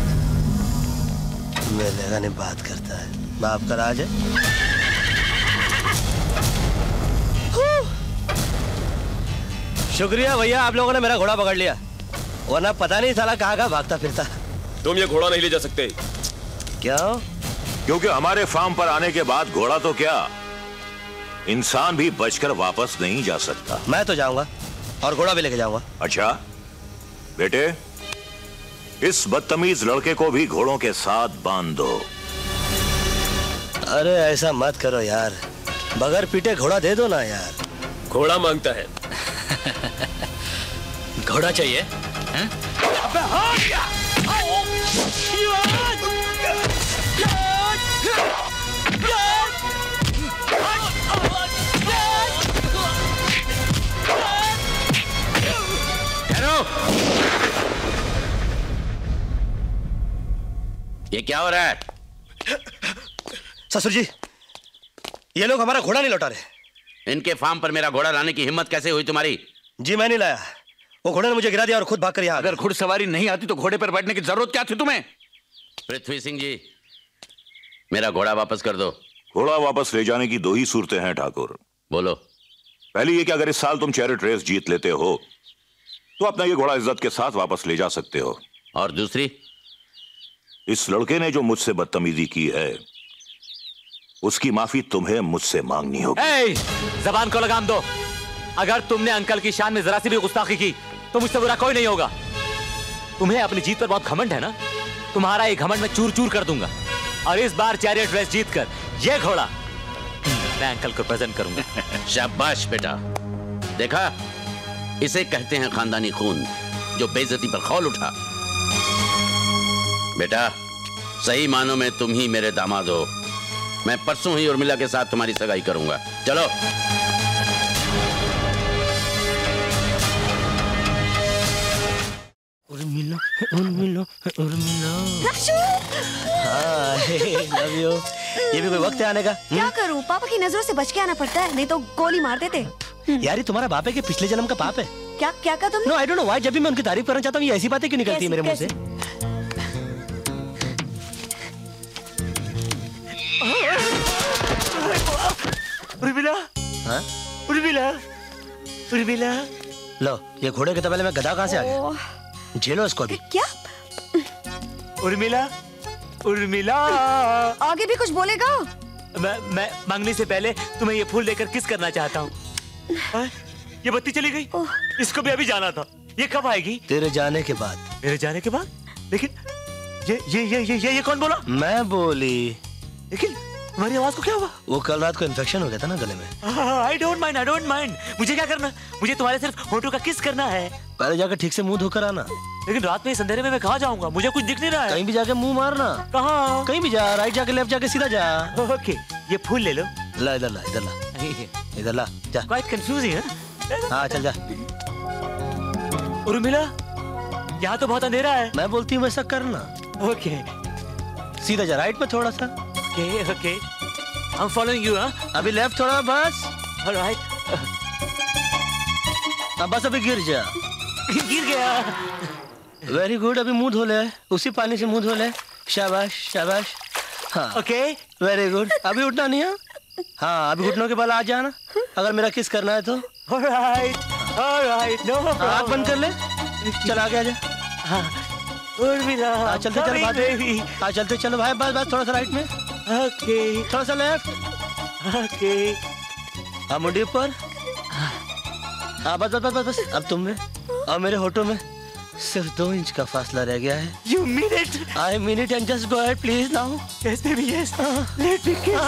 S3: मिलेगा नहीं बात करता है, बाप का राज है। शुक्रिया भैया, आप लोगों ने मेरा घोड़ा पकड़ लिया, वरना पता नहीं साला कहाँ कहाँ भागता फिरता।
S18: तुम ये घोड़ा नहीं ले जा सकते।
S3: क्यों?
S18: क्योंकि हमारे फार्म पर आने के बाद घोड़ा तो क्या, इंसान भी बचकर वापस नहीं जा सकता।
S3: मैं तो जाऊंगा और घोड़ा भी लेके जाऊंगा।
S18: अच्छा बेटे, इस बदतमीज लड़के को भी घोड़ों के साथ बांध दो।
S3: अरे ऐसा मत करो यार, बगैर पीटे घोड़ा दे दो ना यार।
S18: घोड़ा मांगता है।
S14: घोड़ा चाहिए?
S5: अबे
S4: ये क्या हो रहा है?
S3: ससुर जी, ये लोग हमारा घोड़ा नहीं लौटा रहे।
S4: इनके फार्म पर मेरा घोड़ा लाने की हिम्मत कैसे हुई तुम्हारी?
S3: जी मैं नहीं लाया, वो घोड़े ने मुझे गिरा दिया और खुद भागकर यहाँ।
S15: अगर घुड़सवारी नहीं आती तो घोड़े पर बैठने की जरूरत क्या थी तुम्हें?
S4: पृथ्वी सिंह जी, मेरा घोड़ा वापस कर दो।
S18: घोड़ा वापस ले जाने की दो ही सूरतें हैं ठाकुर।
S4: बोलो।
S18: पहली ये कि अगर इस साल तुम चैरिट रेस जीत लेते हो तो अपना ये घोड़ा इज्जत के साथ वापस ले जा सकते हो।
S4: और दूसरी,
S18: इस लड़के ने जो मुझसे बदतमीजी की है उसकी माफी तुम्हें मुझसे मांगनी होगी।
S10: ए, जबान को लगाम दो। अगर तुमने अंकल की शान में जरा सी भी गुस्ताखी की तो मुझसे बुरा कोई नहीं होगा। तुम्हें अपनी जीत पर बहुत घमंड है ना, तुम्हारा ये घमंड मैं चूर चूर कर दूंगा और इस बार चैरियट रेस जीत कर ये घोड़ा मैं अंकल को प्रेजेंट करूंगा।
S4: शाबाश बेटा, देखा, इसे कहते हैं खानदानी खून जो बेइज्जती पर खौल उठा। बेटा, सही मानों में तुम ही मेरे दामाद हो। मैं परसों ही उर्मिला के साथ तुम्हारी सगाई करूंगा। चलो।
S3: उर्मिला, उर्मिला, उर्मिला। हाँ, लव यू। ये भी कोई वक्त है आने का?
S2: क्या करूं, पापा की नजरों से बच के आना पड़ता है, नहीं तो गोली मार देते।
S3: यार ये तुम्हारा बाप है कि पिछले जन्म का पाप है?
S2: क्या क्या कहा तुमने?
S3: No I don't know why, जब भी मैं उनकी तारीफ करना चाहता हूँ ये ऐसी बातें क्यों निकलती है मेरे मुंह से?
S5: उर्मिला,
S3: हाँ?
S5: उर्मिला, उर्मिला।
S3: लो, ये घोड़े के तबेले में गधा कहाँ से आ गया? झेलो इसको अभी।
S2: क्या?
S10: उर्मिला, उर्मिला।
S2: आगे भी कुछ बोलेगा?
S10: मैं मैं मांगने से पहले तुम्हें ये फूल लेकर किस करना चाहता हूँ। ये बत्ती चली गई, इसको भी अभी जाना था। ये कब आएगी?
S3: तेरे जाने के बाद।
S10: मेरे जाने के बाद? लेकिन ये ये ये ये ये, ये कौन बोला?
S3: मैं बोली।
S10: लेकिन तुम्हारी आवाज को क्या हुआ?
S3: वो कल रात को इन्फेक्शन हो गया था ना गले में।
S10: I don't mind, I don't mind. मुझे क्या करना? मुझे तुम्हारे सिर्फ होठों का किस करना है।
S3: पहले जाकर ठीक से मुंह धोकर आना।
S10: लेकिन रात में इस अंधेरे में मैं कहाँ जाऊंगा? मुझे कुछ दिख नहीं रहा है।
S3: कहीं भी जाके मुंह मारना।
S10: कहाँ?
S3: कहीं भी जा, राइट जाके लेफ्ट जाके सीधा जा।
S10: ओके, ये फूल ले लो।
S3: ला इधर ला, इधर ला, इधर ला, जा।
S10: क्वाइट कंफ्यूजिंग है।
S3: हाँ चल जा।
S10: उर्मिला, यहाँ तो बहुत अंधेरा है।
S3: मैं बोलती हूँ वैसा करना।
S10: ओके,
S3: सीधा जा, राइट में थोड़ा सा।
S10: Okay okay, I'm following you, हाँ?
S3: अभी लेफ्ट थोड़ा बस।
S10: All right.
S3: अब बस अभी गिर जा।
S12: गिर गया।
S3: वेरी गुड, अभी मुंह धो ले, उसी पानी से मुंह धो ले। शाबाश शाबाश। हाँ
S12: ओके
S3: वेरी गुड। अभी उठना नहीं है। हाँ अभी घुटनों के बल आ जाना, अगर मेरा किस करना है तो।
S12: ऑलराइट ऑलराइट, नो
S3: आँख बंद कर ले, चल आगे आजा।
S12: हाँ उर्मिला,
S3: हाँ चलते चल भाई, हाँ चलते चलो भाई, बस बस थोड़ा सा राइट में।
S12: ओके
S3: थोड़ा सा लेफ्ट।
S12: ओके
S3: हाँ मुंडी ऊपर। हाँ बस बस बस बस। अब तुम में और मेरे होठों में सिर्फ दो इंच का फासला रह गया है।
S12: You mean it?
S3: I mean it and just go ahead please now.
S12: Yes baby yes. Let me kiss.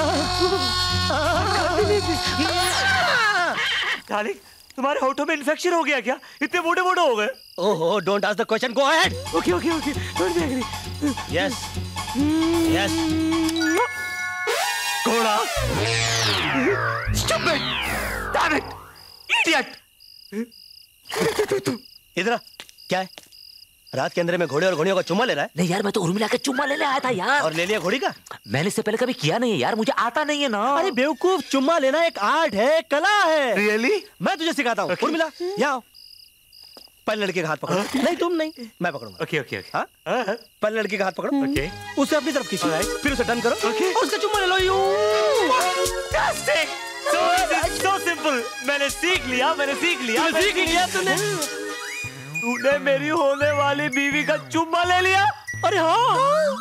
S12: Darling, तुम्हारे होठों में इन्फेक्शन हो गया क्या? इतने मोटे मोटे हो गए?
S3: ओहो, don't ask the question, go ahead.
S12: Okay okay okay. Don't be angry.
S3: Yes. Yes.
S12: घोड़ा. Stupid. Damn it. Idiot.
S3: इधर क्या है? रात के अंधेरे में घोड़े और घोड़ियों का चुम्मा ले रहा है?
S12: नहीं यार, मैं तो उर्मिला का चुम्मा लेने आया था यार।
S3: और ले लिया घोड़ी का?
S12: मैंने इससे पहले कभी किया नहीं है यार, मुझे आता नहीं है ना।
S3: अरे बेवकूफ, चुम्मा लेना एक आर्ट है, कला है।
S12: Really?
S3: मैं तुझे सिखाता हूँ। उर्मिला यहाँ आओ। पहले लड़के का हाथ पकड़ो। नहीं तुम नहीं, मैं पकड़ूंगा।
S12: Okay okay okay.
S3: हाँ पहले लड़के का हाथ पकड़ो।
S12: ओके।
S3: उसे अपनी तरफ खींचो, फिर उसे टर्न करो।
S12: ओके।
S3: उसका चुम्मा ले लो। You
S12: So easy, so simple. मैंने सीख लिया, मैंने सीख लिया।
S3: तूने सीख लिया तूने?
S12: तूने मेरी होने वाली बीवी का चुम्मा ले लिया?
S3: अरे हाँ।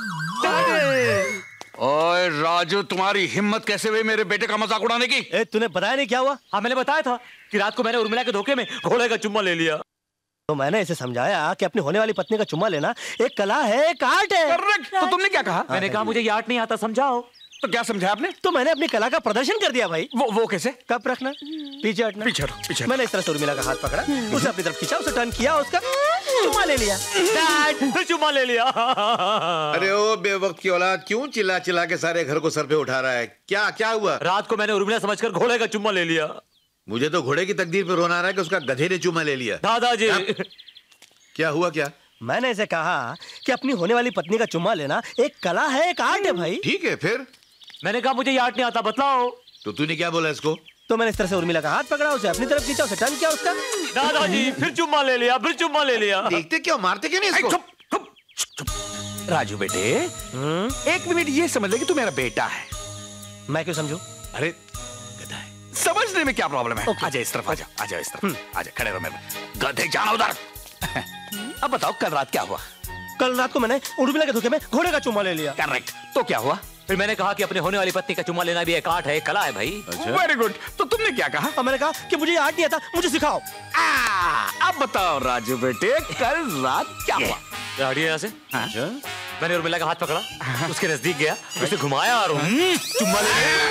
S15: ओए राजू, तुम्हारी हिम्मत कैसे हुई मेरे बेटे का मजाक उड़ाने की?
S3: ए, तूने बताया नहीं क्या हुआ?
S12: हाँ मैंने बताया था कि रात को मैंने उर्मिला के धोखे में घोड़े का चुम्मा ले लिया।
S3: तो मैंने इसे समझाया कि अपनी होने वाली पत्नी का चुम्मा लेना एक कला है, एक आर्ट है।
S15: करेक्ट। तो तुमने क्या कहा?
S12: मैंने कहा मुझे ये आर्ट नहीं आता, समझाओ।
S15: तो क्या समझा आपने?
S3: तो मैंने अपनी कला का प्रदर्शन कर दिया भाई।
S15: वो वो कैसे?
S3: कप रखना, पीछे हटना।
S15: पीछे हटो, पीछे हटो।
S3: मैंने इस तरह से उर्मिला का हाथ पकड़ा, उसे अपनी तरफ खींचा, उसे टर्न किया, उसका चुम्मा ले लिया।
S12: डैड, चुम्मा ले लिया।
S16: अरे ओ बेवक्त की औलाद, क्यों चिल्ला चिल्ला के सारे घर को सर पे उठा रहा है? क्या क्या हुआ?
S12: रात को मैंने उर्मिला समझकर घोड़े का चुम्मा ले लिया।
S16: मुझे तो घोड़े की तकदीर पे रोना आ रहा है कि उसका गधे ने चुम्मा ले लिया।
S12: दादाजी
S16: क्या हुआ क्या?
S3: मैंने इसे कहा कि अपनी होने वाली पत्नी का चुम्मा लेना एक कला है, एक आर्ट है भाई।
S16: ठीक है फिर?
S12: मैंने कहा मुझे ये आर्ट नहीं आता, बतलाओ।
S16: तो तूने क्या बोला इसको?
S3: तो मैंने इस तरह से उर्मिला का हाथ पकड़ा, उसे अपनी तरफ खींचा, उसे टर्न किया, उसका
S12: दादाजी फिर चुम्मा ले लिया, फिर चुम्मा ले लिया।
S16: देखते क्यों, मारते क्यों नहीं इसको?
S15: चुप चुप चुप। राजू बेटे, एक मिनट ये समझ ले कि तू मेरा बेटा है।
S3: मैं क्यों समझू?
S15: अरे गधा है, समझने में क्या प्रॉब्लम है? आजा इस तरफ, आजा आजा इस तरफ, आजा खड़े रहो मेरे। गधे जाना उधर। अब बताओ कल रात क्या हुआ?
S3: कल रात को मैंने उर्मिला के धोखे में घोड़े का चुम्मा ले लिया।
S15: करेक्ट। तो क्या हुआ?
S12: फिर मैंने कहा कि अपने होने वाली पत्नी का चुम्मा लेना भी एक आर्ट है, एक कला है भाई।
S15: Very good. तो तुमने क्या कहा?
S3: मैंने कहा कि मुझे आर्ट नहीं आता, मुझे सिखाओ।
S15: अब बताओ राजू बेटे, कल रात क्या हुआ?
S12: गाड़ी यहाँ से। हाँ? मैंने उर्मिला का हाथ पकड़ा, उसके नजदीक गया, उसे घुमाया और चुम्मा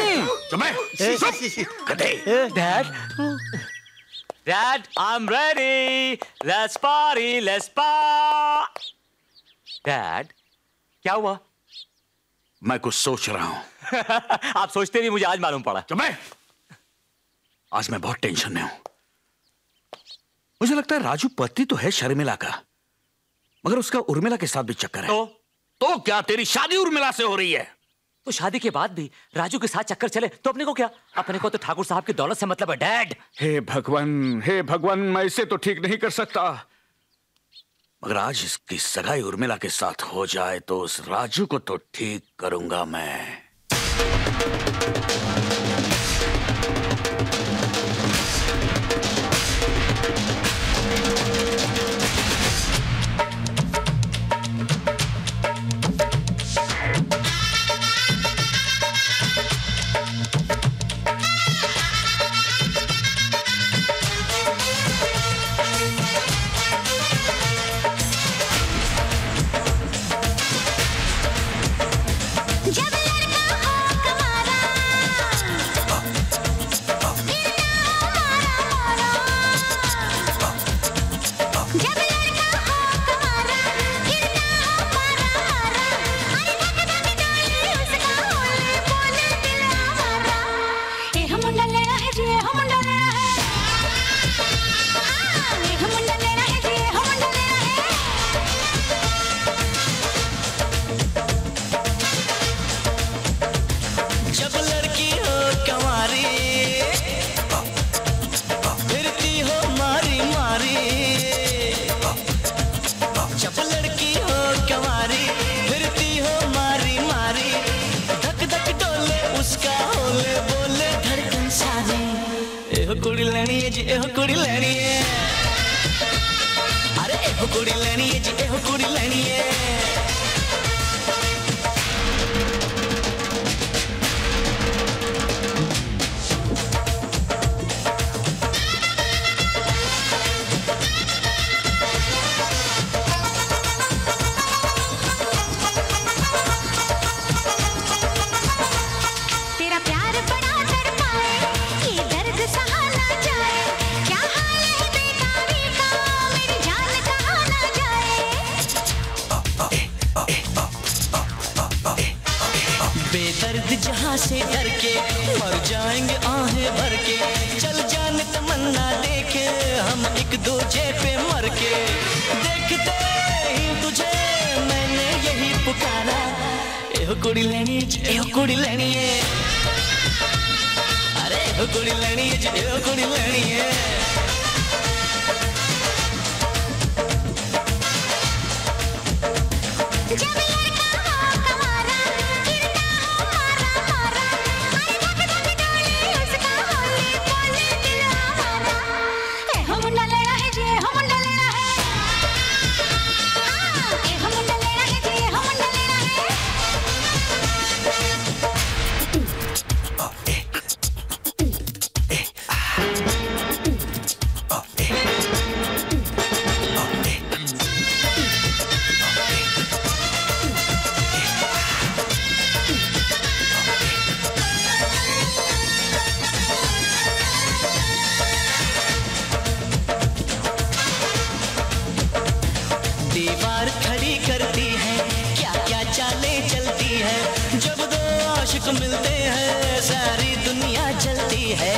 S12: ले लिया। Dad dad I am ready, let's party, let's party. Dad क्या हुआ?
S15: मैं कुछ सोच रहा हूं।
S12: आप सोचते भी मुझे आज मालूम पड़ा।
S15: मैं आज मैं बहुत टेंशन में हूं। मुझे लगता है राजू पति तो है शर्मिला का, मगर उसका उर्मिला के साथ भी चक्कर है।
S12: तो
S15: तो क्या तेरी शादी उर्मिला से हो रही है?
S12: तो शादी के बाद भी राजू के साथ चक्कर चले तो अपने को क्या? अपने को तो ठाकुर साहब की दौलत से मतलब है डैड।
S15: हे भगवान, हे भगवान, मैं इसे तो ठीक नहीं कर सकता, मगर आज इसकी सगाई उर्मिला के साथ हो जाए तो उस राजू को तो ठीक करूंगा मैं।
S6: जब लड़का हो कमारा
S5: कुड़ी लेनी है, अरे एहो कुड़ी लेनी है जी, एहो कुड़ी लेनी है। जहाँ से डर के मर जाएंगे आहें भर के, चल जाने तमन्ना देखे हम एक दूजे पे मर के। देखते ही तुझे मैंने यही पुकारा, एहो कुड़ी लेनी है, एहो कुड़ी लेनी है, अरे एहो कुड़ी लेनी है, एहो कुड़ी लेनी है। दीवार खड़ी करती है, क्या क्या चालें चलती है, जब दो आशिक मिलते हैं सारी दुनिया जलती है।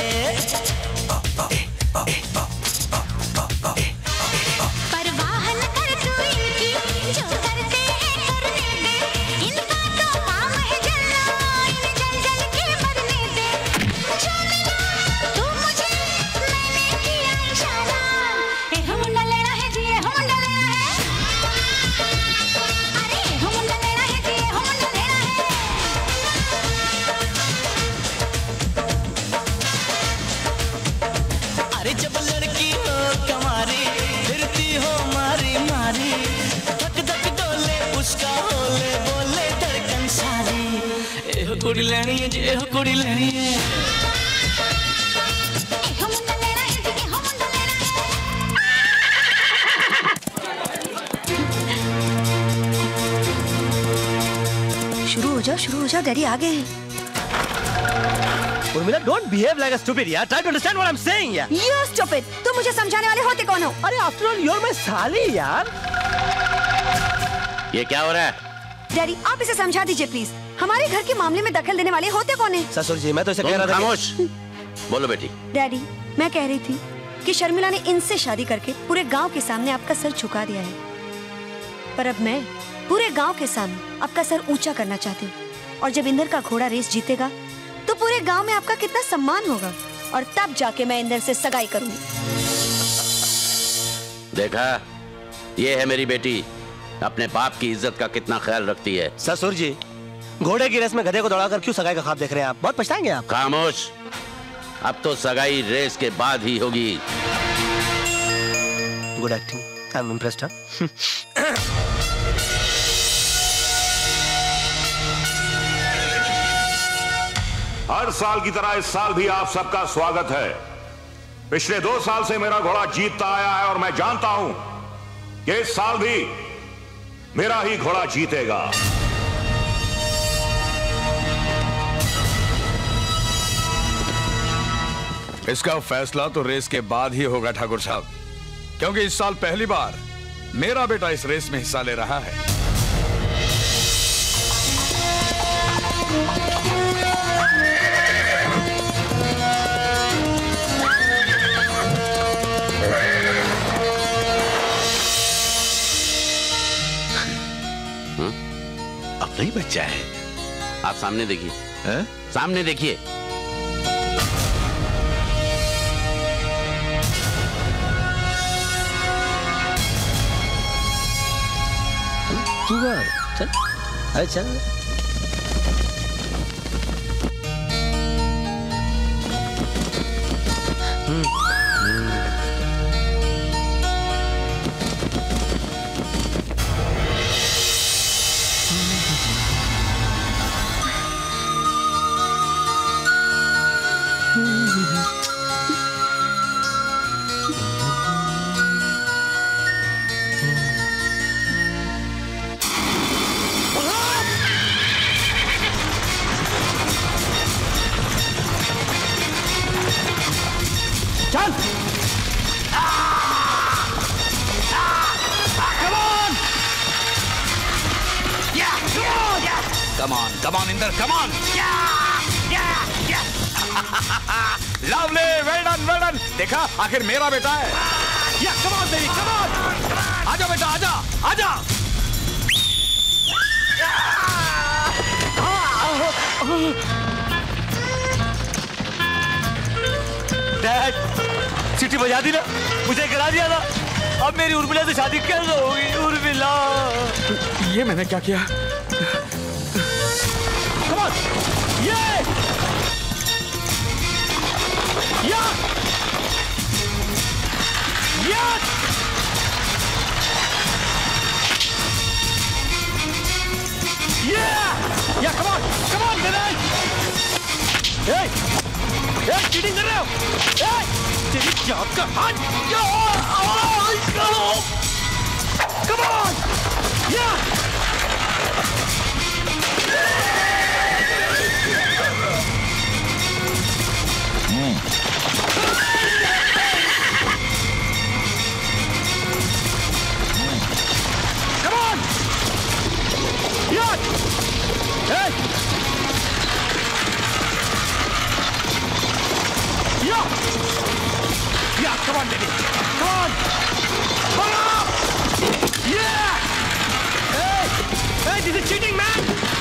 S5: परवाह न कर तू इनकी, जो करते हैं करने दे, इनका तो काम है जलना, इन्हें जल जल के मरने दे। जो मिला तू मुझे, मैंने किया इशारा, ए हम मुंडा लेना है जी, ए हम मुंडा लेना है, अरे ए हम मुंडा लेना है जी, ए हम मुंडा लेना है। अरे जब लड़की हो कमारी, फिरती हो मारी मारी, धक धक डोले उसका होले बोले धड़कन सारी, एहो कुड़ी लेनी है जी, एहो कुड़ी लेनी है। एहो मुंडा लेना है जी, एहो मुंडा लेना
S2: है। शुरू हो जाओ, शुरू हो जाओ, डैडी आ गए हैं।
S3: Urmila, don't behave like a stupid यार. Try to understand what I'm saying यार.
S2: You stupid! तुम मुझे समझाने वाले होते कौन हो?
S3: अरे after all you're my साली यार.
S4: ये क्या हो रहा है?
S2: डैडी आप इसे समझा दीजिए प्लीज। हमारे घर के मामले में दखल देने वाले होते कौन है?
S3: ससुर जी, मैं तो इसे कह रहा था।
S4: खामोश। बोलो बेटी।
S2: डैडी मैं कह रही थी कि शर्मिला ने इनसे शादी करके पूरे गांव के सामने आपका सर झुका दिया है, पर अब मैं पूरे गांव के सामने आपका सर ऊंचा करना चाहती हूँ। और जब इंदर का घोड़ा रेस जीतेगा तो पूरे गांव में आपका कितना सम्मान होगा, और तब जाके मैं इंदर से सगाई करूंगी।
S4: देखा, ये है मेरी बेटी, अपने बाप की इज्जत का कितना ख्याल रखती है।
S3: ससुर जी, घोड़े की रेस में गधे को दौड़ाकर क्यों सगाई का ख्वाब देख रहे हैं आप? बहुत पछताएंगे आप।
S4: खामोश। अब तो सगाई रेस के बाद ही होगी।
S3: Good acting, I am impressed.
S18: हर साल की तरह इस साल भी आप सबका स्वागत है। पिछले दो साल से मेरा घोड़ा जीतता आया है और मैं जानता हूं कि इस साल भी मेरा ही घोड़ा जीतेगा।
S15: इसका फैसला तो रेस के बाद ही होगा ठाकुर साहब, क्योंकि इस साल पहली बार मेरा बेटा इस रेस में हिस्सा ले रहा है।
S18: अब नहीं बच्चा है।
S4: आप सामने देखिए, सामने देखिए।
S3: तू चल, अरे चल। हम्म
S15: Come on, Inder, come on. Yeah, yeah, yeah. Lovely, well done, well done. देखा, आखिर मेरा बेटा है. Yeah, come on, baby, come on. आजा बेटा, आजा, आजा.
S12: डैड, सीटी बजा दी ना, मुझे करा दिया ना. अब मेरी उर्मिला से शादी कैसे होगी? उर्मिला.
S15: ये मैंने क्या किया? Come on, yeah. Yeah! Yeah! Yeah! Yeah, come on! Come on, Vinay! Hey! Hey, cheating कर रहे हो? Hey! तेरी जात का हाथ! Come on! Yeah! Mm. Come on! Yeah! Hey! Yeah! Yeah, come on, baby! Come on! Come on! Yeah! Hey! Hey, this is cheating, man!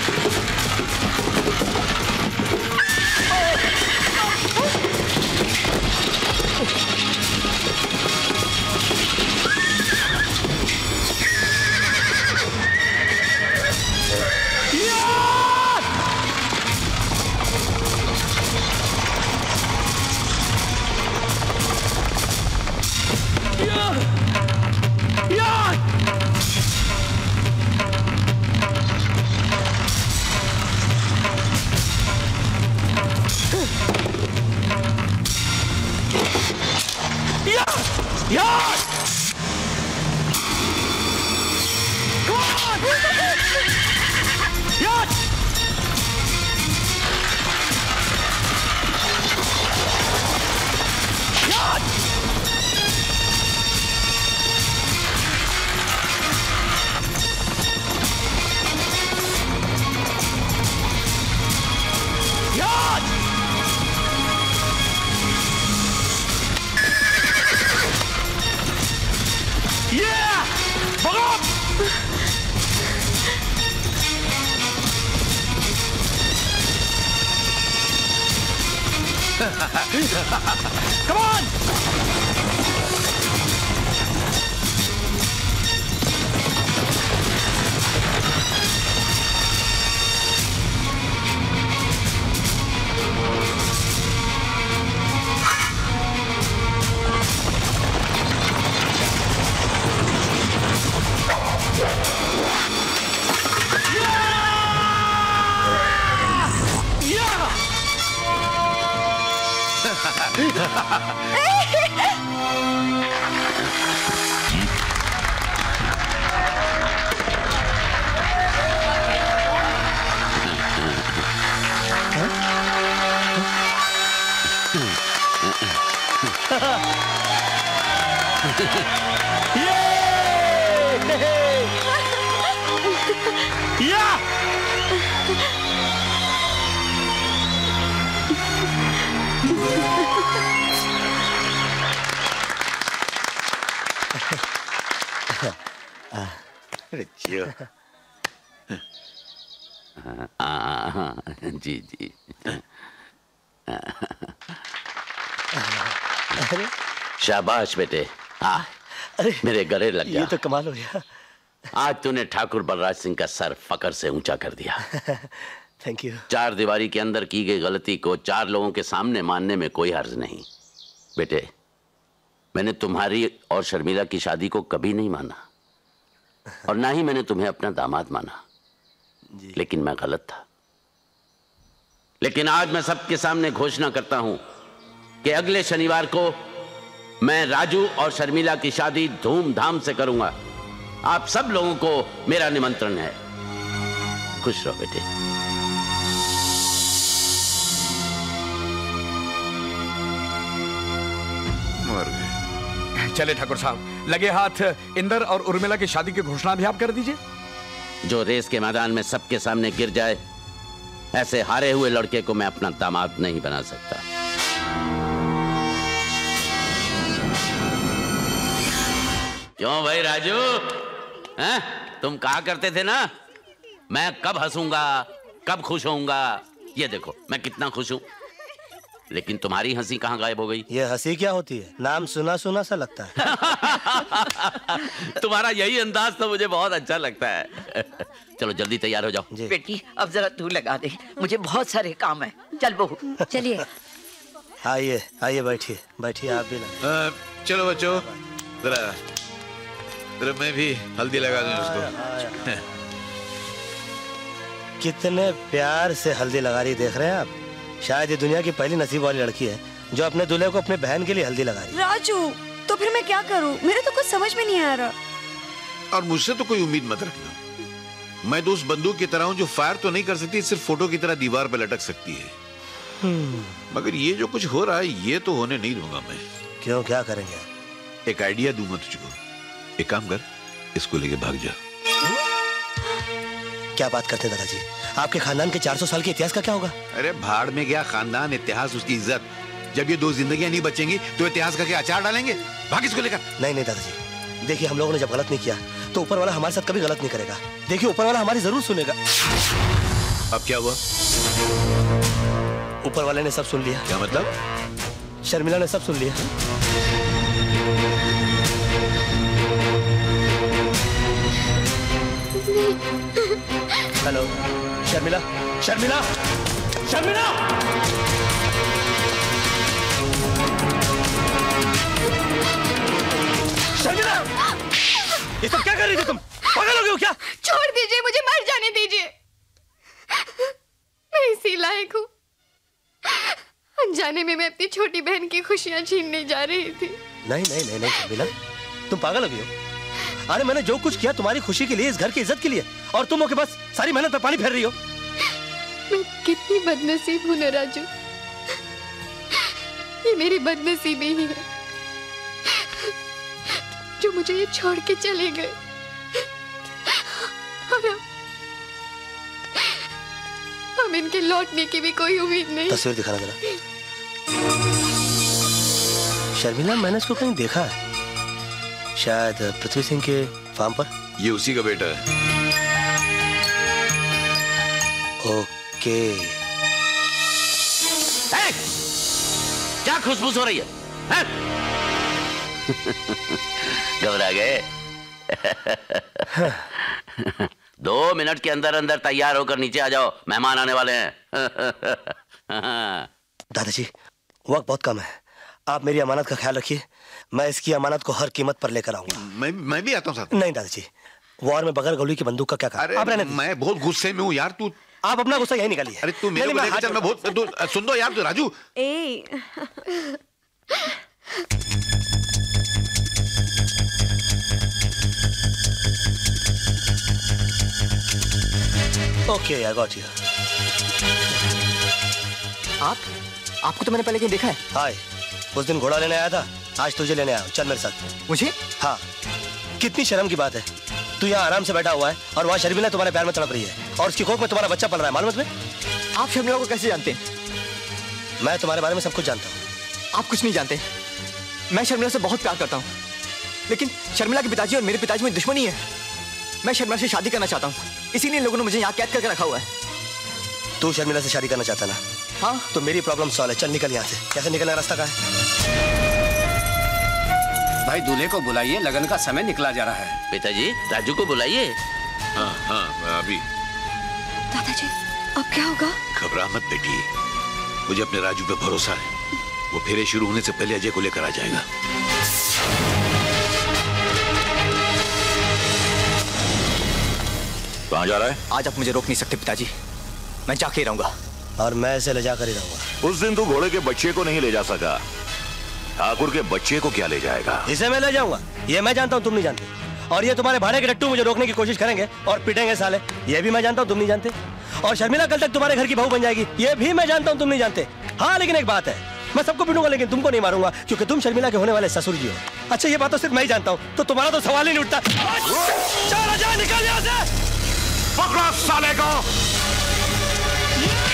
S15: Come on!
S4: जी जी शाबाश बेटे. हाँ, मेरे गले लग गया.
S3: ये तो कमाल हो गया.
S4: आज तूने ठाकुर बलराज सिंह का सर फकर से ऊंचा कर दिया.
S3: Thank you.
S4: चार दीवारी के अंदर की गई गलती को चार लोगों के सामने मानने में कोई हर्ज नहीं. बेटे, मैंने तुम्हारी और शर्मिला की शादी को कभी नहीं माना और ना ही मैंने तुम्हें अपना दामाद माना. लेकिन मैं गलत था. लेकिन आज मैं सबके सामने घोषणा करता हूं कि अगले शनिवार को मैं राजू और शर्मिला की शादी धूमधाम से करूंगा. आप सब लोगों को मेरा निमंत्रण है. खुश रहो बेटे.
S15: चले ठाकुर साहब, लगे हाथ इंदर और उर्मिला की शादी की घोषणा भी आप कर दीजिए.
S4: जो रेस के मैदान में सबके सामने गिर जाए ऐसे हारे हुए लड़के को मैं अपना दामाद नहीं बना सकता। क्यों भाई राजू, हैं? तुम कहा करते थे ना मैं कब हंसूंगा कब खुश होऊंगा। ये देखो मैं कितना खुश हूं, लेकिन तुम्हारी हंसी कहाँ गायब हो गई?
S3: ये हंसी क्या होती है? नाम सुना सुना सा लगता है।
S4: तुम्हारा यही अंदाज तो मुझे बहुत अच्छा लगता है। चलो जल्दी तैयार हो जाओ।
S19: बेटी अब जरा तू लगा दे, मुझे बहुत सारे काम है। चल बहू
S13: चलिए।
S3: आइए आइए बैठिए बैठिए आप भी लगा।
S16: चलो बच्चों, जरा जरा मैं भी हल्दी लगा दूं उसको।
S3: कितने प्यार से हल्दी लगा रही देख रहे हैं आप? शायद ये दुनिया की पहली नसीब वाली लड़की है जो अपने दूल्हे को अपने बहन के लिए हल्दी लगा रही है।
S2: राजू तो फिर मैं क्या करूं? मेरे तो कुछ समझ में नहीं आ रहा।
S16: और मुझसे तो कोई उम्मीद मत रखना। मैं तो उस बंदूक की तरह हूं जो फायर तो नहीं कर सकती, सिर्फ फोटो की तरह दीवार पर लटक सकती है। मगर ये जो कुछ हो रहा है ये तो होने नहीं दूंगा मैं।
S3: क्यों, क्या करेंगे?
S16: एक आइडिया दूंगा तुझको। एक काम कर, इसको लेके भाग जा।
S3: क्या बात करते हैं दादाजी? आपके खानदान के चार सौ साल के इतिहास का क्या होगा?
S16: अरे भाड़ में गया खानदान, इतिहास, उसकी इज्जत। जब ये दो जिंदगियां नहीं बचेंगी तो इतिहास का क्या अचार डालेंगे? भाग इसको लेकर।
S3: नहीं नहीं दादाजी, देखिए हम लोगों ने जब गलत नहीं किया तो ऊपर वाला हमारे साथ कभी गलत नहीं करेगा। देखिए ऊपर वाला हमारी जरूर सुनेगा।
S16: अब क्या हुआ?
S3: ऊपर वाले ने सब सुन लिया।
S16: क्या मतलब?
S3: शर्मिला ने सब सुन लिया। हेलो शर्मिला, शर्मिला, शर्मिला! शर्मिला! ये सब क्या कर रही थी तुम? पागल हो गई हो क्या?
S9: छोड़ दीजिए, मुझे मर जाने दीजिए। मैं इसी लायक हूँ। अनजाने में मैं अपनी छोटी बहन की खुशियाँ छीनने जा रही थी।
S3: नहीं नहीं नहीं नहीं शर्मिला, तुम पागल हो गई हो। अरे मैंने जो कुछ किया तुम्हारी खुशी के लिए, इस घर की इज्जत के लिए, और तुम के पास सारी मेहनत पे पानी फेर रही हो।
S9: मैं कितनी बदनसीब हूँ ना राजू। ये मेरी बदनसीबी ही है जो मुझे ये छोड़ के चले गए। और अब हम इनके लौटने की भी कोई उम्मीद नहीं।
S3: तस्वीर दिखाना जरा। शर्मिला, मैंने इसको कहीं देखा है, शायद पृथ्वी सिंह के फार्म पर।
S16: ये उसी का बेटा है।
S3: ओके।
S4: hey! क्या खुशबू हो रही है, है? घबरा गए? दो मिनट के अंदर अंदर तैयार होकर नीचे आ जाओ, मेहमान आने वाले हैं।
S3: दादाजी वक्त बहुत कम है, आप मेरी अमानत का ख्याल रखिए। मैं इसकी अमानत को हर कीमत पर लेकर आऊंगा।
S16: मैं मैं भी आता हूँ साथ।
S3: नहीं दादाजी, वॉर में बगैर गोली की बंदूक का क्या काम?
S16: अरे आप रहने मैं बहुत गुस्से में हूँ यार। तू
S3: आप अपना गुस्सा यही निकालिए।
S16: अरे तू मेरे को लेकर चल, मैं बहुत तू सुन दो यार। तू राजू
S2: ए
S3: ओके आई गॉट यू।
S17: आप आपको तो मैंने पहले कहीं देखा है।
S3: हाय, उस दिन घोड़ा लेने आया था, आज तुझे लेने आया हूँ। चल मेरे साथ।
S17: मुझे?
S3: हाँ, कितनी शर्म की बात है। तू यहाँ आराम से बैठा हुआ है और वहाँ शर्मिला तुम्हारे प्यार में तड़प रही है और उसकी कोख में तुम्हारा बच्चा पल रहा है। मालूम है तुम्हें?
S17: आप शर्मिला को कैसे जानते हैं?
S3: मैं तुम्हारे बारे में सब कुछ जानता हूँ।
S17: आप कुछ नहीं जानते। मैं शर्मिला से बहुत प्यार करता हूँ, लेकिन शर्मिला के पिताजी और मेरे पिताजी में दुश्मनी है। मैं शर्मिला से शादी करना चाहता हूँ, इसीलिए लोगों ने मुझे यहाँ कैद करके रखा हुआ है।
S3: तू शर्मिला से शादी करना चाहता ना?
S17: हाँ।
S3: तो मेरी प्रॉब्लम सॉल्व है। चल निकल यहाँ से। कैसे निकलना, रास्ता कहाँ है?
S14: भाई दूल्हे को बुलाइए, लगन का समय निकला जा रहा है।
S4: पिताजी राजू को बुलाइए।
S16: हाँ हाँ अभी।
S2: दादाजी अब क्या होगा?
S16: घबरा मत बेटी, मुझे अपने राजू पे भरोसा है। वो फेरे शुरू होने से पहले अजय को लेकर आ जाएगा।
S18: कहाँ जा रहा है?
S17: आज आप मुझे रोक नहीं सकते पिताजी, मैं जाके रहूंगा।
S3: और मैं इसे ले जाकर ही रहूंगा।
S18: उस दिन तू घोड़े के बच्चे को नहीं ले जा सका, ठाकुर के बच्चे को क्या ले जाएगा?
S3: इसे मैं ले जाऊंगा, ये मैं जानता हूँ, तुम नहीं जानते। और ये तुम्हारे भाड़े के टट्टू मुझे रोकने की कोशिश करेंगे और पिटेंगे साले, ये भी मैं जानता हूँ, तुम नहीं जानते। और शर्मिला कल तक तुम्हारे घर की बहू बन जाएगी, ये भी मैं जानता हूँ, तुम नहीं जानते। हाँ लेकिन एक बात है, मैं सबको पीटूंगा लेकिन तुमको नहीं मारूंगा, क्योंकि तुम शर्मिला के होने वाले ससुर जी हो। अच्छा ये बात तो सिर्फ मैं ही जानता हूँ, तो तुम्हारा तो सवाल ही नहीं उठता। चल आजा, निकल यहाँ से।
S18: पकड़ो साले को।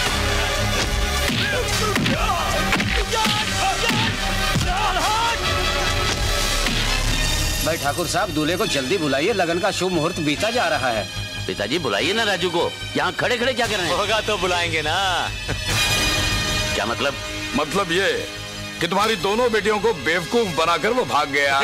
S14: ठाकुर साहब, दूल्हे को जल्दी बुलाइए, लगन का शुभ मुहूर्त बीता जा रहा है।
S4: पिताजी बुलाइए ना राजू को, यहाँ खड़े खड़े क्या कर रहे हैं?
S12: होगा तो बुलाएंगे ना।
S4: क्या मतलब?
S15: मतलब ये कि तुम्हारी दोनों बेटियों को बेवकूफ बनाकर वो भाग गया।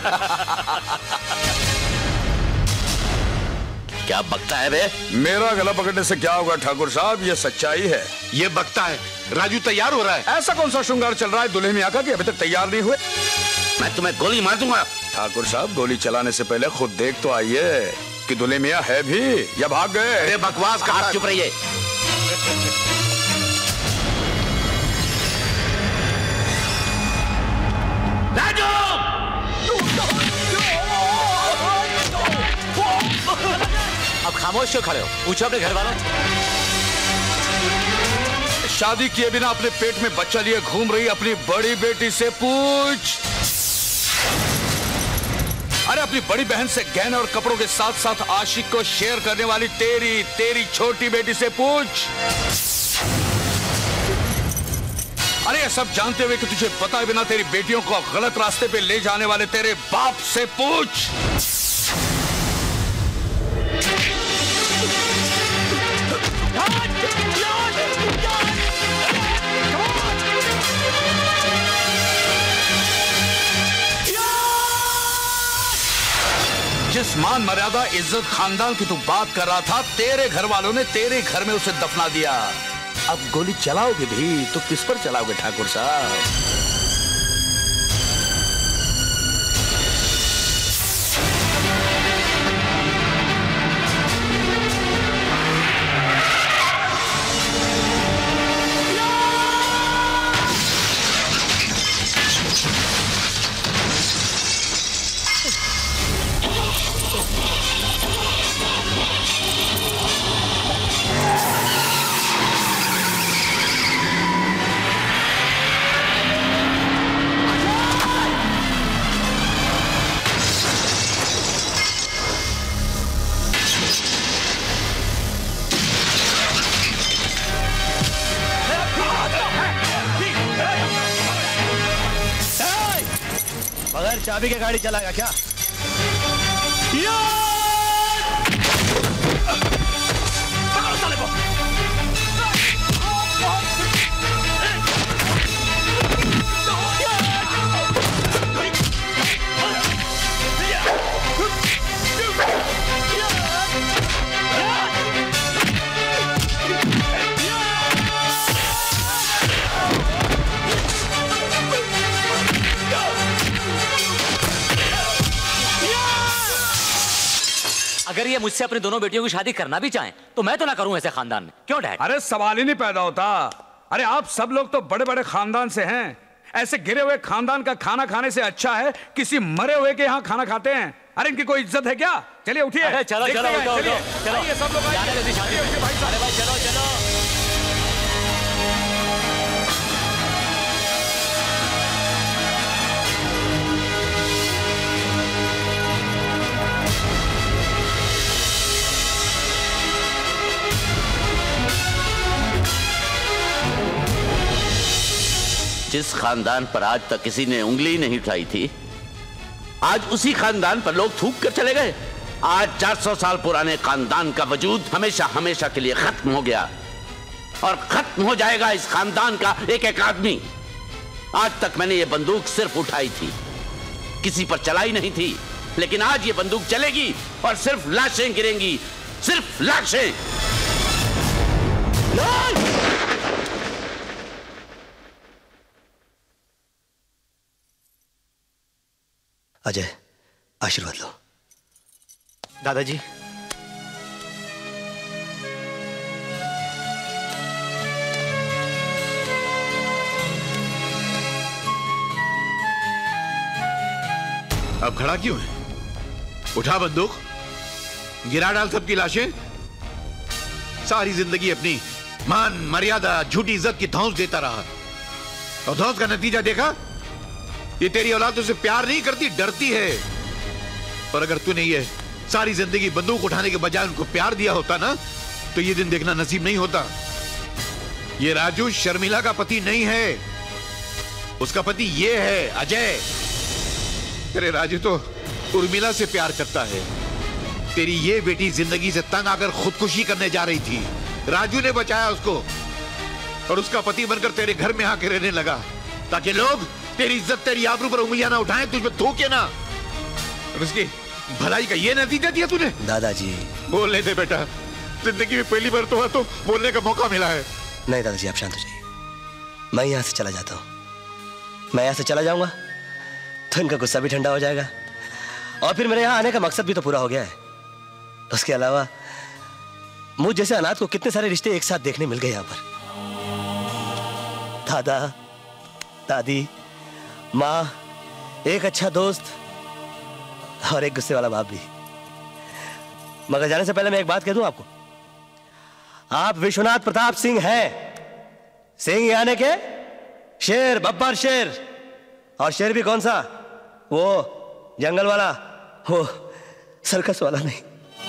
S4: क्या बकता है बे?
S15: मेरा गला पकड़ने से क्या होगा ठाकुर साहब, ये सच्चाई है।
S16: ये बकता है। राजू तैयार हो रहा है।
S15: ऐसा कौन सा श्रृंगार चल रहा है दुल्हे मियां का कि अभी तक तैयार नहीं हुए?
S4: मैं तुम्हें गोली मार दूंगा।
S15: ठाकुर साहब, गोली चलाने से पहले खुद देख तो आइए कि दुल्हे मियां है भी या भाग गए।
S16: अरे बकवास का।
S4: आप चुप रहिए। राजू!
S12: अब खामोश क्यों खड़े हो? पूछो अपने घर वालों।
S15: शादी किए बिना अपने पेट में बच्चा लिए घूम रही अपनी बड़ी बेटी से पूछ। अरे अपनी बड़ी बहन से गहने और कपड़ों के साथ साथ आशिक को शेयर करने वाली तेरी तेरी छोटी बेटी से पूछ। अरे ये सब जानते हुए कि तुझे पता बिना तेरी बेटियों को गलत रास्ते पे ले जाने वाले तेरे बाप से पूछ। जिस मान मर्यादा इज्जत खानदान की तू बात कर रहा था, तेरे घर वालों ने तेरे घर में उसे दफना दिया। अब गोली चलाओगे भी तो किस पर चलाओगे ठाकुर साहब?
S3: बगैर चाबी के गाड़ी चलाएगा क्या? पकड़ो साले को।
S12: अगर ये मुझसे अपनी दोनों बेटियों की शादी करना भी चाहें तो मैं तो ना करूं ऐसे खानदान में। क्यों डैड?
S15: अरे सवाल ही नहीं पैदा होता। अरे आप सब लोग तो बड़े बड़े खानदान से हैं। ऐसे गिरे हुए खानदान का खाना खाने से अच्छा है किसी मरे हुए के यहाँ खाना खाते हैं। अरे इनकी कोई इज्जत है क्या? चलिए उठिए।
S12: चलो चलो उठो, उठो, चलो
S15: आइए सब लोग आइए।
S12: अरे भाई चलो चलो।
S4: जिस खानदान पर आज तक किसी ने उंगली नहीं उठाई थी, आज उसी खानदान पर लोग थूक कर चले गए। आज चार सौ साल पुराने खानदान का वजूद हमेशा हमेशा के लिए खत्म हो गया और खत्म हो जाएगा इस खानदान का एक एक आदमी। आज तक मैंने ये बंदूक सिर्फ उठाई थी, किसी पर चलाई नहीं थी, लेकिन आज ये बंदूक चलेगी और सिर्फ लाशें गिरेंगी, सिर्फ लाशें।
S3: अजय, आशीर्वाद लो।
S17: दादाजी,
S16: अब खड़ा क्यों है? उठा बंदूक, गिरा डाल सबकी लाशें। सारी जिंदगी अपनी मान मर्यादा झूठी इज्जत की धौंस देता रहा और धौंस का नतीजा देखा। ये तेरी औलाद तुझसे प्यार नहीं करती, डरती है। पर अगर तूने ये सारी जिंदगी बंदूक उठाने के बजाय उनको प्यार दिया होता ना, तो ये दिन देखना नसीब नहीं होता। ये राजू शर्मिला का पति नहीं है, उसका पति ये है अजय। तेरे राजू तो उर्मिला से प्यार करता है। तेरी ये बेटी जिंदगी से तंग आकर खुदकुशी करने जा रही थी। राजू ने बचाया उसको और उसका पति बनकर तेरे घर में आके रहने लगा ताकि लोग तेरी इज्जत, तेरी आबरू पर उंगलियां ना उठाएं, तुझ पे थूके ना। और उसकी भलाई का ये नतीजा दिया तूने।
S3: दादाजी
S16: बोलने दे बेटा, जिंदगी में पहली बार तो, तो बोलने का मौका मिला है।
S3: नहीं दादाजी, आप शांत हो जाइए। मैं यहाँ से चला जाता हूँ। मैं यहाँ से चला जाऊंगा तो इनका गुस्सा भी ठंडा हो जाएगा और फिर मेरे यहाँ आने का मकसद भी तो पूरा हो गया है। उसके अलावा मुझ जैसे अनाथ को कितने सारे रिश्ते एक साथ देखने मिल गए यहाँ पर। दादा, दादी, माँ, एक अच्छा दोस्त और एक गुस्से वाला बाप भी। मगर जाने से पहले मैं एक बात कह दूं आपको, आप विश्वनाथ प्रताप सिंह हैं। सिंह यानी के शेर, बब्बर शेर। और शेर भी कौन सा? वो जंगल वाला, वो सर्कस वाला नहीं।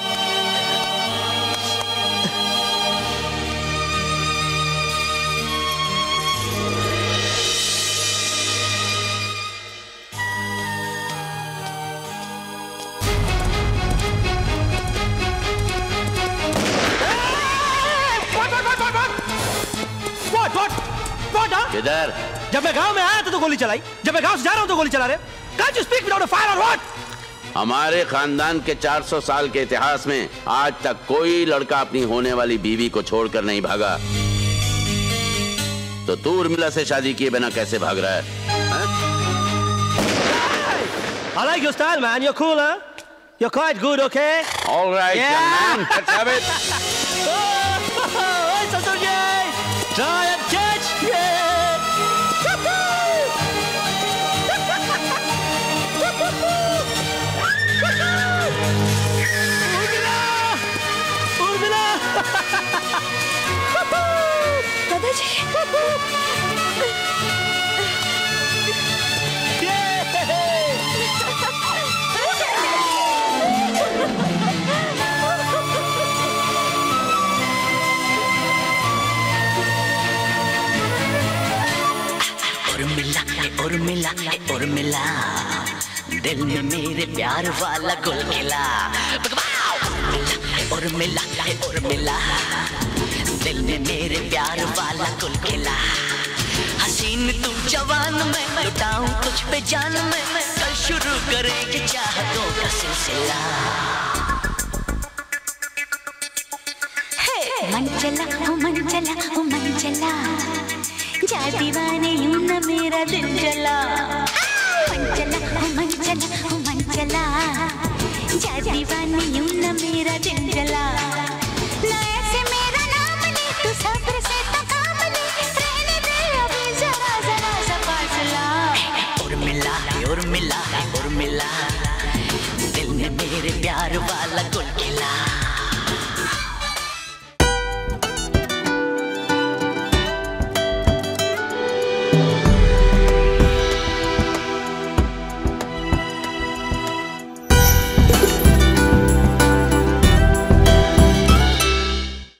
S4: किधर?
S3: जब मैं गांव में आया था तो गोली चलाई, जब मैं गांव से जा रहा हूं तो गोली चला रहे। Can't you speak without a fire or what?
S4: हमारे खानदान के चार सौ साल के इतिहास में आज तक कोई लड़का अपनी होने वाली बीवी को छोड़कर नहीं भागा। तो तू उर्मिला से शादी किए बिना कैसे भाग रहा है?
S3: I like your style, man. You're cool, huh? You're quite good, okay?
S4: All right,
S3: yeah.
S4: young man. Let's have it.
S3: Hey, Sasurji! Try and catch! Yeah! Urmila!
S2: दादाजी!
S5: उर्मिला, उर्मिला, उर्मिला, दिल में मेरे प्यार वाला गुल खिला। उर्मिला, उर्मिला, दिल में मेरे प्यार वाला गुल खिला। हसीन तू जवान में लुटाऊं कुछ पे जान में, कल शुरू करेंगे चाहतों का सिलसिला।
S6: मन चला, ओ मन चला, ओ मन चला, जा दीवाने यूं न मेरा दिल जला। मन चला, ओ मन चला, ओ मन चला, जा दीवाने यूं न मेरा दिल जला। ना ऐसे मेरा नाम ले, तू सब्र से तो काम ले, रहने दे अभी जरा जरा सा फासला।
S5: उर्मिला, उर्मिला, उर्मिला, दिल में मेरे प्यार वाला गुल खिला।